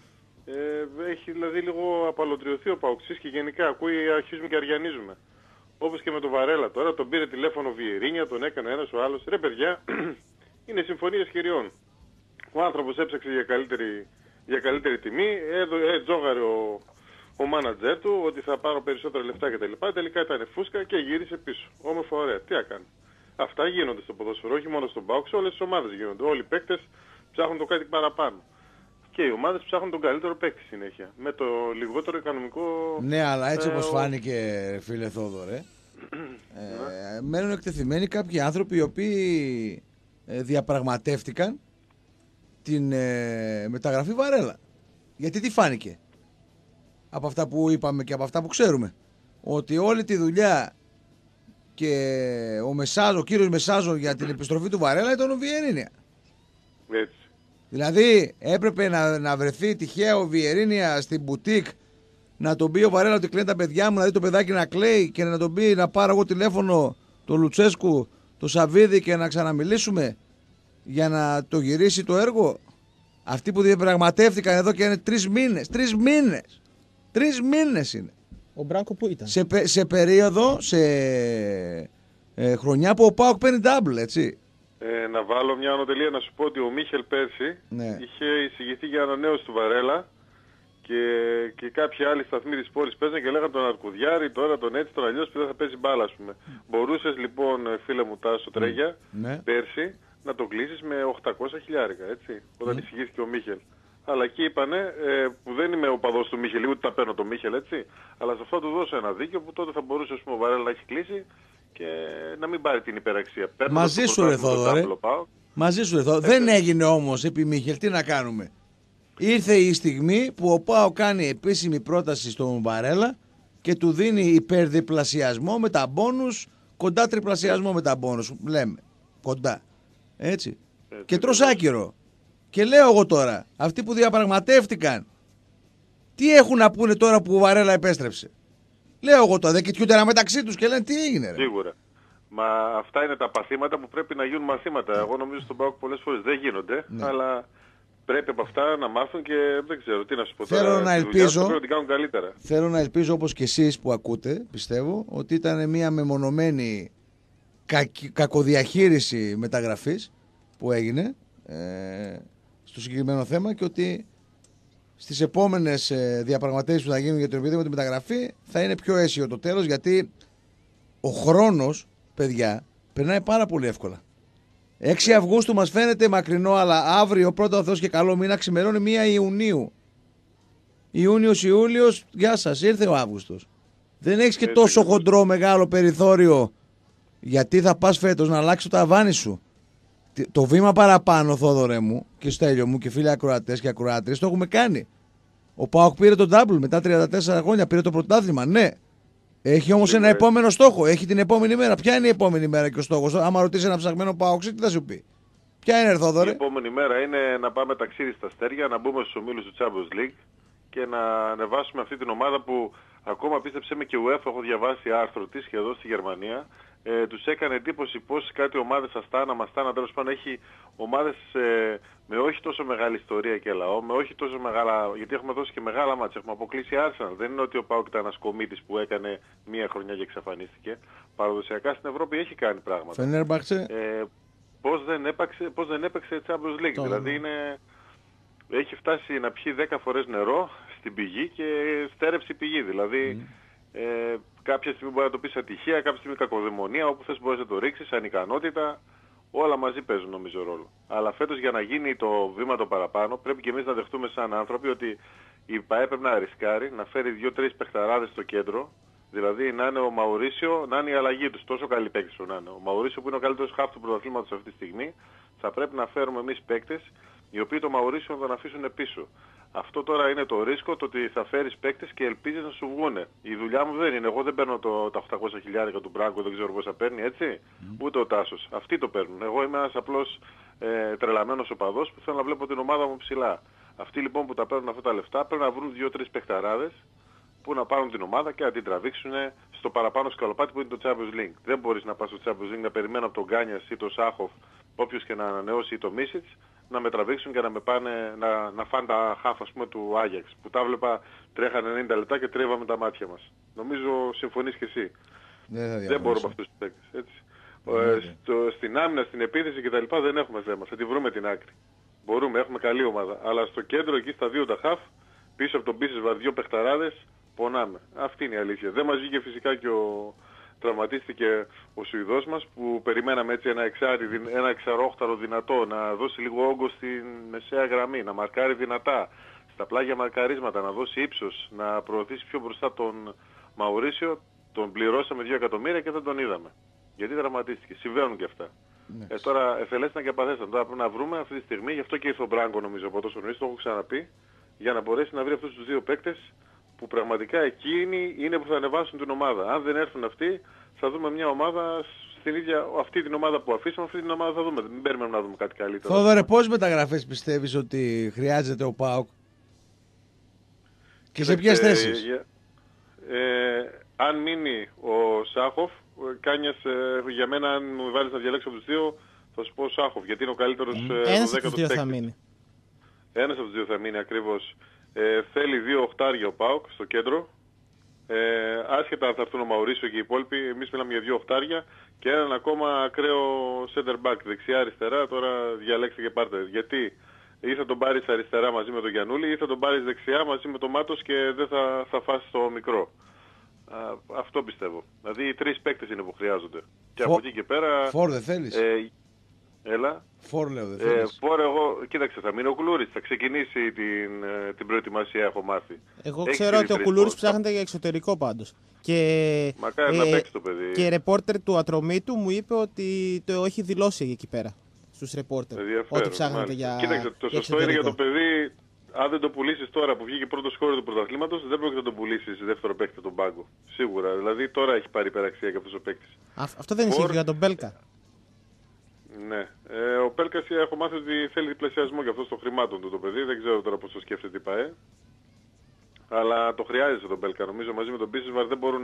Ε, έχει δηλαδή λίγο απαλωτριωθεί ο Παοξής και γενικά ακούει, αρχίζουμε και αριανίζουμε. Όπως και με τον Βαρέλα τώρα, τον πήρε τηλέφωνο Βιερίνια, τον έκανε ένας ο άλλος. Ρε παιδιά, είναι συμφωνίες χειριών. Ο άνθρωπος έψαξε για καλύτερη, για καλύτερη τιμή, ε, τζόγαρε ο, ο μάνατζερ του ότι θα πάρω περισσότερα λεφτά κτλ. Τελικά ήταν φούσκα και γύρισε πίσω. Όμορφα, ωραία. Τι έκανε. Αυτά γίνονται στο ποδόσφαιρο, όχι μόνο στον ΠΑΟΚ, όλες τις ομάδες γίνονται. Όλοι οι παίκτες ψάχνουν το κάτι παραπάνω. Και οι ομάδες ψάχνουν τον καλύτερο παίκτη συνέχεια. Με το λιγότερο οικονομικό. Ναι, αλλά έτσι ε, όπως ο... φάνηκε, φίλε Θόδωρε, ε, μένουν εκτεθειμένοι κάποιοι άνθρωποι οι οποίοι ε, διαπραγματεύτηκαν την ε, μεταγραφή Βαρέλα. Γιατί τι φάνηκε από αυτά που είπαμε και από αυτά που ξέρουμε, ότι όλη τη δουλειά και ο, Μεσάζο, ο κύριος Μεσάζο για την επιστροφή του Βαρέλα ήταν ο Βιερίνια. Έτσι. Δηλαδή έπρεπε να, να βρεθεί τυχαία ο Βιερίνια στην μπουτίκ, να τον πει ο Βαρέλα ότι κλαίνει τα παιδιά μου, να δει το παιδάκι να κλαίει και να τον πει να πάρω εγώ τηλέφωνο το Λουτσέσκου, το Σαββίδη και να ξαναμιλήσουμε για να το γυρίσει το έργο. Αυτοί που διαπραγματεύτηκαν εδώ και είναι τρεις μήνες, τρεις μήνες, τρεις μήνες είναι. Ο Μπράνκο που ήταν. Σε, σε περίοδο, σε ε, χρονιά που ο ΠΑΟΚ παίρνει double, έτσι. Ε, να βάλω μια ανωτελεία να σου πω ότι ο Μίχελ πέρσι ναι. είχε εισηγηθεί για ανανέωση του Βαρέλα και, και κάποιοι άλλοι σταθμοί της πόλης παίζανε και λέγανε τον Αρκουδιάρη, τώρα τον έτσι, τον αλλιώς που δεν θα παίζει μπάλα, ας πούμε. Mm. Μπορούσες λοιπόν, φίλε μου Τάσο Τρέγια, mm. πέρσι να το κλείσεις με οκτακόσια χιλιάρικα, έτσι, όταν mm. εισηγήθηκε ο Μίχελ. Αλλά εκεί είπανε, ε, που δεν είμαι ο παδός του Μίχελ, ούτε τα παίρνω το Μίχελ, έτσι, αλλά σε αυτό του δώσω ένα δίκιο που τότε θα μπορούσε, ας πούμε, ο Βαρέλα να έχει κλείσει και να μην πάρει την υπεραξία. Μαζί σου ρε Θόδωρε. Μαζί σου ρε Θόδωρε. Δεν έγινε όμως επί Μίχελ, τι να κάνουμε. Ήρθε η στιγμή που ο ΠΑΟ κάνει επίσημη πρόταση στον Βαρέλα και του δίνει υπερδιπλασιασμό με τα μπόνους, κοντά τριπλασιασμό με τα μπόνους. Λέμε, κοντά. Έτσι. Έτσι και τρως άκυρο. Και λέω εγώ τώρα, αυτοί που διαπραγματεύτηκαν, τι έχουν να πούνε τώρα που ο Βαρέλα επέστρεψε. Λέω εγώ τώρα, δεν κοιτιούνται ένα μεταξύ τους και λένε τι έγινε ρε. Σίγουρα. Μα αυτά είναι τα παθήματα που πρέπει να γίνουν μαθήματα. Εγώ νομίζω στον ΠΑΟΚ πολλές φορές δεν γίνονται, ναι. αλλά πρέπει από αυτά να μάθουν και δεν ξέρω τι να σου πω τώρα. Θέλω να ελπίζω, πρέπει να την κάνουν καλύτερα. Θέλω να ελπίζω όπως και εσείς που ακούτε, πιστεύω, ότι ήταν μια μεμονωμένη κακ, κακοδιαχείριση μεταγραφής που έγινε ε, στο συγκεκριμένο θέμα και ότι στις επόμενες ε, διαπραγματεύσεις που θα γίνουν για το επίδομα τη μεταγραφή θα είναι πιο αίσιο το τέλος, γιατί ο χρόνος, παιδιά, περνάει πάρα πολύ εύκολα. έξι Αυγούστου μας φαίνεται μακρινό, αλλά αύριο πρώτα ο Θεός και καλό μήνα ξημερώνει μία Ιουνίου. Ιούνιος, Ιούλιος, γεια σας, ήρθε ο Αύγουστος. Δεν έχεις και Έτσι, τόσο ακριβώς. χοντρό μεγάλο περιθώριο, γιατί θα πας φέτος να αλλάξει το ταβάνι σου. Το βήμα παραπάνω, Θόδωρε μου και Στέλιο μου και φίλοι ακροατές και ακροάτριες, το έχουμε κάνει. Ο ΠΑΟΚ πήρε τον double μετά τριάντα τέσσερα χρόνια, πήρε το πρωτάθλημα, ναι. Έχει όμως ένα Ναι. επόμενο στόχο, έχει την επόμενη μέρα. Ποια είναι η επόμενη μέρα και ο στόχος? Άμα ρωτήσει ένα ψαγμένο ΠΑΟΚ, τι θα σου πει? Ποια είναι, Η Θόδωρε? επόμενη μέρα είναι να πάμε ταξίδι στα αστέρια, να μπούμε στους ομίλους του Champions League και να ανεβάσουμε αυτή την ομάδα που ακόμα, πίστεψε με, και UEFA, έχω διαβάσει άρθρο της και εδώ στη Γερμανία, ε, τους έκανε εντύπωση πως κάτι ομάδες Αστάνα, Μαστάνα, τέλος πάντων έχει ομάδες ε, με όχι τόσο μεγάλη ιστορία και λαό, με όχι τόσο μεγάλα, γιατί έχουμε δώσει και μεγάλα μάτια, έχουμε αποκλείσει Arsenal. Δεν είναι ότι ο ΠΑΟΚ ήταν ένας κομίτης που έκανε μία χρονιά και εξαφανίστηκε. Παραδοσιακά στην Ευρώπη έχει κάνει πράγματα. Φενέρμπαξε. Ε, πώς δεν έπαιξε, πώς δεν έπαιξε Champions League. Το δηλαδή είναι, έχει φτάσει να πιει δέκα φορές νερό στην πηγή και στέρεψε η πηγή. Δηλαδή ε, κάποια στιγμή μπορεί να το πεις ατυχία, κάποια στιγμή κακοδαιμονία, όπου θες μπορείς να το ρίξεις, ανικανότητα. Όλα μαζί παίζουν νομίζω ρόλο. Αλλά φέτος για να γίνει το βήμα το παραπάνω πρέπει και εμείς να δεχτούμε σαν άνθρωποι ότι η ΠΑΕ πρέπει να ρισκάρει, να φέρει δύο-τρεις παιχταράδες στο κέντρο. Δηλαδή να είναι ο Μαουρίσιο, να είναι η αλλαγή τους. Τόσο καλή παίκτης που να είναι. Ο Μαουρίσιο που είναι ο καλύτερος χαφ του πρωταθλήματος αυτή τη στιγμή, θα πρέπει να φέρουμε εμείς παίκτες οι οποίοι το Μαουρίσιο να τον αφήσουν πίσω. Αυτό τώρα είναι το ρίσκο, το ότι θα φέρεις παίκτες και ελπίζεις να σου βγούνε. Η δουλειά μου δεν είναι. Εγώ δεν παίρνω το, τα οχτακόσια χιλιάρικα του Μπράγκο, δεν ξέρω πόσα παίρνει, έτσι. Mm. Ούτε ο Τάσος. Αυτοί το παίρνουν. Εγώ είμαι ένας απλός ε, τρελαμένος οπαδός που θέλω να βλέπω την ομάδα μου ψηλά. Αυτοί λοιπόν που τα παίρνουν αυτά τα λεφτά πρέπει να βρουν δύο-τρεις παιχταράδες που να πάρουν την ομάδα και να την τραβήξουν στο παραπάνω σκαλοπάτι που είναι το Champions League. Δεν μπορείς να πας στο Champions League να περιμένω από τον Γκάνιας ή τον Σάχοφ, όποιος και να ανανεώσει, ή το Μίσιτς, να με τραβήξουν και να με πάνε να, να φάνε τα χάφ, ας πούμε, του Άγιαξ, που τα βλέπα τρέχανε ενενήντα λεπτά και τρίβαμε τα μάτια μας. Νομίζω συμφωνείς και εσύ. Δεν, δεν μπορούμε αυτούς τους παίκτες, έτσι. Ε, στο, στην άμυνα, στην επίθεση κτλ. Δεν έχουμε θέμα. Θα τη βρούμε την άκρη. Μπορούμε, έχουμε καλή ομάδα. Αλλά στο κέντρο, εκεί στα δύο τα χαφ, πίσω από τον Μπίσεσβαρ, δύο παιχταράδες, πονάμε. Αυτή είναι η αλήθεια. Δεν μας βγήκε φυσικά και ο... τραυματίστηκε ο Σουηδός μας που περιμέναμε έτσι ένα, εξάρι, ένα εξαρόχταρο δυνατό, να δώσει λίγο όγκο στην μεσαία γραμμή, να μαρκάρει δυνατά, στα πλάγια μαρκαρίσματα, να δώσει ύψος, να προωθήσει πιο μπροστά τον Μαουρίσιο. Τον πληρώσαμε δύο εκατομμύρια και δεν τον είδαμε. Γιατί τραυματίστηκε. Συμβαίνουν και αυτά. Ναι. Ε, τώρα εφελέστηκαν και απαθέσταν. Τώρα πρέπει να βρούμε αυτή τη στιγμή, γι' αυτό και ήρθε ο Μπράγκο νομίζω από τόσο νωρίς, το έχω ξαναπεί, για να μπορέσει να βρει αυτούς τους δύο παίκτες που πραγματικά εκείνοι είναι που θα ανεβάσουν την ομάδα. Αν δεν έρθουν αυτοί, θα δούμε μια ομάδα στην ίδια, αυτή την ομάδα που αφήσαμε, αυτή την ομάδα θα δούμε. Δεν περιμένουμε να δούμε κάτι καλύτερο. Θόδωρε, πόσες μεταγραφές πιστεύεις ότι χρειάζεται ο ΠΑΟΚ και σε ποιες θέσεις? Ε, ε, αν μείνει ο Σάχοφ, Κάνιας, ε, για μένα αν μου βάλεις να διαλέξω από τους δύο, θα σου πω ο Σάχοφ, γιατί είναι ο καλύτερος mm. ε, Ένας από τους δύο θα μείνει. Ένας από τους δύο θα μείνει ακριβώς. Ε, θέλει δύο οχτάρια ο ΠΑΟΚ στο κέντρο. Ε, άσχετα αν θα έρθουν ο Μαουρίσιο και οι υπόλοιποι, εμείς μιλάμε για δύο οχτάρια και έναν ακόμα ακραίο center back, δεξιά-αριστερά. Τώρα διαλέξτε και πάρτε. Γιατί ή θα τον πάρεις αριστερά μαζί με τον Γιαννούλη ή θα τον πάρεις δεξιά μαζί με τον Μάτος και δεν θα, θα φας το μικρό. Α, αυτό πιστεύω. Δηλαδή οι τρεις παίκτες είναι που χρειάζονται. Και Φο... από εκεί και πέρα... Φόρ δεν θέλεις? Ε, έλα. Φόρ λέω δεν θέλεις? Ε, φόρ εγώ, κοίταξε, θα μείνει ο Κουλούρης. Θα ξεκινήσει την, την προετοιμασία, έχω μάθει. Εγώ Έχει ξέρω ότι ο Κουλούρης ψάχνεται για εξωτερικό πάντως. Και, Μακάρι ε, να παίξει το παιδί. Και ρεπόρτερ του Ατρωμίτου μου είπε ότι το έχει δηλώσει εκεί πέρα. Στους ρεπόρτερ. Ότι ψάχνεται για. Κοίταξε, το για σωστό είναι για το παιδί. Αν δεν το πουλήσεις τώρα που βγήκε πρώτο σκόρ του πρωταθλήματος, δεν πρόκειται να το πουλήσεις δεύτερο παίκτη τον πάγκο. Σίγουρα. Δηλαδή τώρα έχει πάρει υπεραξία και αυτός ο παίκτης. Αυτό δεν ισχύει για τον Μπέλκα. Ναι. Ε, ο Πέλκας έχω μάθει ότι θέλει διπλασιασμό για αυτό των χρημάτων του το παιδί. Δεν ξέρω τώρα πώς το σκέφτεται η ΠΑΕ. Αλλά το χρειάζεται τον Πέλκα. Νομίζω μαζί με τον Μπίσεσβαρ δεν μπορούν.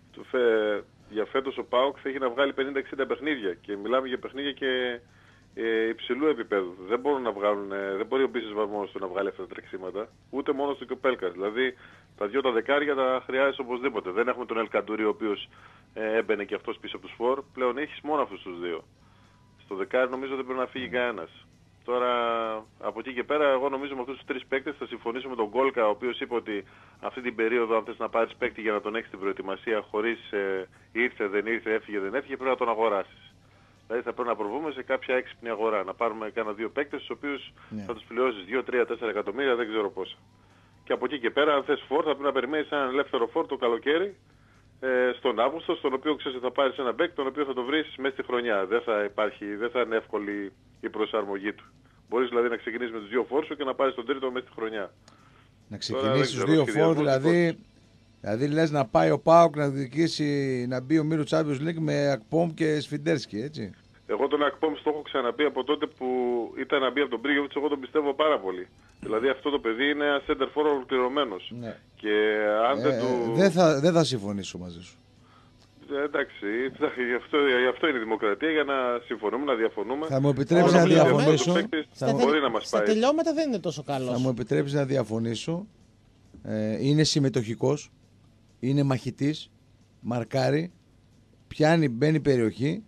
Για φέτος ο ΠΑΟΚ θα έχει να βγάλει πενήντα εξήντα παιχνίδια. Και μιλάμε για παιχνίδια και ε, υψηλού επίπεδου. Δεν μπορούν να βγάλουν. Δεν μπορεί ο Μπίσεσβαρ μόνος του να βγάλει αυτά τα τρεξίματα. Ούτε μόνος του και ο Πέλκας. Δηλαδή τα δυο τα δεκάρια τα χρειάζεται οπωσδήποτε. Δεν έχουμε τον Ελκαντούρη ο οποίος ε, έμπαινε και αυτός πίσω από τους φορ. Πλέον έχεις μόνο αυτούς τους δύο. Στο δεκάρι νομίζω δεν πρέπει να φύγει κανένας. Τώρα από εκεί και πέρα εγώ νομίζω με αυτούς τους τρεις παίκτες θα συμφωνήσω με τον Γκόλκα, ο οποίος είπε ότι αυτή την περίοδο αν θες να πάρεις παίκτη για να τον έχεις στην προετοιμασία χωρίς ε, ήρθε, δεν ήρθε, έφυγε, δεν έφυγε, πρέπει να τον αγοράσεις. Δηλαδή θα πρέπει να προβούμε σε κάποια έξυπνη αγορά. Να πάρουμε κάνα δύο παίκτες, τους οποίους Ναι. θα τους πληρώσεις δύο, τρία, τέσσερα εκατομμύρια, δεν ξέρω πόσα. Και από εκεί και πέρα, αν θες φόρ, θα πρέπει να περιμένεις έναν ελεύθερο φόρ το καλοκαίρι, ε, στον Αύγουστο, στον οποίο ξέρεις ότι θα πάρεις ένα παίκτη, τον οποίο θα το βρεις μέσα στη χρονιά. Δεν θα, υπάρχει, δεν θα είναι εύκολη η προσαρμογή του. Μπορείς δηλαδή να ξεκινήσεις με τους δύο φόρ σου και να πάρεις τον τρίτο μέσα στη χρονιά. Να ξεκινήσει τους δύο φόρ, δηλαδή, δηλαδή λες να πάει ο ΠΑΟΚ να διοικήσει, να μπει ο Μύρο Champions League με Ακπόμ και Σφιντέρσκι, έτσι. Εγώ τον Ακπόμ το έχω ξαναπεί από τότε που ήταν να μπει από τον Μπρίγιοβιτς, εγώ τον πιστεύω πάρα πολύ. Δηλαδή αυτό το παιδί είναι ένα center for ολοκληρωμένος. Ναι. Και αν δεν Ε, του... δεν θα, δεν θα συμφωνήσω μαζί σου. Ε, εντάξει, γι' αυτό, γι' αυτό είναι η δημοκρατία, για να συμφωνούμε, να διαφωνούμε. Θα μου επιτρέψεις Όλα να πλέον, διαφωνήσω. ο παίκτης Θα μου, μπορεί να μας Στα πάει. τελειώματα δεν είναι τόσο καλός. θα μου επιτρέψεις να διαφωνήσω. Ε, είναι συμμετοχικός, είναι μαχητής, μαρκάρει, πιάνει, μπαίνει περιοχή,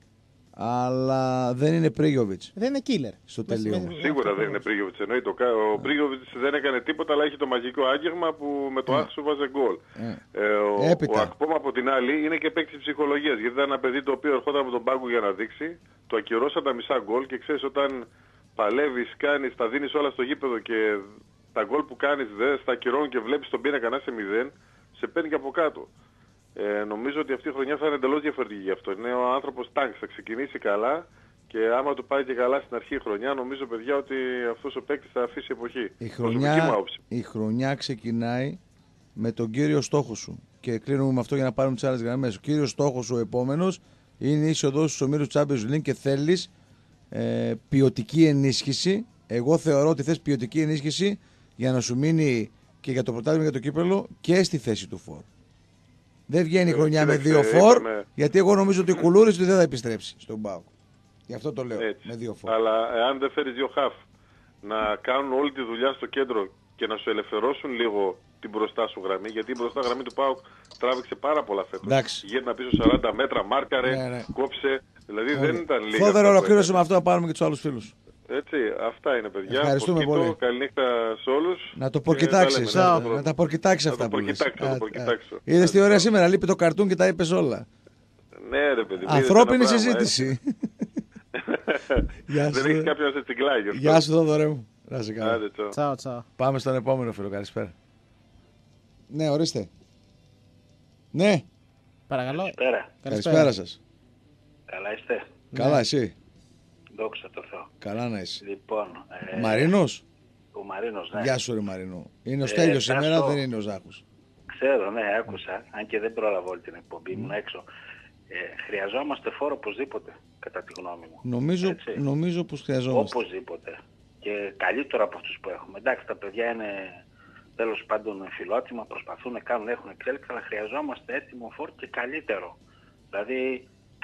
αλλά δεν είναι Πρίγιοβιτς Δεν είναι killer. στο Με- τελείωμα. με- Σίγουρα δεν είναι Πρίγιοβιτς, εννοείται. Ο Κα- Ο Πρίγιοβιτς δεν έκανε τίποτα, αλλά έχει το μαγικό άγγιγμα που με το άχσου βάζε γκολ. Ε. Ε, ο, Έπειτα. ο Ακπόμ από την άλλη είναι και παίκτης ψυχολογίας, γιατί ήταν ένα παιδί το οποίο ερχόταν από τον πάγκο για να δείξει, το ακυρώσαν τα μισά γκολ και ξέρεις όταν παλεύεις, κάνεις, τα δίνεις όλα στο γήπεδο και τα γκολ που κάνεις δεν στα ακυρώνουν και βλέπεις τον πίνακα να είσαι μηδέν, σε παίρνει και από κάτω. Ε, νομίζω ότι αυτή η χρονιά θα είναι εντελώς διαφορετική γι' αυτό. Είναι ο άνθρωπος τάγκ, θα ξεκινήσει καλά και άμα του πάει και καλά στην αρχή η χρονιά, νομίζω παιδιά ότι αυτός ο παίκτης θα αφήσει εποχή. Η Προσωπική μου χρονιά, άποψη. η χρονιά ξεκινάει με τον κύριο στόχο σου. Και κλείνουμε με αυτό για να πάρουμε τις άλλες γραμμές. Ο κύριος στόχος σου, ο επόμενος, είναι η είσοδος στους ομίλους Champions League και θέλεις ε, ποιοτική ενίσχυση. Εγώ θεωρώ ότι θες ποιοτική ενίσχυση για να σου μείνει και για το πρωτάθλημα και το κύπελλο και στη θέση του φόρ. Δεν βγαίνει η Ε, χρονιά με κοίταξε, δύο φόρ, είπαμε- γιατί εγώ νομίζω ότι ο Κουλούρης δεν θα επιστρέψει στον ΠΑΟΚ. Γι' αυτό το λέω, Έτσι. με δύο φόρ. Αλλά εάν δεν φέρεις δύο χαφ να κάνουν όλη τη δουλειά στο κέντρο και να σου ελευθερώσουν λίγο την μπροστά σου γραμμή, γιατί η μπροστά γραμμή του ΠΑΟΚ τράβηξε πάρα πολλά φέτος. Εντάξει. Γύρνα πίσω σαράντα μέτρα, μάρκαρε, Ναι, ναι. κόψε. Δηλαδή δεν ήταν λίγα. Φόδωρο, αυτά που ολοκλήρωσε έκανε. με αυτό να πάρουμε και τους άλλους φίλους. Έτσι, αυτά είναι παιδιά. Ευχαριστούμε Πορκίτο, πολύ. Καληνύχτα σε όλους. Να το Και πορκιτάξεις, τα λέμε, να, ναι, να τα πορκιτάξεις Να αυτά το που λες. πορκιτάξω, να το Α, πορκιτάξω. α. Είδες τι ωραία Α, σήμερα, λείπει το καρτούν και τα είπες όλα. Ναι ρε παιδί. Ανθρώπινη είδες ένα συζήτηση. πράγμα, Γεια έτσι. σου. Δεν έχει κάποιον να σε τσιγκλάει γι' αυτό. Γεια σου Θόδωρε μου. Να είσαι καλά. Άντε, τσάου. Τσάω, τσάω. Πάμε στον επόμενο φίλο, καλησπέρα. Ναι, ορίστε. Ναι, Παρακαλώ. Καλησπέρα. καλησπέρα σας. Καλά είστε. Καλά εσύ. Δόξα τω Θεώ. Καλά να είσαι. Λοιπόν, ε, Μαρίνος. ο Μαρίνος, ναι. Γεια σου ρε Μαρίνο. Είναι ο Ε, Στέλιος Τάσο. σήμερα, δεν είναι ο Ζάχος. Ξέρω, ναι, άκουσα. Αν και δεν πρόλαβα όλη την εκπομπή, ήμουν έξω. Ε, χρειαζόμαστε φόρο οπωσδήποτε, κατά τη γνώμη μου. Νομίζω, Έτσι. νομίζω πως χρειαζόμαστε. Οπωσδήποτε. Και καλύτερο από αυτούς που έχουμε. Εντάξει, τα παιδιά είναι τέλος πάντων φιλότιμα, προσπαθούν, κάνουν, έχουν εξέλιξη, αλλά χρειαζόμαστε έτοιμο φόρ και καλύτερο. Δηλαδή,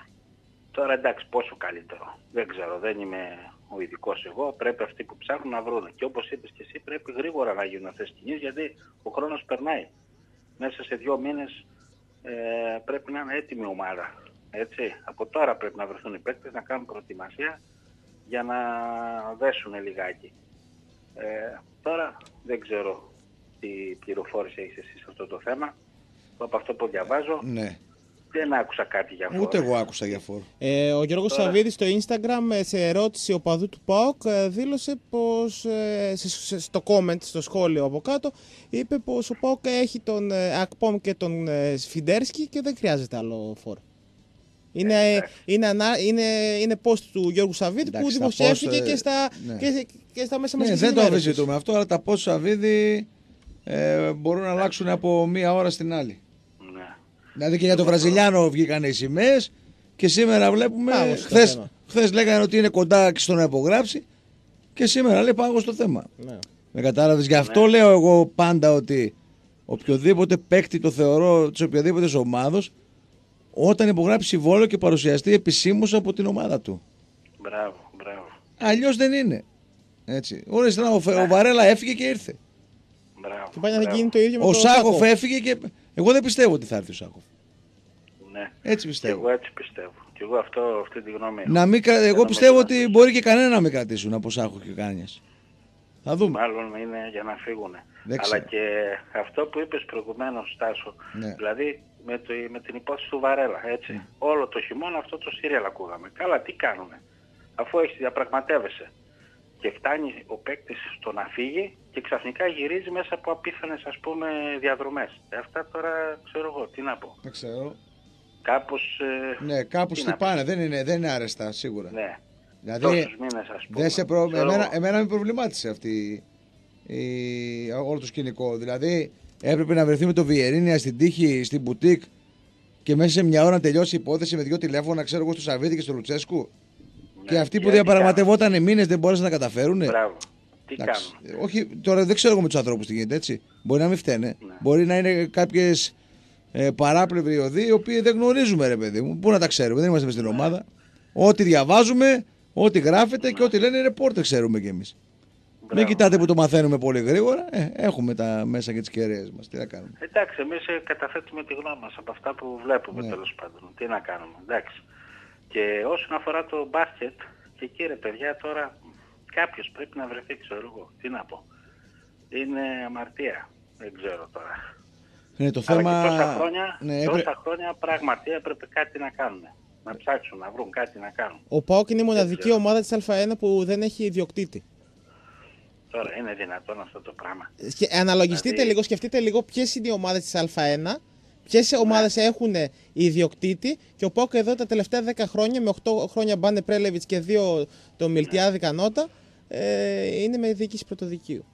τώρα εντάξει, πόσο καλύτερο. Δεν ξέρω, δεν είμαι ο ειδικός εγώ. Πρέπει αυτοί που ψάχνουν να βρουν. Και όπως είπες και εσύ, πρέπει γρήγορα να γίνουν αυτές τις κινήσεις, γιατί ο χρόνος περνάει. Μέσα σε δύο μήνες ε, πρέπει να είναι έτοιμη ομάδα. Έτσι. Από τώρα πρέπει να βρεθούν οι παίκτες, να κάνουν προετοιμασία για να δέσουν λιγάκι. Ε, τώρα δεν ξέρω τι πληροφόρηση έχεις εσύ σε αυτό το θέμα. Από αυτό που διαβάζω Ναι. δεν άκουσα κάτι για αυτό. Ούτε εγώ άκουσα για φόρ. Ε, ο Γιώργος Τώρα. Σαββίδης στο Instagram ε, σε ερώτηση οπαδού του ΠΑΟΚ ε, δήλωσε πως ε, σε- σε- στο comment, στο σχόλιο από κάτω, είπε πως ο ΠΑΟΚ έχει τον ε, Ακπόμ και τον ε, Σφιντέρσκι και δεν χρειάζεται άλλο φόρ. Είναι, Ε, ε, εντάξει. είναι, ανα- είναι, είναι post του Γιώργου Σαββίδη που Εντάξει, τα δημοσιεύτηκε post, ε, και, στα, ναι. και, και στα μέσα Ναι, μαζικής δεν το ενημέρωσης. αμφισβητούμε αυτό, αλλά τα πόσα Σαββίδη ε, μπορούν να αλλάξουν από μία ώρα στην άλλη. Ναι. Δηλαδή και για τον Βραζιλιάνο βγήκαν οι σημαίες και σήμερα βλέπουμε. Πάγωσε το Χθες, θέμα. χθες λέγανε ότι είναι κοντά στο να υπογράψει και σήμερα λέει πάγω στο θέμα. Ναι. Με κατάλαβες, γι' αυτό λέω εγώ πάντα ότι οποιοδήποτε παίκτη το θεωρώ της οποιαδήποτε ομάδος όταν υπογράψει συμβόλαιο και παρουσιαστεί επισήμως από την ομάδα του. Μπράβο, μπράβο. Αλλιώς δεν είναι. Έτσι. Ορίστε, ο, Φε- ο Βαρέλα έφυγε και ήρθε. Μπράβο. Και πάει να μπράβο. γίνει το ίδιο με Ο τον Σάχοφ Σάκο. έφυγε και. Εγώ δεν πιστεύω ότι θα έρθει ο Σάχοφ. Ναι. Έτσι Και πιστεύω. εγώ έτσι πιστεύω. Και εγώ αυτό, αυτή τη γνώμη έχω. Να μην, κρα- εγώ Δεν πιστεύω νομίζω ότι να- μπορεί και κανένα να μην κρατήσουν από Σάχο και Κάνιας. Θα δούμε. Μάλλον είναι για να φύγουν. Δεν Αλλά ξέρω. και αυτό που είπες προηγουμένως, Στάσο, Ναι. δηλαδή με, το, με την υπόθεση του Βαρέλα, έτσι. Ναι. Όλο το χειμώνα αυτό το σύριαλ ακούγαμε. Καλά, τι κάνουνε. Αφού έχεις διαπραγματεύεσαι και φτάνει ο παίκτης στο να φύγει και ξαφνικά γυρίζει μέσα από απίθανες, ας πούμε, διαδρομές. Ε, αυτά τώρα ξέρω εγώ, τι να πω. Δεν ξέρω. Κάπως... Ε, Ναι, κάπου τι να χτυπάνε. Δεν είναι, δεν είναι άρεστα, σίγουρα. πω. Ναι. Δηλαδή, Τόσους μήνες, ας πούμε. δεν σε προ... Ξέρω εμένα, εγώ. εμένα με προβλημάτισε αυτή η... όλο το σκηνικό. Δηλαδή, έπρεπε να βρεθεί με το Βιερίνια στην τύχη, στην μπουτίκ και μέσα σε μια ώρα να τελειώσει η υπόθεση με δύο τηλέφωνα, ξέρω εγώ, στο Σαββίδη και στο Λουτσέσκου. Ναι, Και αυτοί που τι διαπραγματευόταν μήνες δεν μπόρεσαν να καταφέρουν. κάνουν. Μπράβο. Τι Εντάξει, κάνουν. όχι, τώρα δεν ξέρω εγώ με τους ανθρώπους τι γίνεται, έτσι. Μπορεί να μην φταίνε. Ναι. Μπορεί να είναι κάποιες ε, παράπλευροι οδοί οι οποίοι δεν γνωρίζουμε, ρε παιδί μου. Πού να τα ξέρουμε, δεν είμαστε μες στην ομάδα. Ό,τι διαβάζουμε, ό,τι γράφεται και ό,τι λένε οι ρεπόρτερ ξέρουμε κι εμείς. Μπράβο. Μην κοιτάτε που το μαθαίνουμε πολύ γρήγορα. Ε, έχουμε τα μέσα και τις κεραίες μας. Τι να κάνουμε. Εντάξει, εμείς ε, καταθέτουμε τη γνώμη μας από αυτά που βλέπουμε, Ναι. τέλος πάντων. Τι να κάνουμε, εντάξει. Και όσον αφορά το μπάσκετ, και εκεί ρε παιδιά τώρα κάποιος πρέπει να βρεθεί, ξέρω εγώ. Τι να πω. Είναι αμαρτία. Δεν ξέρω τώρα. Ναι, το Αλλά θέμα... και τόσα χρόνια, ναι, τόσα έπρε... χρόνια πράγματι έπρεπε κάτι να κάνουν. Να ψάξουν, να βρουν κάτι να κάνουν. Ο ΠΑΟΚ είναι η μοναδική ξέρω. ομάδα της Α1 που δεν έχει ιδιοκτήτη. Τώρα είναι δυνατόν αυτό το πράγμα. Και αναλογιστείτε Δηλαδή- λίγο, σκεφτείτε λίγο ποιες είναι οι ομάδες της Α1, ποιες ομάδες έχουν ιδιοκτήτη και ο ΠΑΟΚ εδώ τα τελευταία δέκα χρόνια με οκτώ χρόνια Μπάνε Πρέλεβιτς και δύο το Μιλτιάδη Κανότα ε, είναι με διοίκηση πρωτοδικείου.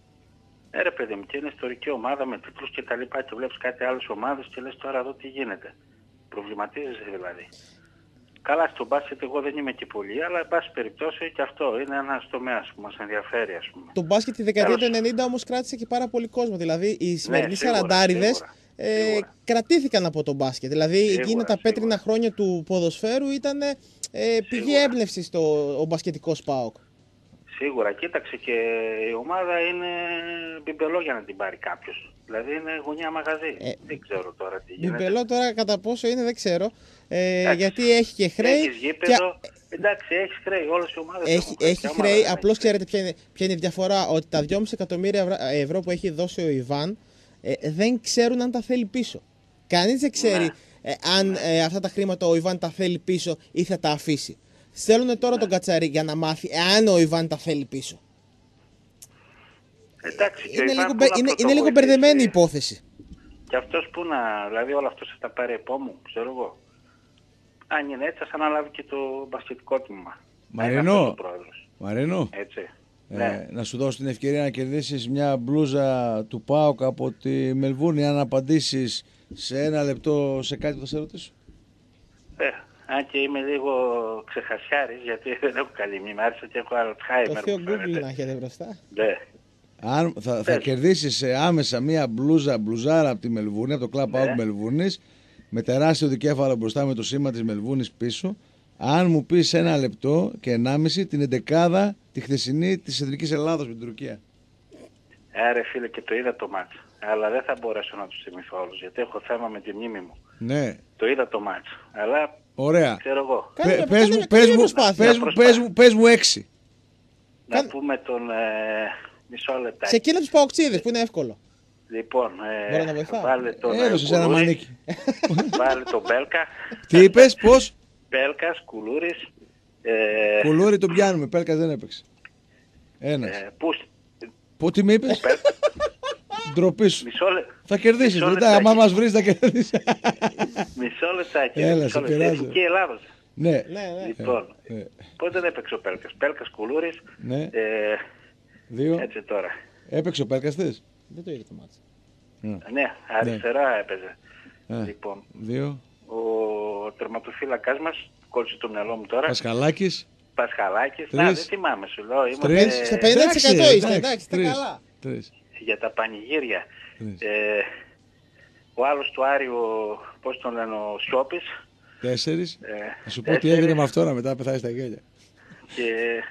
Ε, ρε παιδί μου, και είναι ιστορική ομάδα με τίτλους και τα λοιπά και βλέπεις κάτι άλλες ομάδες και λες τώρα εδώ τι γίνεται. Προβληματίζεσαι δηλαδή. Καλά, στο μπάσκετ εγώ δεν είμαι και πολύ, αλλά εν πάση περιπτώσει και αυτό είναι ένας τομέας που μας ενδιαφέρει, ας πούμε. Το μπάσκετ τη δεκαετία του Τέλος. ενενήντα όμως κράτησε και πάρα πολύ κόσμο. Δηλαδή οι σημερινοί σίγουρα, σαραντάριδες σίγουρα, ε, σίγουρα. κρατήθηκαν από το μπάσκετ. Δηλαδή Σίγουρα, εκείνα τα σίγουρα. πέτρινα χρόνια του ποδοσφαίρου ήταν ε, πηγή Σίγουρα. έμπνευση στο ο μπασκετικός ΠΑΟΚ. Σίγουρα, κοίταξε και η ομάδα είναι μπιμπελό για να την πάρει κάποιος. Δηλαδή είναι γωνιά μαγαζί. Ε, δεν ξέρω τώρα τι γίνεται. Μπιμπελό τώρα κατά πόσο είναι δεν ξέρω. Ε, Εντάξει. γιατί έχει και χρέη. Έχεις γήπεδο, εντάξει έχεις χρέη, όλες οι ομάδες Έχει, έχουν χρέη. έχει Ποια ομάδα χρέη, δεν απλώς έχει ξέρετε ποια είναι, ποια είναι η διαφορά, ότι τα δυόμισι εκατομμύρια ευρώ, ευρώ που έχει δώσει ο Ιβάν ε, δεν ξέρουν αν τα θέλει πίσω. Κανείς δεν ξέρει Ναι. ε, αν ε, αυτά τα χρήματα ο Ιβάν τα θέλει πίσω ή θα τα αφήσει. Στέλνουν τώρα Ναι. τον Κατσαρί για να μάθει εάν ο Ιβάν τα θέλει πίσω. Εντάξει, και ο Είναι Ιβάν λίγο, που μπε- να είναι, είναι λίγο πρωτοβοηθήσει. μπερδεμένη η υπόθεση. Και αυτός που να, δηλαδή όλο αυτό θα τα πάρει επόμου, ξέρω εγώ. Αν είναι έτσι, ας αναλάβει και το μπασκετικό τμήμα. Μαρινό. Να είναι αυτός ο πρόεδρος. Μαρίνο, Έτσι. ε, Ναι. να σου δώσω την ευκαιρία να κερδίσεις μια μπλούζα του ΠΑΟΚ από τη Μελβούρνη αν απαντήσεις σε ένα λεπτό σε κάτι που θα σε ρωτήσω. Ε, αν και είμαι λίγο ξεχασιάρης, γιατί δεν έχω καλή μνήμη, άρχισα και έχω Το Alzheimer. θείο μου Google φαίνεται. να έχετε μπροστά. Ναι. Αν θα, θα Πες. κερδίσεις ε, άμεσα μια μπλούζα, μπλουζάρα από τη Μελβούρνη, από το κλαμπ Ναι. ΠΑΟΚ Μελβούρνης, με τεράστιο δικέφαλο μπροστά με το σήμα της Μελβούρνης πίσω, αν μου πεις ένα λεπτό και ενάμιση την εντεκάδα τη χθεσινή της Εθνικής Ελλάδος με την Τουρκία. Άρα φίλε και το είδα το μάτς. Αλλά δεν θα μπορέσω να τους θυμηθώ όλους, γιατί έχω θέμα με τη μνήμη μου. Ναι, Το είδα το μάτς. Αλλά ωραία. ξέρω εγώ. Κάνε Πε- μια- Πες κάνε μου, μια- πες κάνε μια μου, προσπάθεια. πες μου, πες μου, πες μου έξι. Να Κάνε- πούμε τον ε, μισό λεπτάκι. Σε εκείνα τους παοξίδες που είναι εύκολο. Λοιπόν, Μπορώ ε, να βοηθάω? βάλε τον ε, Έδωσες ένα Κουλούρη, μανίκι. βάλε τον Μπέλκα. Τι είπες, πώς? Μπέλκας, Κουλούρης. Ε, Κουλούρι τον πιάνουμε, Πέλκας δεν έπαιξε. Ένας. ε, πού, Πω τι με είπες, ντροπή σου. μισό, λε- Θα κερδίσεις, μισό μετά λεπτάκι. άμα μας βρεις θα κερδίσεις. μισό λεπτάκι. Έλα, μισό σε λεπτάκι. πειράζω. Εθνική Ελλάδος. Ναι, Ναι, ναι. Λοιπόν, ε, πότε δεν έπαιξε ο Πέλκας. Πέλκας, Κουλούρης. ναι, Ε, δύο. έτσι τώρα. Έπαιξε ο Πέλκας θες. Δεν το είδε το μάτσο. Ναι, αριστερά έπαιζε. Ε, Λοιπόν, Δύο. ο τερματοφύλακας μας, κόλλησε το μυαλό μου τώρα, Πασχαλάκης. Πασχαλάκης. Τρεις. Να, δεν θυμάμαι σου λέω. Είμαστε Τρεις. Στο πενήντα τοις εκατό Εντάξει, είστε, εντάξει, εντάξει, είστε τρεις, καλά. τρεις, για τα πανηγύρια. τρεις. Ε, ο άλλος του Άρη, ο, πώς τον λένε, ο Σιώπης. Τέσσερις. Ε, Θα σου πω τι τέσσερις. έγινε με αυτό να μετά πεθάει στα γέλια. Και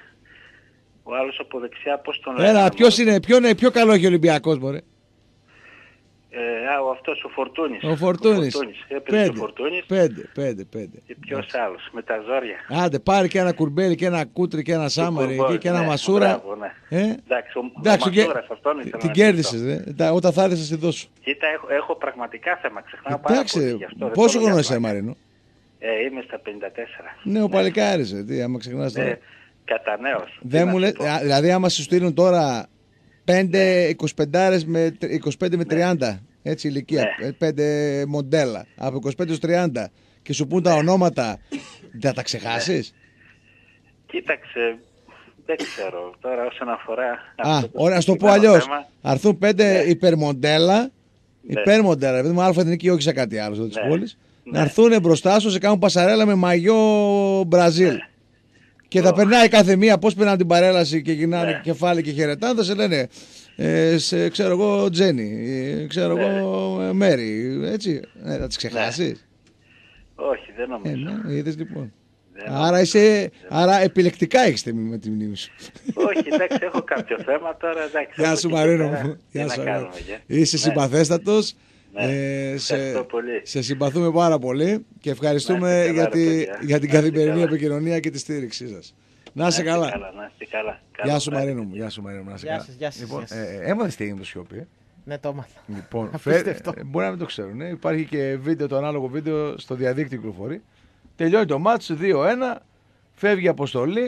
ο άλλος από δεξιά, πώς τον λένε. Έλα, μωρέ. ποιος είναι, ποιο είναι, πιο καλό έχει ο Ολυμπιακός, μωρέ. Ε, α, ο αυτός ο Φορτούνης. Ο Φορτούνης. Έπαιζε ο Φορτούνης. Πέντε, πέντε, πέντε. Και ποιος άλλος, με τα ζόρια. Άντε, πάρει και ένα κουρμπέλι και ένα κούτρι και ένα σάμαρι εκεί και ένα ναι, μασούρα. Μπράβο, ναι. Ε? Εντάξει, ο, Εντάξει, ο Μασούρας αυτόν ήθελα την να κέρδισες, δε. Όταν θα έρθεις θα στη δώσω. Κοίτα, έχω, έχω πραγματικά θέμα, ξεχνάω πάρα πολύ Εντάξει, γι' αυτό. πόσο χρόνο είσαι, Μαρίνο? Ε, είμαι στα πενήντα τέσσερα. Ναι, ο παλικάρης, ε, τι, άμα ξεχνάς τώρα. Ε, κατά νέος. Δεν μου λες, δηλαδή άμα σου στείλουν τώρα πέντε εικοσιπεντάρες με είκοσι πέντε με τριάντα, έτσι ηλικία, Ναι. πέντε μοντέλα, από είκοσι πέντε έως τριάντα και σου πούν τα ονόματα, θα τα ξεχάσεις? Κοίταξε, δεν ξέρω τώρα όσον αφορά. Α, αυτό ωραία, ας το πω συγκεκριμένο αλλιώς. θέμα. Αρθούν πέντε Ναι. υπερμοντέλα, Ναι. υπερμοντέλα, επειδή μου αλφα εθνική όχι σε κάτι άλλο εδώ της Ναι. πόλης, Ναι. να έρθουν μπροστά σου, σε κάνουν πασαρέλα με μαγιό Μπραζίλ. Ναι. Και θα Ω. περνάει κάθε μία, πώς περνάνε την παρέλαση και γυρνάνε Ναι. κεφάλι και χαιρετάνε, θα σε λένε, ε, σε, ξέρω εγώ, Τζένι, ε, ξέρω Ναι. εγώ, ε, Μέρι, έτσι. Ε, θα τις ξεχάσεις? Όχι, δεν Ε, νομίζω. ναι, είδες λοιπόν. Δεν Άρα, είσαι, άρα επιλεκτικά έχεις τιμή με τη μνήμη σου. Όχι, εντάξει, έχω κάποιο θέμα τώρα. Εντάξει, Γεια από σου εκεί Μαρίνο πέρα, μου. τι Γεια να σου, κάνουμε, Μαρίνο. γε. Είσαι Ναι. συμπαθέστατος. Ναι. Ε, σε, Ευχαριστώ πολύ. σε συμπαθούμε πάρα πολύ και ευχαριστούμε Να είστε καλά, για, τη- ρε παιδιά. για την Να είστε καθημερινή καλά. επικοινωνία και τη στήριξή σας. Να Να είσαι είστε καλά. καλά, να είστε καλά. Γεια Καλό σου βράδυ. Μαρίνο μου. Γεια σου Μαρίνο μου. Να είσαι Γεια καλά. σας, γεια σας, Λοιπόν, γεια σας. ε, έμαθες τι έγινε το σιώπη. ε? Ναι, το έμαθα. Λοιπόν, Απίστευτο. φέρε- μπορεί να μην το ξέρουν. ε. Υπάρχει και βίντεο, το ανάλογο βίντεο στο διαδίκτυο κυκλοφορεί. Τελειώνει το μάτς δύο ένα, φεύγει η αποστολή.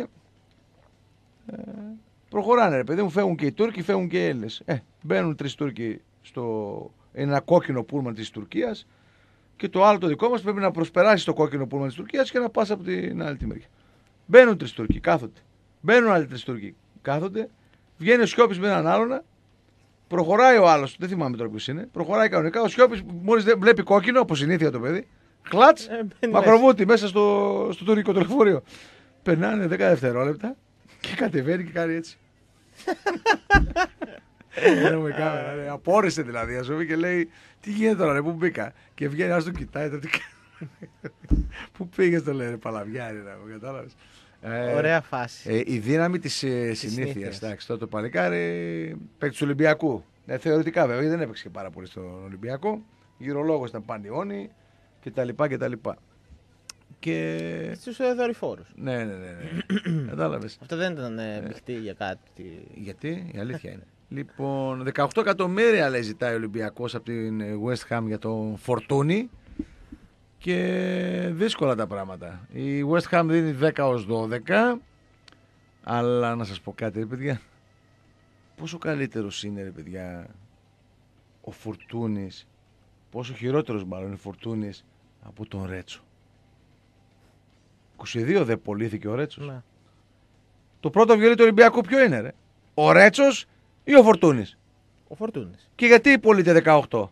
Ε, προχωράνε ρε παιδί μου, φεύγουν και οι Τούρκοι, φεύγουν και οι Έλληνες. Ε, μπαίνουν τρεις Τούρκοι στο ένα κόκκινο πούλμαν της Τουρκίας και το άλλο το δικό μας πρέπει να προσπεράσει το κόκκινο πούλμαν της Τουρκίας και να πας από την άλλη τη μεριά. Μπαίνουν τρεις Τούρκοι, κάθονται. Μπαίνουν άλλοι τρεις Τούρκοι, κάθονται. Βγαίνει ο Σιώπης με έναν άλλον. Προχωράει ο άλλος, δεν θυμάμαι τώρα ποιος είναι. Προχωράει κανονικά. Ο Σιώπης μόλις δεν- βλέπει κόκκινο, από συνήθεια το παιδί. Κλατς, Ε, μπαίνει μακροβούτι μέσα στο, στο τουρκικό το λεωφορείο. Περνάνε δέκα δευτερόλεπτα και κατεβαίνει και κάνει έτσι. Λέω με κάμερα, ρε, απόρρισε δηλαδή, ας πούμε, και λέει τι γίνεται τώρα, ρε, πού μπήκα. Και βγαίνει, ας τον κοιτάει, το τι κάνει. Πού πήγες, το λέει, ρε, παλαβιάρι, ρε, μου κατάλαβες. Ε, Ωραία φάση. ε, η δύναμη της ε, συνήθειας. συνήθειας. Εντάξει, τότε το παλικάρι παίκτη του Ολυμπιακού. Ε, θεωρητικά βέβαια, γιατί δεν έπαιξε και πάρα πολύ στον Ολυμπιακό. Γυρολόγος ήταν Πανιόνι κτλ. κτλ. Και. Στους ε, δορυφόρους. Ναι, ναι, ναι. ναι. Κατάλαβες. Αυτό δεν ήταν ε, μπιχτή για κάτι. Γιατί, η αλήθεια είναι. Λοιπόν, δεκαοκτώ εκατομμύρια λέει ζητάει ο Ολυμπιακός από την West Ham για τον Φορτούνι. Και δύσκολα τα πράγματα. Η West Ham δίνει δέκα ως δώδεκα. Αλλά να σας πω κάτι, ρε παιδιά. Πόσο καλύτερος είναι, ρε παιδιά, ο Φορτούνης, πόσο χειρότερος μάλλον είναι ο Φορτούνης από τον Ρέτσο. είκοσι δύο δε πωλήθηκε ο Ρέτσος. Ναι. Το πρώτο βιολί του Ολυμπιακού ποιο είναι, ρε? Ο Ρέτσος ή ο Φορτούνης? Ο Φορτούνης. Και γιατί πωλείται δεκαοκτώ?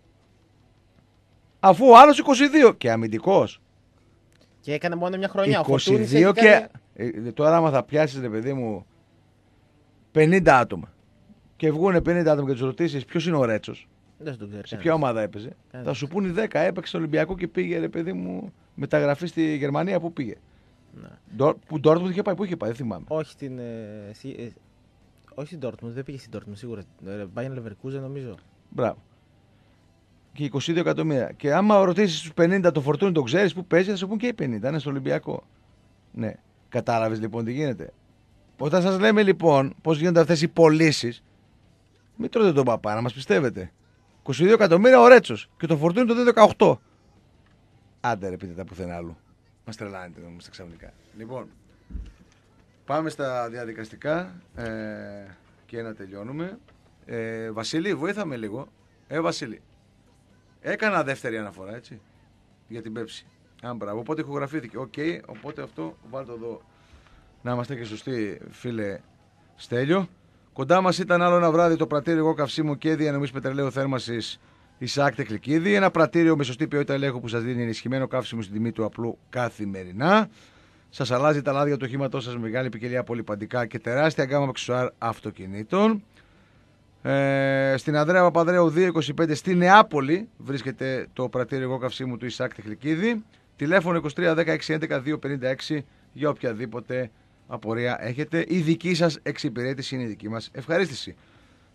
Αφού ο άλλος είκοσι δύο και αμυντικός. Και έκανε μόνο μια χρονιά. Ο είκοσι Φορτούνης δύο έχει και. κάνει- Ε, τώρα, άμα θα πιάσει, ρε παιδί μου, πενήντα άτομα και βγουν πενήντα άτομα και του ρωτήσει ποιο είναι ο Ρέτσος, Δεν σου το ξέρει. σε ποια ομάδα έπαιζε, Κανένας. θα σου πούνε δέκα. Έπαιξε στο Ολυμπιακό και πήγε, ρε παιδί μου, μεταγραφή στη Γερμανία. Πού πήγε? Ναι. Ντο- Που Ντόρτμουντ είχε πάει, πού είχε πάει, δεν θυμάμαι. Όχι στην. ε, στη- ε, όχι στην Dortmund, δεν πήγε στην Dortmund σίγουρα. Bayern Leverkusen νομίζω. Μπράβο. Και είκοσι δύο εκατομμύρια. Και άμα ρωτήσει του πενήντα το Φορτούνι, το ξέρει που παίζει, θα σου πούν και οι πενήντα. Είναι στο Ολυμπιακό. Ναι. Κατάλαβε λοιπόν τι γίνεται. Όταν σα λέμε λοιπόν πώ γίνονται αυτέ οι πωλήσει, μην τρώτε τον παπά, να μα πιστεύετε. είκοσι δύο εκατομμύρια ο Ρέτσος και το Φορτούνι το δίνει δεκαοκτώ. Άντε ρε, πείτε τα πουθενά άλλου. Μα τρελάνετε να είμαστε ξαφνικά. Λοιπόν, πάμε στα διαδικαστικά ε, και να τελειώνουμε. Ε, Βασίλη, βοήθαμε λίγο. Ε, Βασίλη. Έκανα δεύτερη αναφορά, έτσι. Για την Πέψη. Αν μπράβο. Οπότε ηχογραφήθηκε. Οκ, okay, οπότε αυτό βάλτε εδώ. Να είμαστε και σωστοί, φίλε Στέλιο. Κοντά μας ήταν άλλο ένα βράδυ το πρατήριο εγώ καυσίμου και διανομής πετρελαίου θέρμανσης Ισαάκ Τεκλικίδη. Ένα πρατήριο με σωστή ποιότητα ελέγχου που σας δίνει ενισχυμένο καύσιμο στην τιμή του απλού καθημερινά. Σας αλλάζει τα λάδια του οχήματός σας με μεγάλη ποικιλία πολυπαντικά και τεράστια γκάμα με αξεσουάρ αυτοκινήτων. Ε, στην Ανδρέα Παπανδρέου δύο είκοσι πέντε στη Νεάπολη βρίσκεται το πρατήριο εγώ καυσίμου του Ισαάκ Τεκλικίδη. Τηλέφωνο είκοσι τρία δέκα έξι έντεκα δύο πενήντα έξι για οποιαδήποτε απορία έχετε. Η δική σας εξυπηρέτηση είναι η δική μας ευχαρίστηση.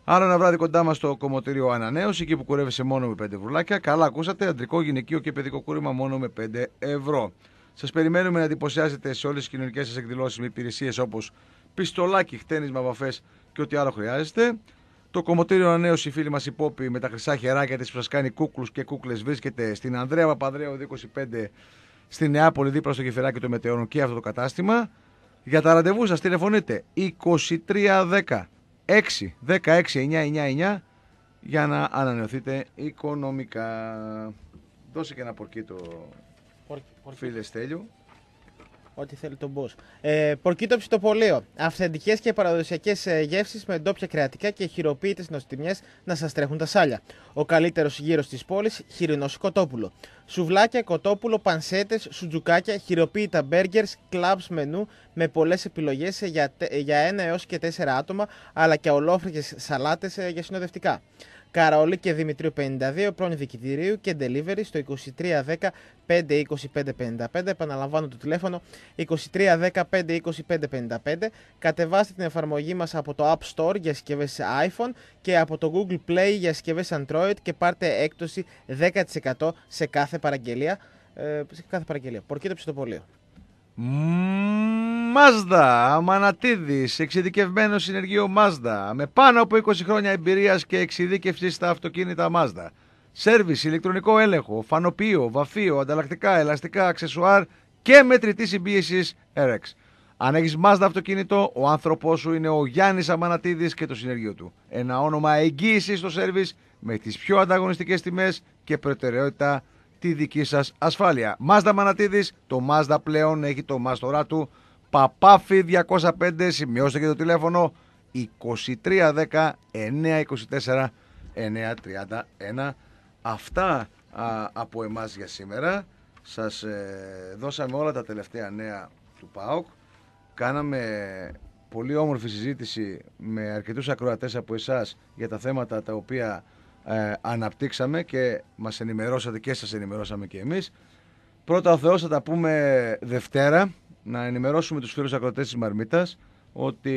Άλλο ένα βράδυ κοντά μας στο κομμωτήριο Ανανέωση, εκεί που κουρεύεσαι μόνο με πέντε βρουλάκια. Καλά ακούσατε, αντρικό, γυναικείο και παιδικό κούρεμα μόνο με πέντε ευρώ. Σας περιμένουμε να εντυπωσιάζετε σε όλες τις κοινωνικές σας εκδηλώσεις με υπηρεσίες όπως πιστολάκι, χτένισμα, βαφές και ό,τι άλλο χρειάζεστε. Το κομμωτήριο Ανανέωση, φίλοι μας υπόποι με τα χρυσά χεράκια της που σας κάνει κούκλους και κούκλες, βρίσκεται στην Ανδρέα Παπανδρέου είκοσι πέντε στη Νεάπολη, δίπλα στο γεφυράκι των Μετεώνων και αυτό το κατάστημα. Για τα ραντεβού σας τηλεφωνείτε είκοσι τρία δέκα έξι δεκαέξι εννιακόσια ενενήντα εννιά για να ανανεωθείτε οικονομικά. Δώσε και ένα πορκίτο, φίλε Στέλιο. Ό,τι θέλει τον boss. Ε, πορκίτο ψητοπολείο. Αυθεντικές και παραδοσιακές γεύσεις με ντόπια κρεατικά και χειροποίητες νοστιμιές να σας τρέχουν τα σάλια. Ο καλύτερος γύρος της πόλης, χοιρινός κοτόπουλο. Σουβλάκια, κοτόπουλο, πανσέτες, σουτζουκάκια, χειροποίητα μπέργκερς, κλαμπς μενού με πολλές επιλογές για, για ένα έως και τέσσερα άτομα, αλλά και ολόφρικες σαλάτες για συνοδευτικά. Καραολί και Δημητρίου πενήντα δύο, πρώην Δικητηρίου και delivery στο είκοσι τρία δέκα πέντε είκοσι πέντε πενήντα πέντε. Επαναλαμβάνω το τηλέφωνο είκοσι τρία δέκα πέντε είκοσι πέντε πενήντα πέντε. Κατεβάστε την εφαρμογή μας από το App Store για συσκευές iPhone και από το Google Play για συσκευές Android και πάρτε έκπτωση δέκα τοις εκατό σε κάθε παραγγελία. Ε, σε κάθε παραγγελία. Πορκίτο ψητοπολείο. Mazda, Αμανατίδης, εξειδικευμένο συνεργείο Mazda με πάνω από είκοσι χρόνια εμπειρίας και εξειδίκευση στα αυτοκίνητα Mazda. Σέρβις, ηλεκτρονικό έλεγχο, φανοποιείο, βαφείο, ανταλλακτικά, ελαστικά, αξεσουάρ και μετρητή συμπίεσης αρ εξ. Αν έχεις Mazda αυτοκίνητο, ο άνθρωπός σου είναι ο Γιάννης Αμανατίδης και το συνεργείο του. Ένα όνομα εγγύησης στο σέρβις με τις πιο ανταγωνιστικές τιμές και προτεραιότητα τη δική σας ασφάλεια. Mazda Μανατίδης, το Mazda πλέον έχει το μάστορά του. Παπάφι διακόσια πέντε, σημειώστε και το τηλέφωνο είκοσι τρία δέκα εννιακόσια είκοσι τέσσερα εννιακόσια τριάντα ένα. Αυτά α, από εμάς για σήμερα. Σας ε, δώσαμε όλα τα τελευταία νέα του ΠΑΟΚ. Κάναμε πολύ όμορφη συζήτηση με αρκετούς ακροατές από εσάς για τα θέματα τα οποία ε, αναπτύξαμε και μας ενημερώσατε και σας ενημερώσαμε και εμείς. Πρώτα ο Θεός, θα τα πούμε Δευτέρα. Να ενημερώσουμε τους φίλους ακροατές της Μαρμίτας ότι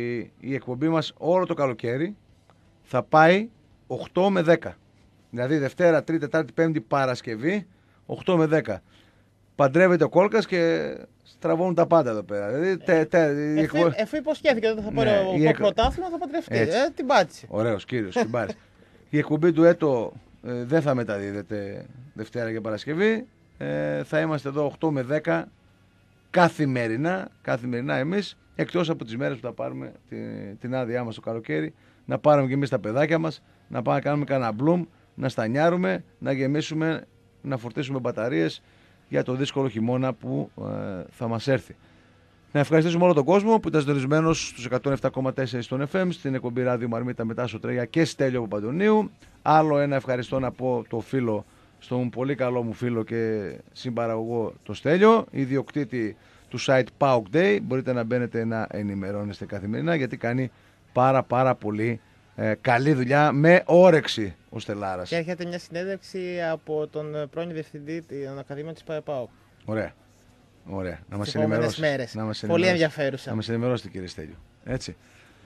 η εκπομπή μας όλο το καλοκαίρι θα πάει οκτώ με δέκα. Δηλαδή Δευτέρα, Τρίτη, Τετάρτη, Πέμπτη, Παρασκευή, οκτώ με δέκα. Παντρεύεται ο Κόλκας και στραβώνουν τα πάντα εδώ πέρα. Δηλαδή, τε, τε, εφού, εκπο... εφού υποσχέθηκε ότι θα πάρει ναι, ο εκ... πρωτάθλημα, θα παντρευτεί. Ε, την πάτησε. Ωραίος κύριος, την πάτησε. Η εκπομπή του έτο ε, δεν θα μεταδίδεται Δευτέρα και Παρασκευή. Ε, θα είμαστε εδώ οκτώ με δέκα καθημερινά, καθημερινά εμείς, εκτός από τις μέρες που θα πάρουμε την, την άδειά μας το καλοκαίρι, να πάρουμε και εμείς τα παιδάκια μας, να πάμε να κάνουμε κανένα μπλουμ, να στανιάρουμε, να γεμίσουμε, να φορτίσουμε μπαταρίες για το δύσκολο χειμώνα που ε, θα μας έρθει. Να ευχαριστήσουμε όλο τον κόσμο που ήταν συντονισμένος στους εκατόν επτά κόμμα τέσσερα στον εφ εμ, στην εκπομπή Ράδιο Μαρμίτα με Τάσο Τρέγια και Στέλιο Παπαντονίου. Άλλο ένα ευχαριστώ να πω το φίλο, στον πολύ καλό μου φίλο και συμπαραγωγό το Στέλιο, ιδιοκτήτη του site PAOK Day. Μπορείτε να μπαίνετε να ενημερώνεστε καθημερινά γιατί κάνει πάρα πάρα πολύ ε, καλή δουλειά με όρεξη ο Στελάρας. Και έρχεται μια συνέντευξη από τον πρώην διευθυντή των Ακαδημίων της ΠΑΟΚ. Ωραία. Ωραία. Να μας ενημερώσει. Να μας πολύ ενδιαφέρουσα. Να μας ενημερώσετε κύριε Στέλιο. Έτσι.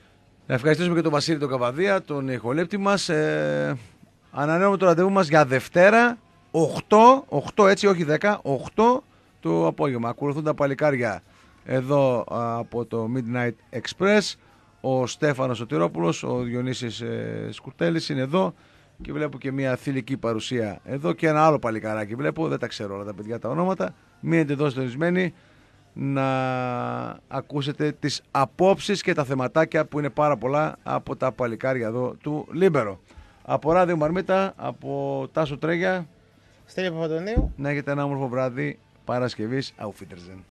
Να ευχαριστήσουμε και τον Βασίλη τον Καβαδία, τον ηχολέπτη μας. Ε, ανανεώνουμε το ραντεβού μας για Δευτέρα οκτώ, οκτώ έτσι όχι δέκα, οκτώ το απόγευμα. Ακολουθούν τα παλικάρια εδώ από το Midnight Express. Ο Στέφανος Σωτηρόπουλος, ο Διονύσης ε, Σκουρτέλης είναι εδώ και βλέπω και μια θηλυκή παρουσία εδώ και ένα άλλο παλικαράκι βλέπω, δεν τα ξέρω όλα τα παιδιά τα ονόματα. Μείνετε εδώ συντονισμένοι να ακούσετε τις απόψεις και τα θεματάκια που είναι πάρα πολλά από τα παλικάρια εδώ του Λίμπερο. Από Ράδιο Μαρμίτα, από Τάσο Τρέγια, Στέλιο Παπαντονίου. να έχετε ένα όμορφο βράδυ Παρασκευής. Auf Wiedersehen.